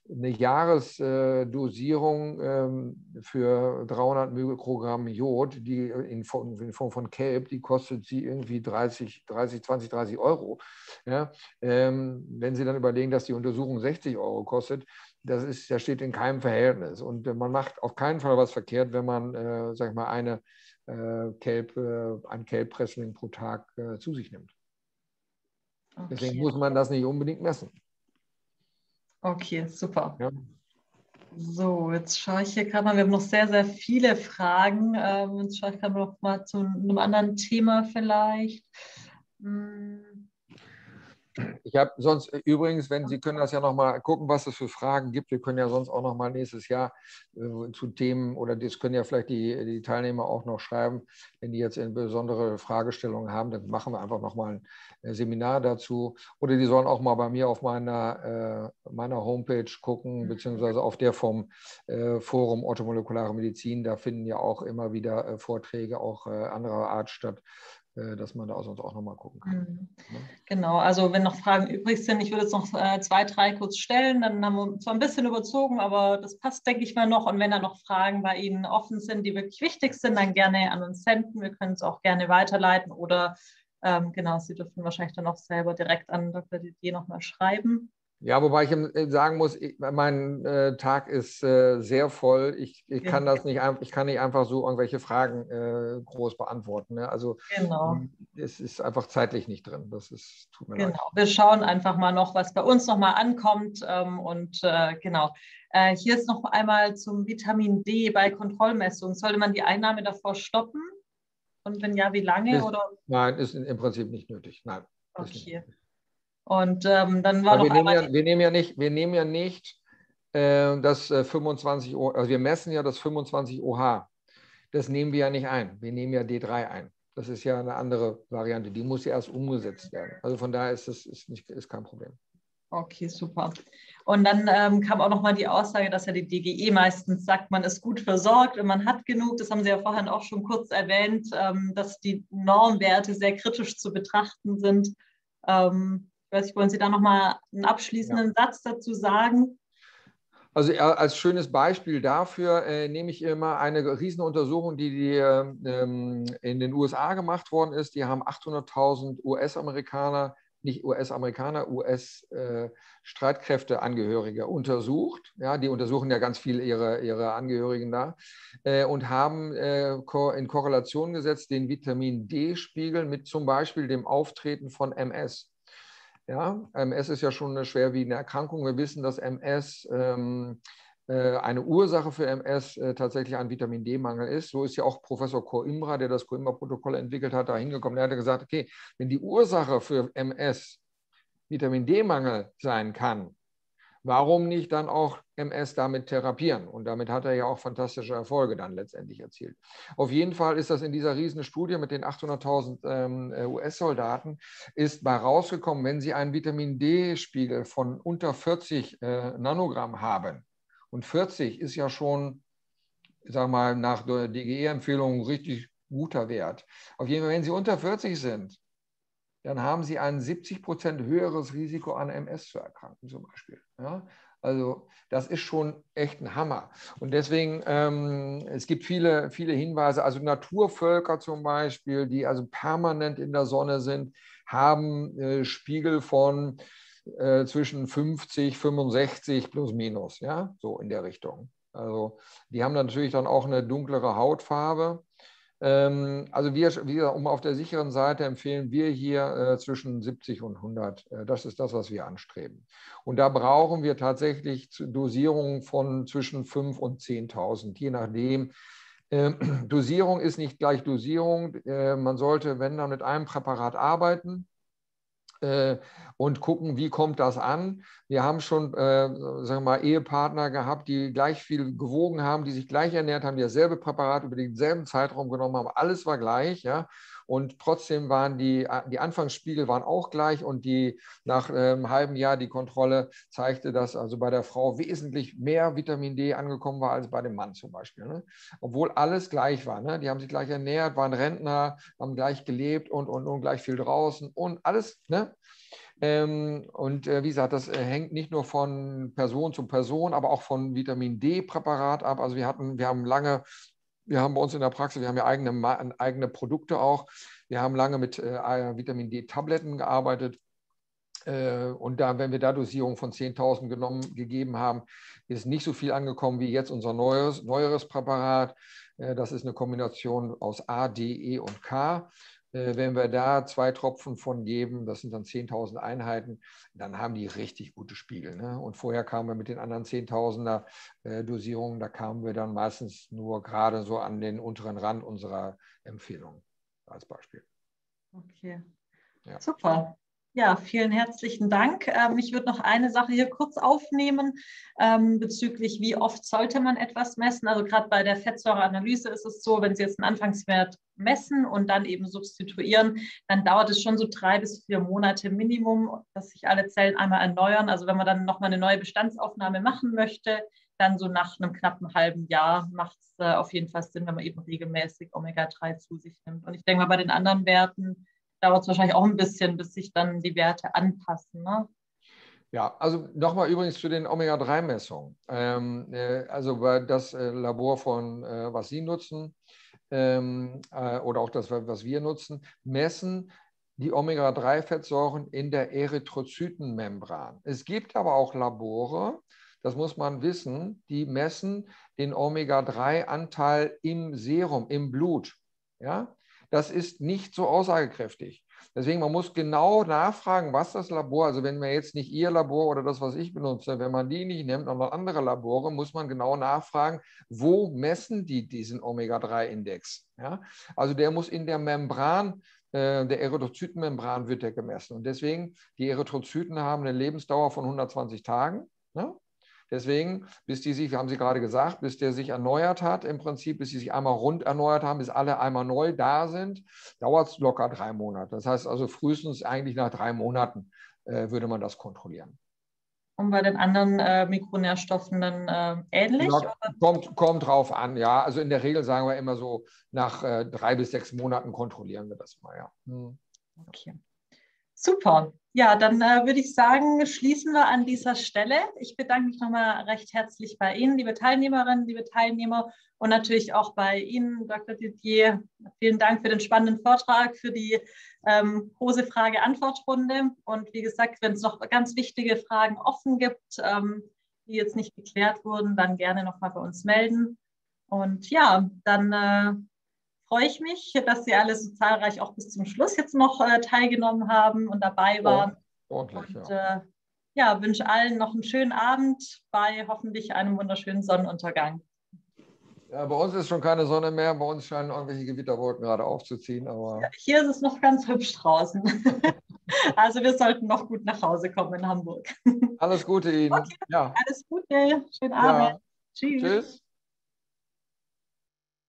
Jahresdosierung für 300 Mikrogramm Jod, die in Form von Kelp, die kostet sie irgendwie 20, 30 Euro. Ja? Wenn Sie dann überlegen, dass die Untersuchung 60 Euro kostet, das steht in keinem Verhältnis. Und man macht auf keinen Fall was verkehrt, wenn man, sag ich mal, ein Kelbpressling pro Tag zu sich nimmt. Okay. Deswegen muss man das nicht unbedingt messen. Okay, super. Ja. So, jetzt schaue ich hier gerade mal, wir haben noch sehr, sehr viele Fragen. Jetzt schaue ich gerade noch mal zu einem anderen Thema vielleicht. Ich habe sonst übrigens, wenn Sie können das ja noch mal gucken, was es für Fragen gibt. Wir können ja sonst auch noch mal nächstes Jahr zu Themen oder das können ja vielleicht die Teilnehmer auch noch schreiben, wenn die jetzt besondere Fragestellungen haben, dann machen wir einfach noch mal ein Seminar dazu. Oder die sollen auch mal bei mir auf meiner Homepage gucken, beziehungsweise auf der vom Forum Orthomolekulare Medizin. Da finden ja auch immer wieder Vorträge auch anderer Art statt, dass man da sonst auch noch mal gucken kann. Genau, also wenn noch Fragen übrig sind, ich würde jetzt noch 2, 3 kurz stellen, dann haben wir zwar ein bisschen überzogen, aber das passt, denke ich mal, noch. Und wenn da noch Fragen bei Ihnen offen sind, die wirklich wichtig sind, dann gerne an uns senden. Wir können es auch gerne weiterleiten oder genau, Sie dürfen wahrscheinlich dann auch selber direkt an Dr. Didier nochmal schreiben. Ja, wobei ich sagen muss, mein Tag ist sehr voll. Ich kann das nicht, ich kann nicht einfach so irgendwelche Fragen groß beantworten. Ne? Also es ist einfach zeitlich nicht drin. Tut mir leid. Wir schauen einfach mal noch, was bei uns nochmal ankommt. Genau. Hier ist noch einmal zum Vitamin D bei Kontrollmessungen. Sollte man die Einnahme davor stoppen? Und wenn ja, wie lange? Nein, ist im Prinzip nicht nötig. Nein. Okay. Und dann war noch einmal. Wir nehmen ja nicht das 25 OH, also wir messen ja das 25 OH. Das nehmen wir ja nicht ein. Wir nehmen ja D3 ein. Das ist ja eine andere Variante. Die muss ja erst umgesetzt werden. Also von daher ist das ist kein Problem. Okay, super. Und dann kam auch noch mal die Aussage, dass ja die DGE meistens sagt, man ist gut versorgt und man hat genug. Das haben Sie ja vorhin auch schon kurz erwähnt, dass die Normwerte sehr kritisch zu betrachten sind. Ich weiß nicht, wollen Sie da noch mal einen abschließenden Satz dazu sagen? Also als schönes Beispiel dafür nehme ich immer eine Riesenuntersuchung, die in den USA gemacht worden ist. Die haben 800.000 US-Amerikaner, nicht US-Amerikaner, US-Streitkräfteangehörige untersucht. Ja, die untersuchen ja ganz viel ihre Angehörigen da und haben in Korrelation gesetzt den Vitamin D-Spiegel mit zum Beispiel dem Auftreten von MS. Ja, MS ist ja schon eine schwerwiegende Erkrankung. Wir wissen, dass MS eine Ursache für MS tatsächlich ein Vitamin-D-Mangel ist. So ist ja auch Professor Coimbra, der das Coimbra-Protokoll entwickelt hat, da hingekommen. Der hat gesagt, okay, wenn die Ursache für MS Vitamin-D-Mangel sein kann, warum nicht dann auch MS damit therapieren? Und damit hat er ja auch fantastische Erfolge dann letztendlich erzielt. Auf jeden Fall ist das in dieser riesen Studie mit den 800.000 US-Soldaten ist bei rausgekommen, wenn sie einen Vitamin-D-Spiegel von unter 40 Nanogramm haben, und 40 ist ja schon, sag mal, nach der DGE-Empfehlung richtig guter Wert. Auf jeden Fall, wenn sie unter 40 sind, dann haben sie ein 70% höheres Risiko an MS zu erkranken zum Beispiel. Ja? Also das ist schon echt ein Hammer. Und deswegen, es gibt viele, viele Hinweise, also Naturvölker zum Beispiel, die also permanent in der Sonne sind, haben Spiegel von zwischen 50, 65 plus minus, ja, so in der Richtung. Also die haben natürlich dann auch eine dunklere Hautfarbe. Also wir, um auf der sicheren Seite empfehlen wir hier zwischen 70 und 100. Das ist das, was wir anstreben. Und da brauchen wir tatsächlich Dosierungen von zwischen 5.000 und 10.000, je nachdem. Dosierung ist nicht gleich Dosierung. Man sollte, wenn dann, mit einem Präparat arbeiten und gucken, wie kommt das an. Wir haben schon sagen wir mal, Ehepartner gehabt, die gleich viel gewogen haben, die sich gleich ernährt haben, die dasselbe Präparat über denselben Zeitraum genommen haben. Alles war gleich, ja. Und trotzdem waren die Anfangsspiegel waren auch gleich, und nach einem halben Jahr die Kontrolle zeigte, dass also bei der Frau wesentlich mehr Vitamin D angekommen war als bei dem Mann zum Beispiel. Ne? Obwohl alles gleich war. Ne? Die haben sich gleich ernährt, waren Rentner, haben gleich gelebt und gleich viel draußen und alles. Ne? Wie gesagt, das hängt nicht nur von Person zu Person, aber auch von Vitamin D-Präparat ab. Also wir haben bei uns in der Praxis, wir haben ja eigene Produkte auch. Wir haben lange mit Vitamin D-Tabletten gearbeitet. Und wenn wir da Dosierung von 10.000 gegeben haben, ist nicht so viel angekommen wie jetzt unser neueres Präparat. Das ist eine Kombination aus A, D, E und K. Wenn wir da 2 Tropfen von geben, das sind dann 10.000 Einheiten, dann haben die richtig gute Spiegel. Ne? Und vorher kamen wir mit den anderen 10.000er Dosierungen, da kamen wir dann meistens nur gerade so an den unteren Rand unserer Empfehlung als Beispiel. Okay, ja. Super. Ja, vielen herzlichen Dank. Ich würde noch eine Sache hier kurz aufnehmen bezüglich, wie oft sollte man etwas messen. Also gerade bei der Fettsäureanalyse ist es so, wenn Sie jetzt einen Anfangswert messen und dann eben substituieren, dann dauert es schon so 3 bis 4 Monate Minimum, dass sich alle Zellen einmal erneuern. Also wenn man dann nochmal eine neue Bestandsaufnahme machen möchte, dann so nach einem knappen halben Jahr macht es auf jeden Fall Sinn, wenn man eben regelmäßig Omega-3 zu sich nimmt. Und ich denke mal, bei den anderen Werten dauert es wahrscheinlich auch ein bisschen, bis sich dann die Werte anpassen. Ne? Ja, also nochmal übrigens zu den Omega-3-Messungen. Also das Labor von, was Sie nutzen, oder auch das, was wir nutzen, messen die Omega-3-Fettsäuren in der Erythrozytenmembran. Es gibt aber auch Labore, das muss man wissen, die messen den Omega-3-Anteil im Serum, im Blut. Ja? Das ist nicht so aussagekräftig. Deswegen, man muss genau nachfragen, was das Labor, also wenn man jetzt nicht Ihr Labor oder das, was ich benutze, wenn man die nicht nimmt, sondern andere Labore, muss man genau nachfragen, wo messen die diesen Omega-3-Index. Ja? Also der muss in der Membran, der Erythrozytenmembran wird der gemessen. Und deswegen, die Erythrozyten haben eine Lebensdauer von 120 Tagen. Ne? Deswegen, bis die sich, haben Sie gerade gesagt, bis der sich erneuert hat, im Prinzip, bis sie sich einmal rund erneuert haben, bis alle einmal neu da sind, dauert es locker 3 Monate. Das heißt also frühestens eigentlich nach 3 Monaten würde man das kontrollieren. Und bei den anderen Mikronährstoffen dann ähnlich? Ja, kommt drauf an, ja. Also in der Regel sagen wir immer so, nach 3 bis 6 Monaten kontrollieren wir das mal, ja. Okay. Super. Ja, dann würde ich sagen, schließen wir an dieser Stelle. Ich bedanke mich nochmal recht herzlich bei Ihnen, liebe Teilnehmerinnen, liebe Teilnehmer, und natürlich auch bei Ihnen, Dr. Didier. Vielen Dank für den spannenden Vortrag, für die große Frage-Antwort-Runde. Und wie gesagt, wenn es noch ganz wichtige Fragen offen gibt, die jetzt nicht geklärt wurden, dann gerne nochmal bei uns melden. Und ja, dann freue ich mich, dass Sie alle so zahlreich auch bis zum Schluss jetzt noch teilgenommen haben und dabei waren. Ordentlich, und ja. ja, wünsche allen noch einen schönen Abend bei hoffentlich einem wunderschönen Sonnenuntergang. Ja, bei uns ist schon keine Sonne mehr, bei uns scheinen irgendwelche Gewitterwolken gerade aufzuziehen. Aber Ja, hier ist es noch ganz hübsch draußen. Also wir sollten noch gut nach Hause kommen in Hamburg. alles Gute Ihnen. Okay, Ja, alles Gute, schönen Abend. ja. Tschüss. Tschüss.